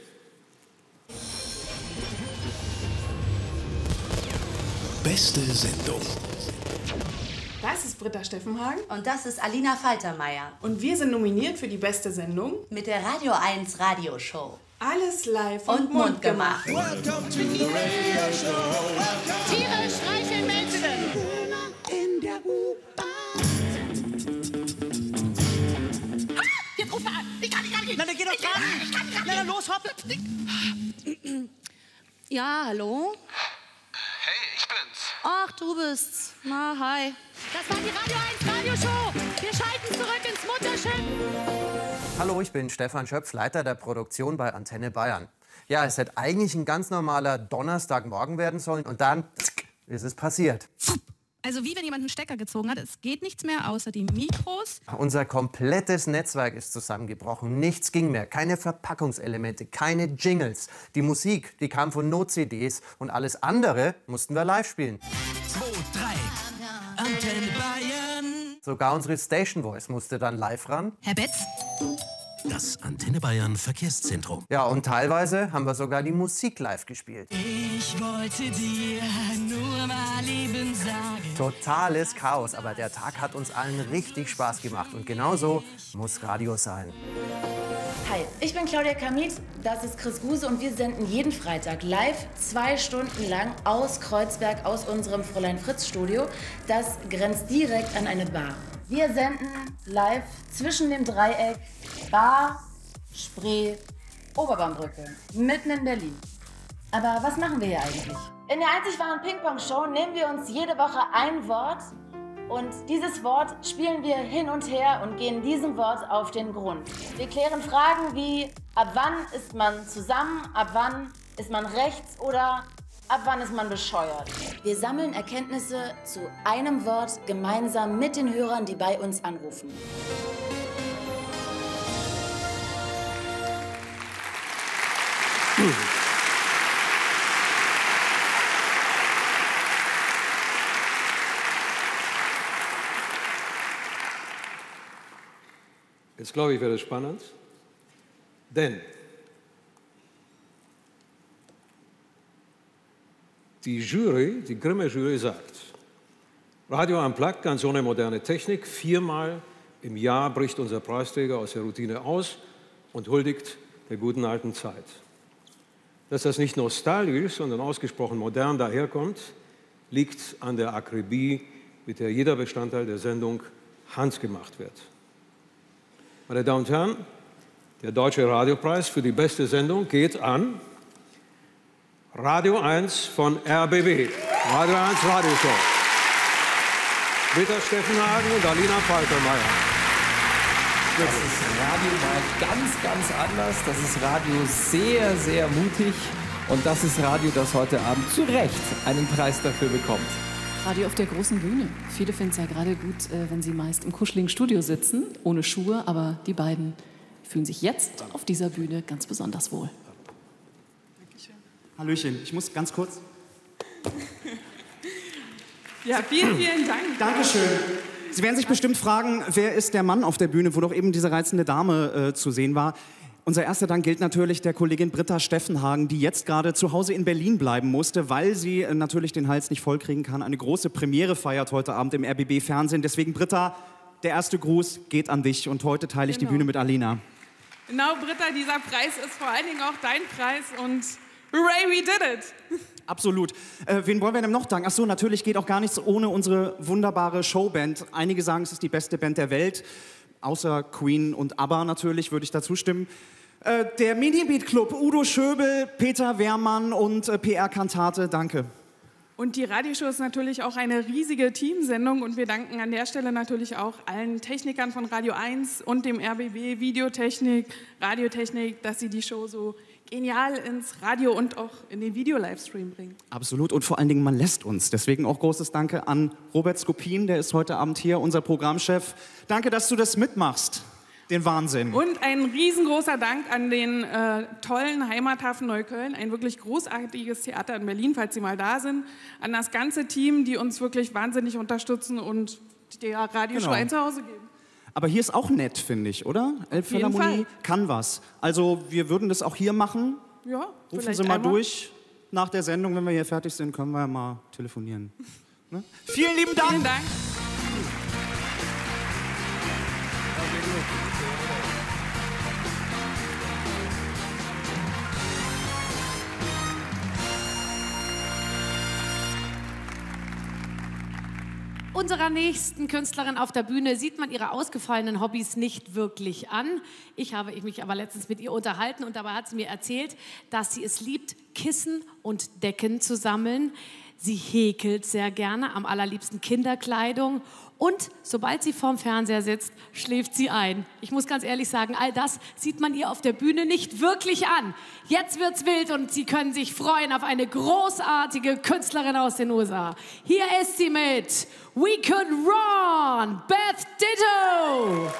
Beste Sendung. Das ist Britta Steffenhagen. Und das ist Alina Faltermeier. Und wir sind nominiert für die beste Sendung mit der Radio 1 Radioshow. Alles live und mundgemacht. Welcome to the radio show. Tiere streicheln Menschen. In der Jetzt ruf an. Ich kann nicht. Na, dann geh doch dran. Ich kann nicht. Na, dann los, hopp. Ja, hallo? Hey, ich bin's. Ach, du bist's. Na, hi. Das war die Radio 1 Radioshow. Wir schalten zurück ins Mutterschiff. Hallo, ich bin Stefan Schöpf, Leiter der Produktion bei Antenne Bayern. Ja, es hätte eigentlich ein ganz normaler Donnerstagmorgen werden sollen und dann ist es passiert. Also wie wenn jemand einen Stecker gezogen hat, es geht nichts mehr außer die Mikros. Unser komplettes Netzwerk ist zusammengebrochen, nichts ging mehr, keine Verpackungselemente, keine Jingles. Die Musik, die kam von Not-CDs und alles andere mussten wir live spielen. 2, 3, Antenne Bayern. Sogar unsere Station Voice musste dann live ran. Herr Betz? Das Antenne Bayern Verkehrszentrum. Ja, und teilweise haben wir sogar die Musik live gespielt. Ich wollte dir nur mal Leben sagen. Totales Chaos, aber der Tag hat uns allen richtig Spaß gemacht. Und genau so muss Radio sein. Hi, ich bin Claudia Kamit, das ist Chris Guse und wir senden jeden Freitag live 2 Stunden lang aus Kreuzberg, aus unserem Fräulein Fritz Studio. Das grenzt direkt an eine Bar. Wir senden live zwischen dem Dreieck Bar, Spree, Oberbaumbrücke, mitten in Berlin. Aber was machen wir hier eigentlich? In der einzig wahren Ping-Pong-Show nehmen wir uns jede Woche ein Wort und dieses Wort spielen wir hin und her und gehen diesem Wort auf den Grund. Wir klären Fragen wie, ab wann ist man zusammen, ab wann ist man rechts oder ab wann ist man bescheuert. Wir sammeln Erkenntnisse zu einem Wort gemeinsam mit den Hörern, die bei uns anrufen. Jetzt glaube ich, wird es spannend, denn die Jury, die Grimme-Jury sagt, Radio Unplugged, ganz ohne moderne Technik, 4-mal im Jahr bricht unser Preisträger aus der Routine aus und huldigt der guten alten Zeit. Dass das nicht nostalgisch, sondern ausgesprochen modern daherkommt, liegt an der Akribie, mit der jeder Bestandteil der Sendung handgemacht wird. Meine Damen und Herren, der Deutsche Radiopreis für die beste Sendung geht an Radio 1 von RBB, Radio 1 Radioshow. Britta Steffenhagen und Alina Faltermeier. Das ist Radio mal ganz anders. Das ist Radio sehr, sehr mutig. Und das ist Radio, das heute Abend zu Recht einen Preis dafür bekommt. Radio auf der großen Bühne. Viele finden es ja gerade gut, wenn sie meist im kuscheligen Studio sitzen, ohne Schuhe. Aber die beiden fühlen sich jetzt auf dieser Bühne ganz besonders wohl. Hallöchen, ich muss ganz kurz. Ja, vielen Dank. Dankeschön. Sie werden sich bestimmt fragen, wer ist der Mann auf der Bühne, wo doch eben diese reizende Dame zu sehen war. Unser erster Dank gilt natürlich der Kollegin Britta Steffenhagen, die jetzt gerade zu Hause in Berlin bleiben musste, weil sie natürlich den Hals nicht vollkriegen kann. Eine große Premiere feiert heute Abend im RBB-Fernsehen. Deswegen, Britta, der erste Gruß geht an dich und heute teile ich die Bühne mit Alina. Genau, Britta, dieser Preis ist vor allen Dingen auch dein Preis und hooray, we did it! Absolut. Wen wollen wir denn noch danken? Ach so, natürlich geht auch gar nichts ohne unsere wunderbare Showband. Einige sagen, es ist die beste Band der Welt. Außer Queen und ABBA natürlich, würde ich dazu stimmen. Der Mini-Beat Club, Udo Schöbel, Peter Wehrmann und PR-Kantate, danke. Und die Radioshow ist natürlich auch eine riesige Teamsendung und wir danken an der Stelle natürlich auch allen Technikern von Radio 1 und dem RBB Videotechnik, Radiotechnik, dass sie die Show so genial ins Radio und auch in den Video-Livestream bringen. Absolut und vor allen Dingen, man lässt uns. Deswegen auch großes Danke an Robert Skopin, der ist heute Abend hier, unser Programmchef. Danke, dass du das mitmachst. Den Wahnsinn. Und ein riesengroßer Dank an den tollen Heimathafen Neukölln, ein wirklich großartiges Theater in Berlin, falls Sie mal da sind, an das ganze Team, die uns wirklich wahnsinnig unterstützen und der Radioshow ein Zuhause geben. Aber hier ist auch nett, finde ich, oder? Elbphilharmonie kann was. Also wir würden das auch hier machen. Ja, rufen Sie mal durch. Nach der Sendung, wenn wir hier fertig sind, können wir mal telefonieren. Ne? Vielen lieben Dank. Vielen Dank. Unserer nächsten Künstlerin auf der Bühne sieht man ihre ausgefallenen Hobbys nicht wirklich an. Ich habe mich aber letztens mit ihr unterhalten und dabei hat sie mir erzählt, dass sie es liebt, Kissen und Decken zu sammeln. Sie häkelt sehr gerne, am allerliebsten Kinderkleidung. Und sobald sie vorm Fernseher sitzt, schläft sie ein. Ich muss ganz ehrlich sagen, all das sieht man ihr auf der Bühne nicht wirklich an. Jetzt wird's wild und Sie können sich freuen auf eine großartige Künstlerin aus den USA. Hier ist sie mit We Could Run, Beth Ditto.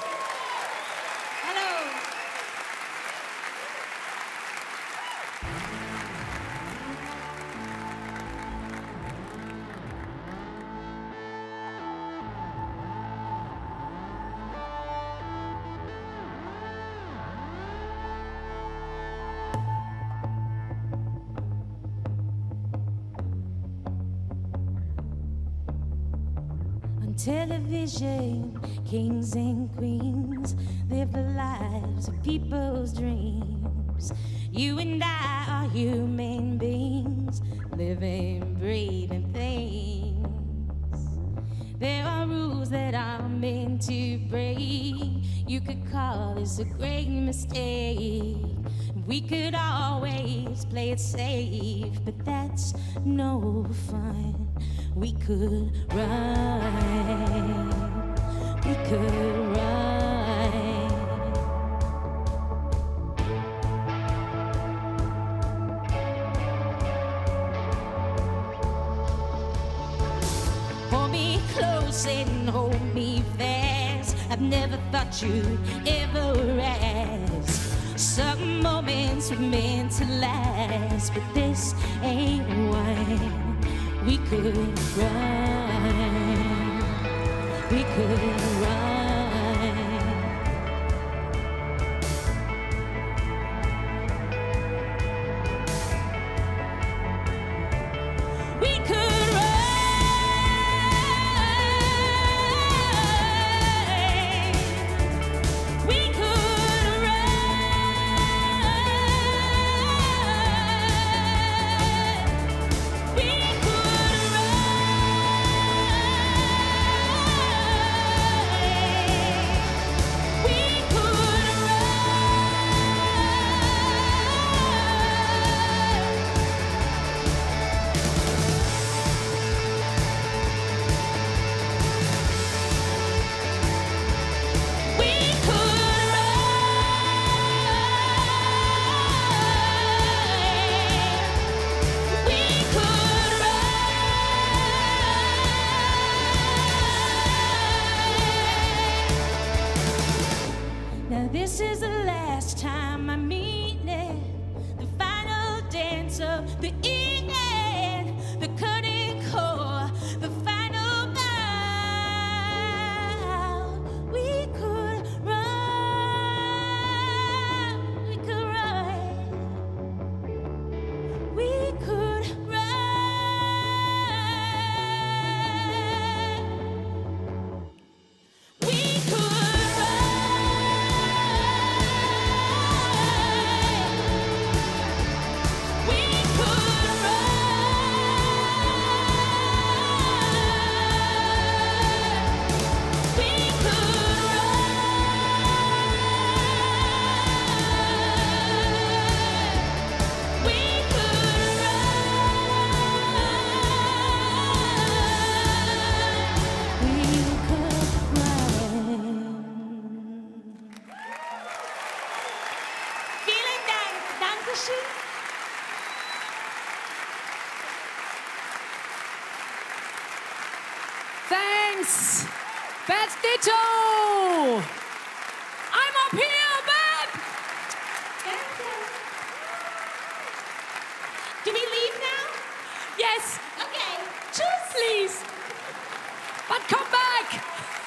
Television, kings and queens live the lives of people's dreams. You and I are human beings, living, breathing things. There are rules that I'm meant to break. You could call this a great mistake. We could always play it safe, but that's no fun. We could run, we could run. Hold me close and hold me fast. I've never thought you'd ever rest. Some moments were meant to last, but this ain't one. We could run, we could run. We could run, we could run, we could run. Dankeschön. Thanks. Beth Ditto. I'm up here, Beth. Do we leave now? Yes. Okay. Tschüss, please. But come back.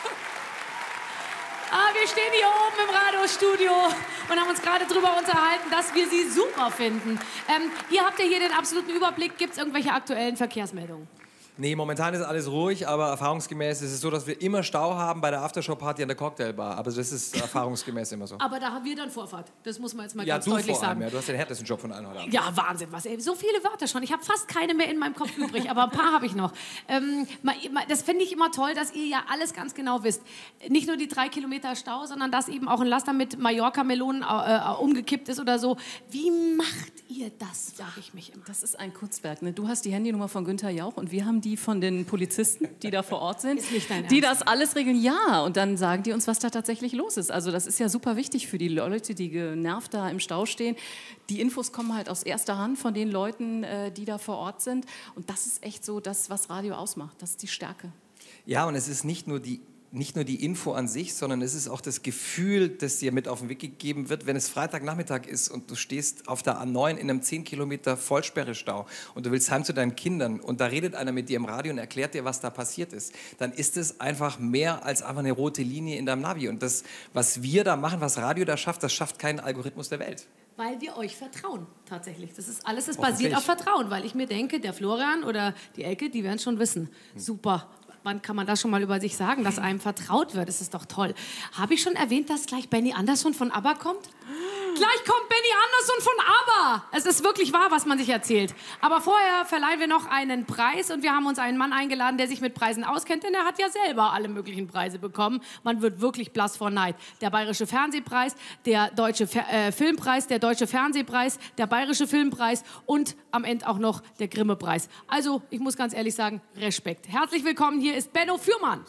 Wir stehen hier oben im Radiostudio und haben uns gerade darüber unterhalten, dass wir Sie super finden. Ihr habt ja hier den absoluten Überblick. Gibt es irgendwelche aktuellen Verkehrsmeldungen? Nee, momentan ist alles ruhig, aber erfahrungsgemäß ist es so, dass wir immer Stau haben bei der Aftershow-Party an der Cocktailbar. Aber das ist erfahrungsgemäß immer so. Aber da haben wir dann Vorfahrt. Das muss man jetzt mal Ja, ganz du deutlich vor allem, sagen. ja. Du hast den härtesten Job von allen heute Abend. Ja, Wahnsinn, was, ey. So viele Wörter schon. Ich habe fast keine mehr in meinem Kopf übrig, aber ein paar habe ich noch. Das finde ich immer toll, dass ihr ja alles ganz genau wisst. Nicht nur die 3 Kilometer Stau, sondern dass eben auch ein Laster mit Mallorca-Melonen umgekippt ist oder so. Wie macht ihr das, sage ich mich immer. Das ist ein Kunstwerk. Ne? Du hast die Handynummer von Günther Jauch und wir haben die von den Polizisten, die da vor Ort sind, Ist nicht dein die Ernst? das alles regeln. Ja, und dann sagen die uns, was da tatsächlich los ist. Also das ist ja super wichtig für die Leute, die genervt da im Stau stehen. Die Infos kommen halt aus erster Hand von den Leuten, die da vor Ort sind. Und das ist echt so das, was Radio ausmacht. Das ist die Stärke. Ja, und es ist nicht nur die Info an sich, sondern es ist auch das Gefühl, das dir mit auf den Weg gegeben wird, wenn es Freitagnachmittag ist und du stehst auf der A9 in einem 10 Kilometer Vollsperrestau und du willst heim zu deinen Kindern und da redet einer mit dir im Radio und erklärt dir, was da passiert ist, dann ist es einfach mehr als einfach eine rote Linie in deinem Navi. Und das, was wir da machen, was Radio da schafft, das schafft keinen Algorithmus der Welt. Weil wir euch vertrauen, tatsächlich. Das ist alles, das basiert auf Vertrauen, weil ich mir denke, der Florian oder die Elke, die werden es schon wissen. Super. Wann kann man das schon mal über sich sagen, dass einem vertraut wird? Das ist doch toll. Habe ich schon erwähnt, dass gleich Benny Andersson von ABBA kommt? Gleich kommt Benny Andersson von ABBA. Es ist wirklich wahr, was man sich erzählt. Aber vorher verleihen wir noch einen Preis und wir haben uns einen Mann eingeladen, der sich mit Preisen auskennt, denn er hat ja selber alle möglichen Preise bekommen. Man wird wirklich blass vor Neid. Der Bayerische Fernsehpreis, der Deutsche Filmpreis, der Deutsche Fernsehpreis, der Bayerische Filmpreis und am Ende auch noch der Grimme-Preis. Also, ich muss ganz ehrlich sagen, Respekt. Herzlich willkommen, hier ist Benno Fürmann.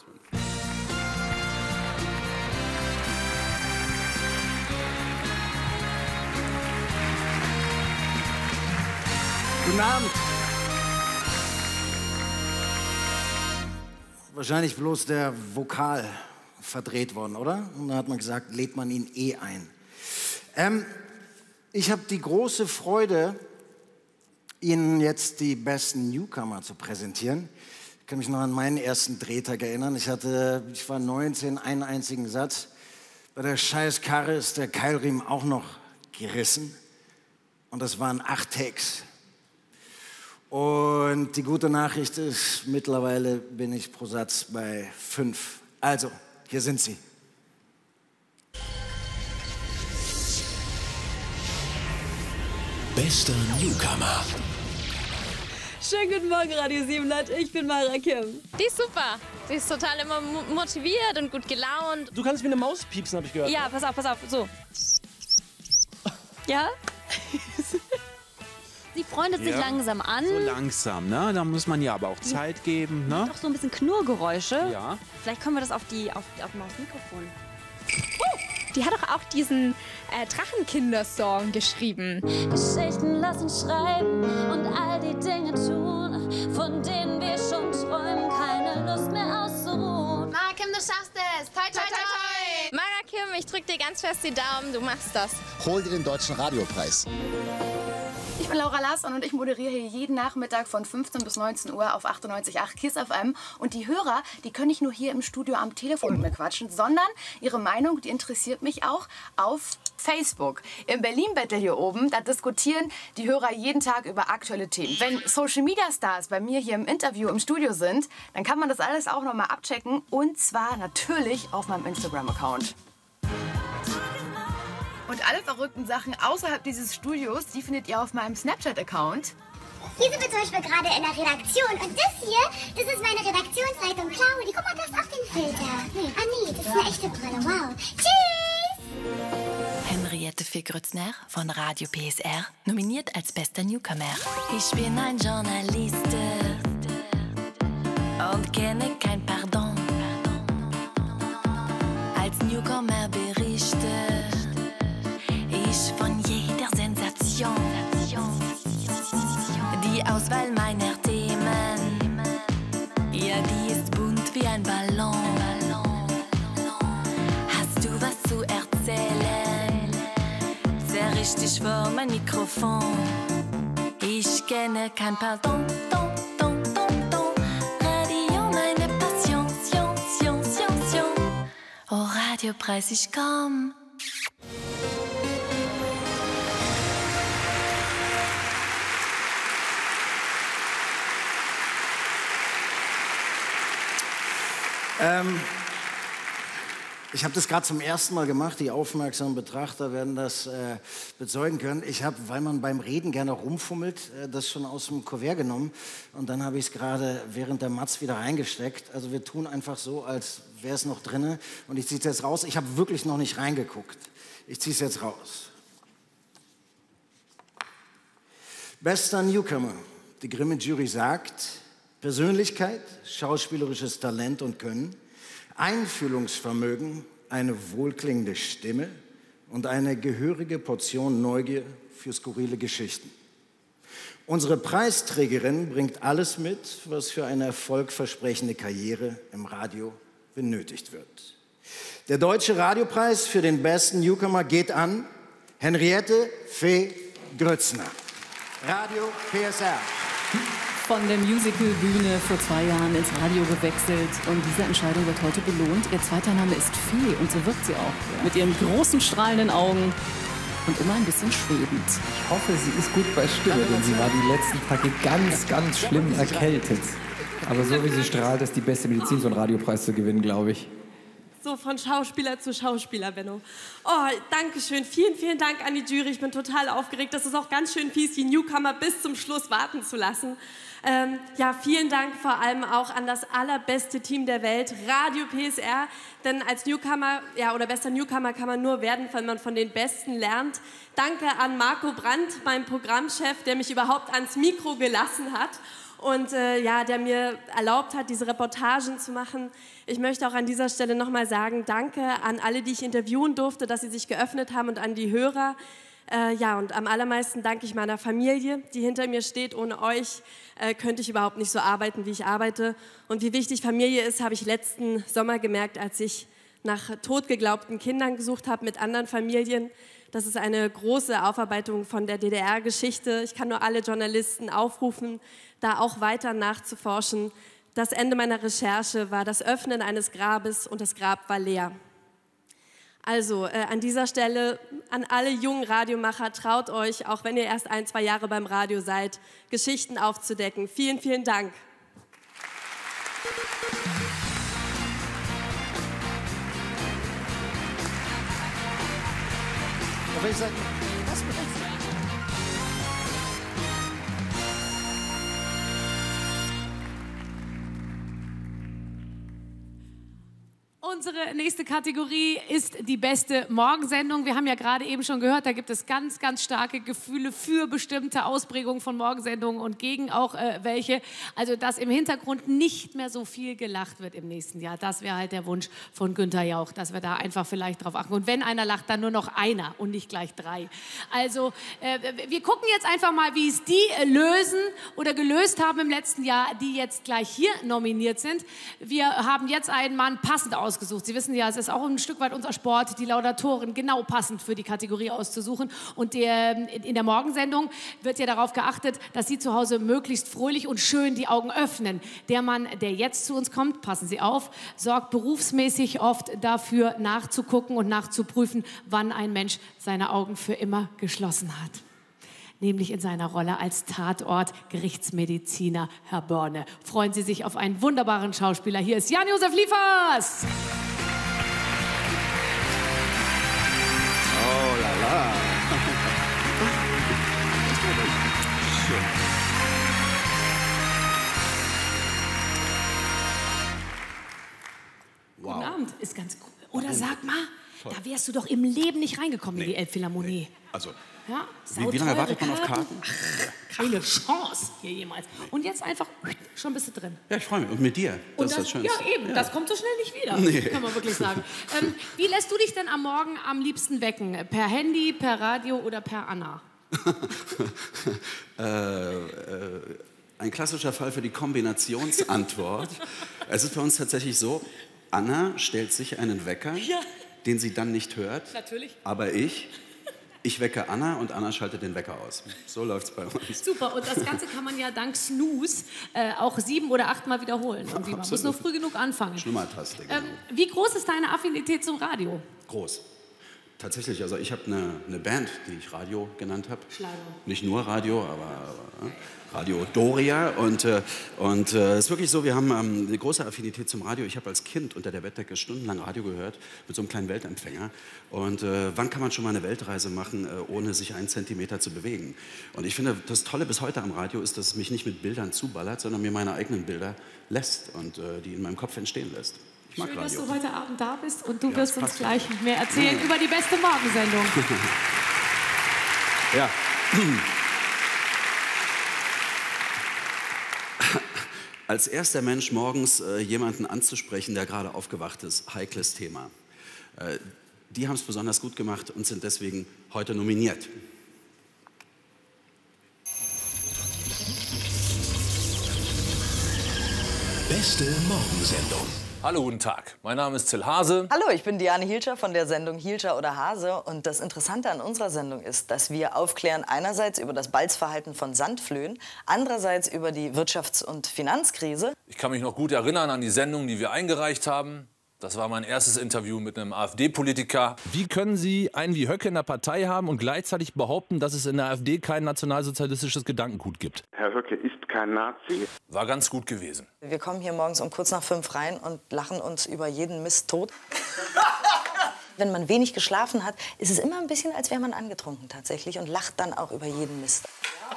Guten Abend. Wahrscheinlich bloß der Vokal verdreht worden, oder? Und da hat man gesagt, lädt man ihn ein. Ich habe die große Freude, Ihnen jetzt die besten Newcomer zu präsentieren. Ich kann mich noch an meinen ersten Drehtag erinnern. Ich war 19, einen einzigen Satz. Bei der scheiß Karre ist der Keilriemen auch noch gerissen. Und das waren 8 Takes. Und die gute Nachricht ist, mittlerweile bin ich pro Satz bei 5. Also, hier sind sie. Bester Newcomer. Schönen guten Morgen, Radio 700. Ich bin Mara Kim. Die ist super. Die ist total immer motiviert und gut gelaunt. Du kannst wie eine Maus piepsen, habe ich gehört. Ja, pass auf. So. Ja? Sie freundet sich langsam an. So langsam, ne? Da muss man ja aber auch Zeit geben, ne? Doch so ein bisschen Knurrgeräusche. Ja. Vielleicht können wir das auf dem Mikrofon. Die hat doch auch diesen Drachenkinder-Song geschrieben. Geschichten lassen schreiben und all die Dinge tun, von denen wir schon träumen, keine Lust mehr auszuruhen. Mara Kim, du schaffst es! Toi, toi, toi! Mara Kim, ich drück dir ganz fest die Daumen, du machst das. Hol dir den Deutschen Radiopreis. Ich bin Laura Larsson und ich moderiere hier jeden Nachmittag von 15 bis 19 Uhr auf 98.8 KISS FM. Und die Hörer, die können nicht nur hier im Studio am Telefon mit mir quatschen, sondern ihre Meinung, die interessiert mich auch auf Facebook. Im Berlin-Battle hier oben, da diskutieren die Hörer jeden Tag über aktuelle Themen. Wenn Social-Media-Stars bei mir hier im Interview im Studio sind, dann kann man das alles auch noch mal abchecken. Und zwar natürlich auf meinem Instagram-Account. Und alle verrückten Sachen außerhalb dieses Studios, die findet ihr auf meinem Snapchat-Account. Hier sind wir zum Beispiel gerade in der Redaktion. Und das hier, das ist meine Redaktionsleitung Claudi. Guck mal, das ist auch den Filter. Nee, das ist eine echte Brille. Wow. Tschüss! Henriette Fee-Grützner von Radio PSR, nominiert als bester Newcomer. Ich bin ein Journalist und kenne kein Pardon. Als Newcomer berichte ich von jeder Sensation. richtig vor mein Mikrofon. Ich kenne kein Pardon, don, don, don, don. Radio meine Passion, Sion, Sion, Sion, Sion. Oh Radiopreis, ich komm. Ich habe das gerade zum ersten Mal gemacht. Die aufmerksamen Betrachter werden das bezeugen können. Ich habe, weil man beim Reden gerne rumfummelt, das schon aus dem Kuvert genommen. Und dann habe ich es gerade während der Matz wieder reingesteckt. Also wir tun einfach so, als wäre es noch drin. Und ich ziehe es jetzt raus. Ich habe wirklich noch nicht reingeguckt. Ich ziehe es jetzt raus. Bester Newcomer. Die Grimme-Jury sagt: Persönlichkeit, schauspielerisches Talent und Können, Einfühlungsvermögen, eine wohlklingende Stimme und eine gehörige Portion Neugier für skurrile Geschichten. Unsere Preisträgerin bringt alles mit, was für eine erfolgversprechende Karriere im Radio benötigt wird. Der Deutsche Radiopreis für den besten Newcomer geht an Henriette Fee Grützner. Radio PSR. Von der Musicalbühne vor 2 Jahren ins Radio gewechselt und diese Entscheidung wird heute belohnt. Ihr zweiter Name ist Fee und so wirkt sie auch. Mit ihren großen strahlenden Augen und immer ein bisschen schwebend. Ich hoffe, sie ist gut bei Stimme, denn sie war die letzten Tage ganz, ganz schlimm erkältet. Aber so wie sie strahlt, ist die beste Medizin, so einen Radiopreis zu gewinnen, glaube ich. So, von Schauspieler zu Schauspieler, Benno. Oh, danke schön. Vielen, vielen Dank an die Jury. Ich bin total aufgeregt. Das ist auch ganz schön fies, die Newcomer bis zum Schluss warten zu lassen. Ja, vielen Dank vor allem auch an das allerbeste Team der Welt, Radio PSR. Denn als Newcomer, ja, oder bester Newcomer kann man nur werden, wenn man von den Besten lernt. Danke an Marco Brandt, meinem Programmchef, der mich überhaupt ans Mikro gelassen hat. Und ja, der mir erlaubt hat, diese Reportagen zu machen. Ich möchte auch an dieser Stelle nochmal sagen, danke an alle, die ich interviewen durfte, dass sie sich geöffnet haben und an die Hörer. Ja, und am allermeisten danke ich meiner Familie, die hinter mir steht. Ohne euch könnte ich überhaupt nicht so arbeiten, wie ich arbeite. Und wie wichtig Familie ist, habe ich letzten Sommer gemerkt, als ich nach totgeglaubten Kindern gesucht habe mit anderen Familien. Das ist eine große Aufarbeitung von der DDR-Geschichte. Ich kann nur alle Journalisten aufrufen, da auch weiter nachzuforschen. Das Ende meiner Recherche war das Öffnen eines Grabes und das Grab war leer. Also an dieser Stelle an alle jungen Radiomacher, traut euch, auch wenn ihr erst 1, 2 Jahre beim Radio seid, Geschichten aufzudecken. Vielen, vielen Dank. Unsere nächste Kategorie ist die beste Morgensendung. Wir haben ja gerade eben schon gehört, da gibt es ganz, ganz starke Gefühle für bestimmte Ausprägungen von Morgensendungen und gegen auch welche. Also, dass im Hintergrund nicht mehr so viel gelacht wird im nächsten Jahr. Das wäre halt der Wunsch von Günther Jauch, dass wir da einfach vielleicht drauf achten. Und wenn einer lacht, dann nur noch einer und nicht gleich 3. Also, wir gucken jetzt einfach mal, wie es die lösen oder gelöst haben im letzten Jahr, die jetzt gleich hier nominiert sind. Wir haben jetzt einen Mann passend ausgesucht. Sie wissen ja, es ist auch ein Stück weit unser Sport, die Laudatoren genau passend für die Kategorie auszusuchen. Und in der Morgensendung wird ja darauf geachtet, dass Sie zu Hause möglichst fröhlich und schön die Augen öffnen. Der Mann, der jetzt zu uns kommt, passen Sie auf, sorgt berufsmäßig oft dafür, nachzugucken und nachzuprüfen, wann ein Mensch seine Augen für immer geschlossen hat. Nämlich in seiner Rolle als Tatort-Gerichtsmediziner Herr Börne. Freuen Sie sich auf einen wunderbaren Schauspieler. Hier ist Jan-Josef Liefers! Oh la la! Wow. Guten Abend, ist ganz cool. Oder sag mal, da wärst du doch im Leben nicht reingekommen in die Elbphilharmonie. Nee. Also, ja, wie lange wartet man auf Karten? Keine Chance hier jemals. Und jetzt einfach, schon bist du drin. Ja, ich freue mich. Und mit dir. Das ist das Schönste. Ja, eben. Ja. Das kommt so schnell nicht wieder, nee. Kann man wirklich sagen. Wie lässt du dich denn am Morgen am liebsten wecken? Per Handy, per Radio oder per Anna? Ein klassischer Fall für die Kombinationsantwort. Es ist bei uns tatsächlich so, Anna stellt sich einen Wecker, den sie dann nicht hört. Natürlich. Aber ich Ich wecke Anna und Anna schaltet den Wecker aus. So läuft's bei uns. Super, und das Ganze kann man ja dank Snooze auch 7 oder 8 Mal wiederholen. Und man muss nur früh genug anfangen. Schlummertaste. Wie groß ist deine Affinität zum Radio? Groß. Tatsächlich, also ich habe eine Band, die ich Radio genannt habe. Schlager. Nicht nur Radio, aber Radio Doria. Und es ist wirklich so, wir haben eine große Affinität zum Radio. Ich habe als Kind unter der Bettdecke stundenlang Radio gehört, mit so einem kleinen Weltempfänger. Und wann kann man schon mal eine Weltreise machen, ohne sich 1 Zentimeter zu bewegen? Und ich finde, das Tolle bis heute am Radio ist, dass es mich nicht mit Bildern zuballert, sondern mir meine eigenen Bilder lässt und die in meinem Kopf entstehen lässt. Ich mag Schön, Radio. dass du heute Abend da bist und du wirst uns gleich mehr erzählen über die beste Morgensendung. Ja. Als erster Mensch morgens jemanden anzusprechen, der gerade aufgewacht ist, heikles Thema. Die haben es besonders gut gemacht und sind deswegen heute nominiert. Beste Morgensendung. Hallo, guten Tag. Mein Name ist Till Hase. Hallo, ich bin Diane Hielscher von der Sendung Hielscher oder Hase. Und das Interessante an unserer Sendung ist, dass wir aufklären einerseits über das Balzverhalten von Sandflöhen, andererseits über die Wirtschafts- und Finanzkrise. Ich kann mich noch gut erinnern an die Sendung, die wir eingereicht haben. Das war mein erstes Interview mit einem AfD-Politiker. Wie können Sie einen wie Höcke in der Partei haben und gleichzeitig behaupten, dass es in der AfD kein nationalsozialistisches Gedankengut gibt? Herr Höcke ist kein Nazi. War ganz gut gewesen. Wir kommen hier morgens um kurz nach 5 rein und lachen uns über jeden Mist tot. Wenn man wenig geschlafen hat, ist es immer ein bisschen, als wäre man angetrunken tatsächlich und lacht dann auch über jeden Mist.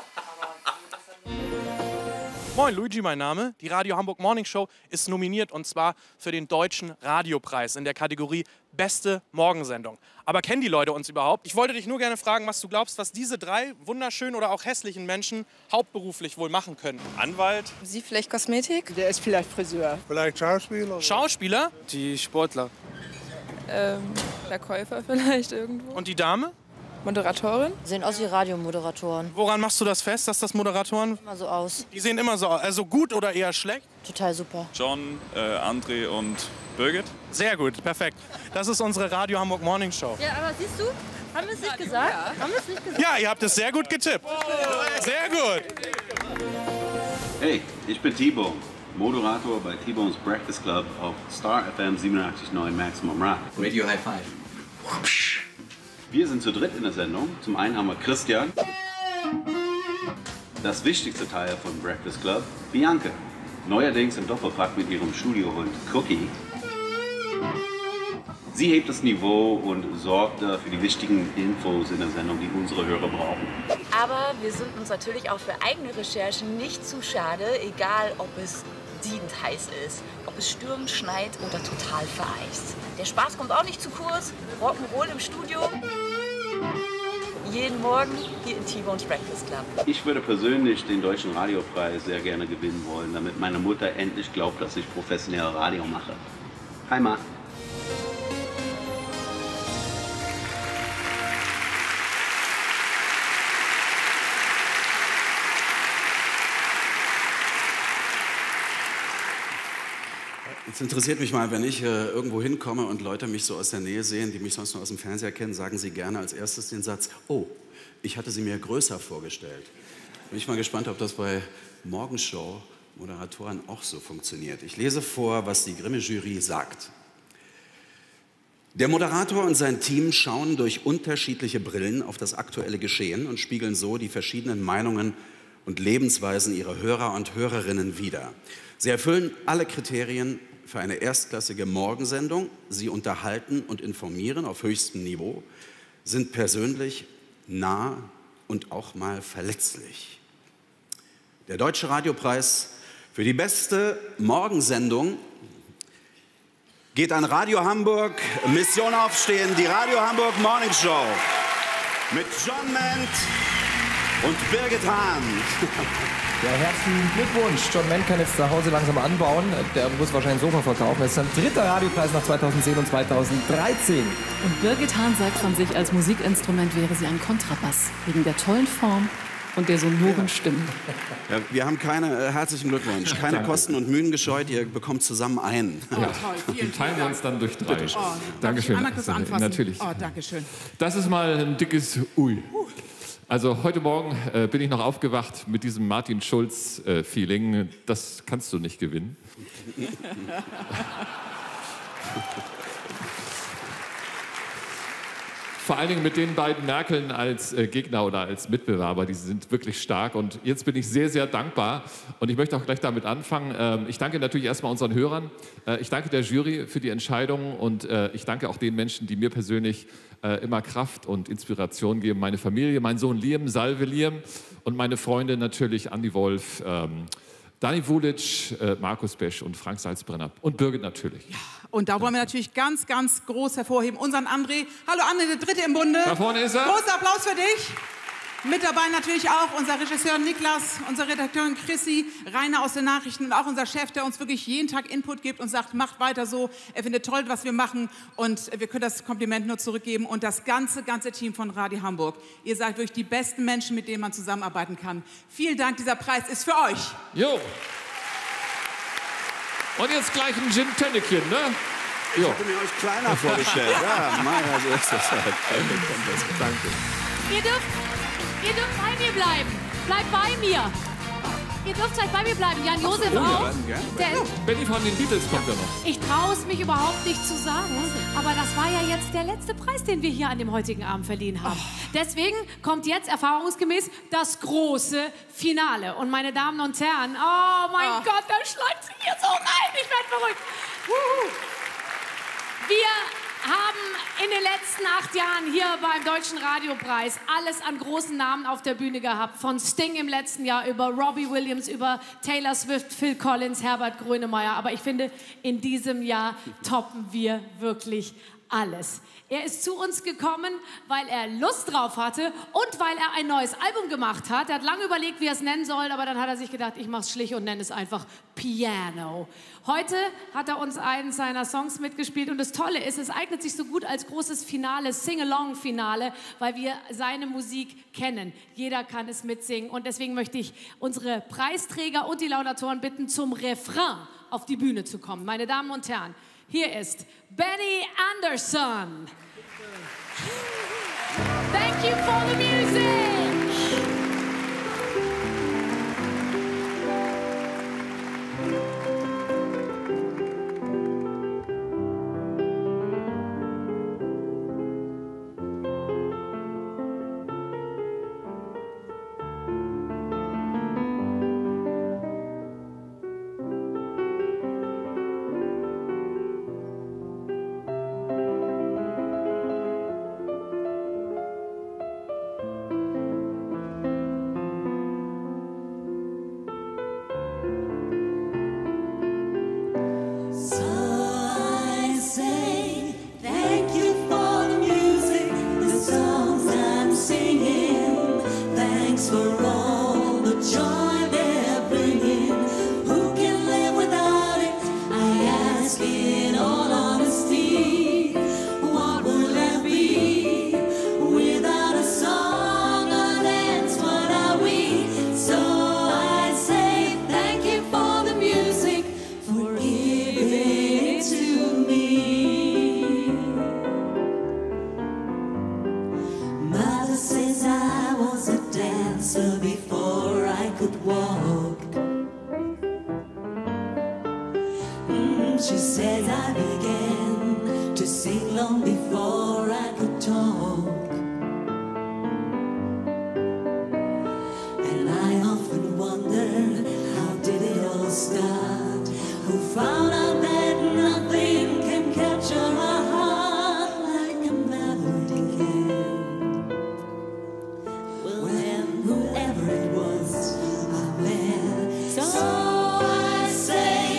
Moin, Luigi mein Name. Die Radio Hamburg Morning Show ist nominiert und zwar für den Deutschen Radiopreis in der Kategorie Beste Morgensendung. Aber kennen die Leute uns überhaupt? Ich wollte dich nur gerne fragen, was du glaubst, was diese 3 wunderschönen oder auch hässlichen Menschen hauptberuflich wohl machen können. Anwalt? Sie vielleicht Kosmetik? Der ist vielleicht Friseur. Vielleicht Schauspieler? Schauspieler? Die Sportler. Verkäufer vielleicht irgendwo. Und die Dame? Moderatorin? Sehen aus wie Radiomoderatoren. Woran machst du das fest, dass das Moderatoren? Immer so aus. Die sehen immer so aus. Also gut oder eher schlecht? Total super. John, André und Birgit. Sehr gut, perfekt. Das ist unsere Radio Hamburg Morning Show. Ja, aber siehst du, haben wir es nicht gesagt? Ja. Haben wir es nicht gesagt? Ja, ihr habt es sehr gut getippt. Sehr gut. Hey, ich bin T-Bone, Moderator bei T-Bones Breakfast Club auf Star FM 87.9 Maximum Rock. Radio High Five. Wir sind zu dritt in der Sendung. Zum einen haben wir Christian, das wichtigste Teil von Breakfast Club, Bianca, neuerdings im Doppelpack mit ihrem Studiohund Cookie. Sie hebt das Niveau und sorgt für die wichtigen Infos in der Sendung, die unsere Hörer brauchen. Aber wir sind uns natürlich auch für eigene Recherchen nicht zu schade, egal ob es siedend heiß ist, ob es stürmt, schneit oder total vereist. Der Spaß kommt auch nicht zu kurz. Rock'n'Roll im Studio. Jeden Morgen hier in T-Bones Breakfast Club. Ich würde persönlich den Deutschen Radiopreis sehr gerne gewinnen wollen, damit meine Mutter endlich glaubt, dass ich professionell Radio mache. Hi, Ma. Jetzt interessiert mich mal, wenn ich irgendwo hinkomme und Leute mich so aus der Nähe sehen, die mich sonst nur aus dem Fernseher kennen, sagen sie gerne als erstes den Satz, oh, ich hatte sie mir größer vorgestellt. Bin ich mal gespannt, ob das bei Morgenshow-Moderatoren auch so funktioniert. Ich lese vor, was die Grimme-Jury sagt. Der Moderator und sein Team schauen durch unterschiedliche Brillen auf das aktuelle Geschehen und spiegeln so die verschiedenen Meinungen und Lebensweisen ihrer Hörer und Hörerinnen wider. Sie erfüllen alle Kriterien für eine erstklassige Morgensendung. Sie unterhalten und informieren auf höchstem Niveau, sind persönlich, nah und auch mal verletzlich. Der Deutsche Radiopreis für die beste Morgensendung geht an Radio Hamburg, Mission Aufstehen, die Radio Hamburg Morning Show mit John Ment und Birgit Hahn. Ja, herzlichen Glückwunsch. John Ment kann jetzt zu Hause langsam anbauen. Der muss wahrscheinlich ein Sofa verkaufen. Das ist sein 3. Radiopreis nach 2010 und 2013. Und Birgit Hahn sagt von sich, als Musikinstrument wäre sie ein Kontrabass. Wegen der tollen Form und der sonoren Stimmen. Ja, wir haben keine, herzlichen Glückwunsch, keine Kosten und Mühen gescheut, ihr bekommt zusammen einen. Ja, toll, die teilen wir uns dann durch 3. Bitte. Dankeschön. Einmal kurz anfassen. Natürlich. Oh, Dankeschön. Das ist mal ein dickes Ui. Also heute Morgen bin ich noch aufgewacht mit diesem Martin Schulz-Feeling. Das kannst du nicht gewinnen. Vor allen Dingen mit den beiden Merkeln als Gegner oder als Mitbewerber, die sind wirklich stark. Und jetzt bin ich sehr, sehr dankbar. Und ich möchte auch gleich damit anfangen. Ich danke natürlich erstmal unseren Hörern. Ich danke der Jury für die Entscheidung. Und ich danke auch den Menschen, die mir persönlich immer Kraft und Inspiration geben. Meine Familie, mein Sohn Liam, Salve Liam. Und meine Freunde natürlich, Andi Wolf, Dani Vulic, Markus Besch und Frank Salzbrenner. Und Birgit natürlich. Ja, und da wollen wir natürlich ganz, ganz groß hervorheben. Unseren André. Hallo André, der Dritte im Bunde. Da vorne ist er. Großer Applaus für dich. Mit dabei natürlich auch unser Regisseur Niklas, unsere Redakteurin Chrissy, Rainer aus den Nachrichten und auch unser Chef, der uns wirklich jeden Tag Input gibt und sagt, macht weiter so. Er findet toll, was wir machen und wir können das Kompliment nur zurückgeben. Und das ganze Team von Radio Hamburg. Ihr seid wirklich die besten Menschen, mit denen man zusammenarbeiten kann. Vielen Dank, dieser Preis ist für euch. Jo. Und jetzt gleich ein Gin Tonicchen, ne? Ich hätte mir euch kleiner vorgestellt. Ja, Maya, so ist das halt. Danke. Ihr dürft bei mir bleiben. Bleibt bei mir. Ihr dürft gleich bei mir bleiben. Jan-Josef auch. Benny von den Beatles kommt ja noch. Ich traue es mich überhaupt nicht zu sagen, aber das war ja jetzt der letzte Preis, den wir hier an dem heutigen Abend verliehen haben. Deswegen kommt jetzt erfahrungsgemäß das große Finale. Und meine Damen und Herren, oh mein Gott, da schlägt sie mir so rein. Ich werde verrückt. Wir haben in den letzten 8 Jahren hier beim Deutschen Radiopreis alles an großen Namen auf der Bühne gehabt. Von Sting im letzten Jahr über Robbie Williams, über Taylor Swift, Phil Collins, Herbert Grönemeyer. Aber ich finde, in diesem Jahr toppen wir wirklich alles. Er ist zu uns gekommen, weil er Lust drauf hatte und weil er ein neues Album gemacht hat. Er hat lange überlegt, wie er es nennen soll, aber dann hat er sich gedacht, ich mach's schlicht und nenne es einfach Piano. Heute hat er uns einen seiner Songs mitgespielt und das Tolle ist, es eignet sich so gut als großes Finale, Sing-Along-Finale, weil wir seine Musik kennen. Jeder kann es mitsingen und deswegen möchte ich unsere Preisträger und die Laudatoren bitten, zum Refrain auf die Bühne zu kommen. Meine Damen und Herren, hier ist Benny Andersson. Thank you for the music.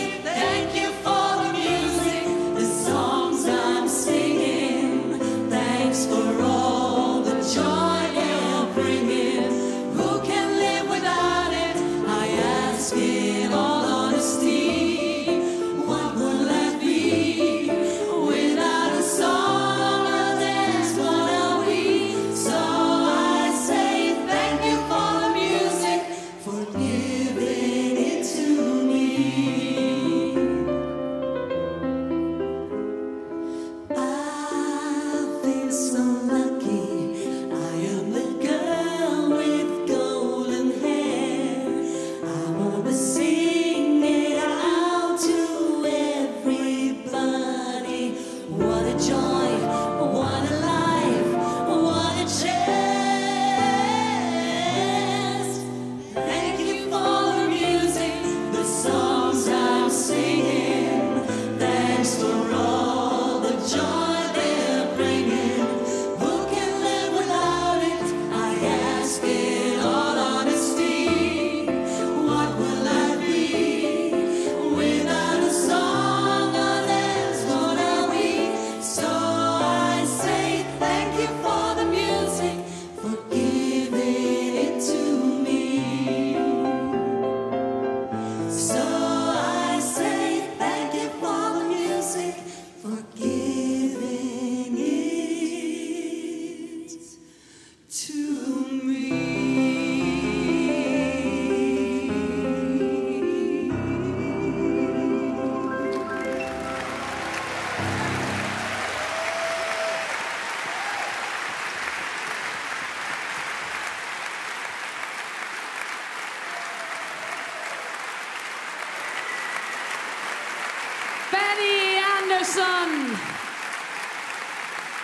Thank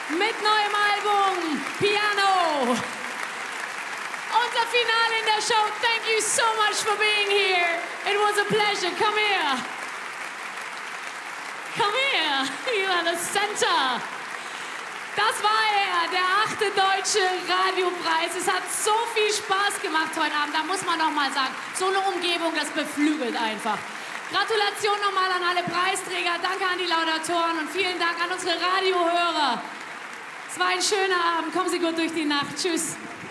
mit neuem Album Piano. Unser Finale in der Show. Thank you so much for being here. It was a pleasure. Come here. Come here. You are the center. Das war er, der 8. Deutsche Radiopreis. Es hat so viel Spaß gemacht heute Abend. Da muss man noch mal sagen, so eine Umgebung, das beflügelt einfach. Gratulation nochmal an alle Preisträger. Danke an die Laudatoren und vielen Dank an unsere Radiohörer. Es war ein schöner Abend. Kommen Sie gut durch die Nacht. Tschüss.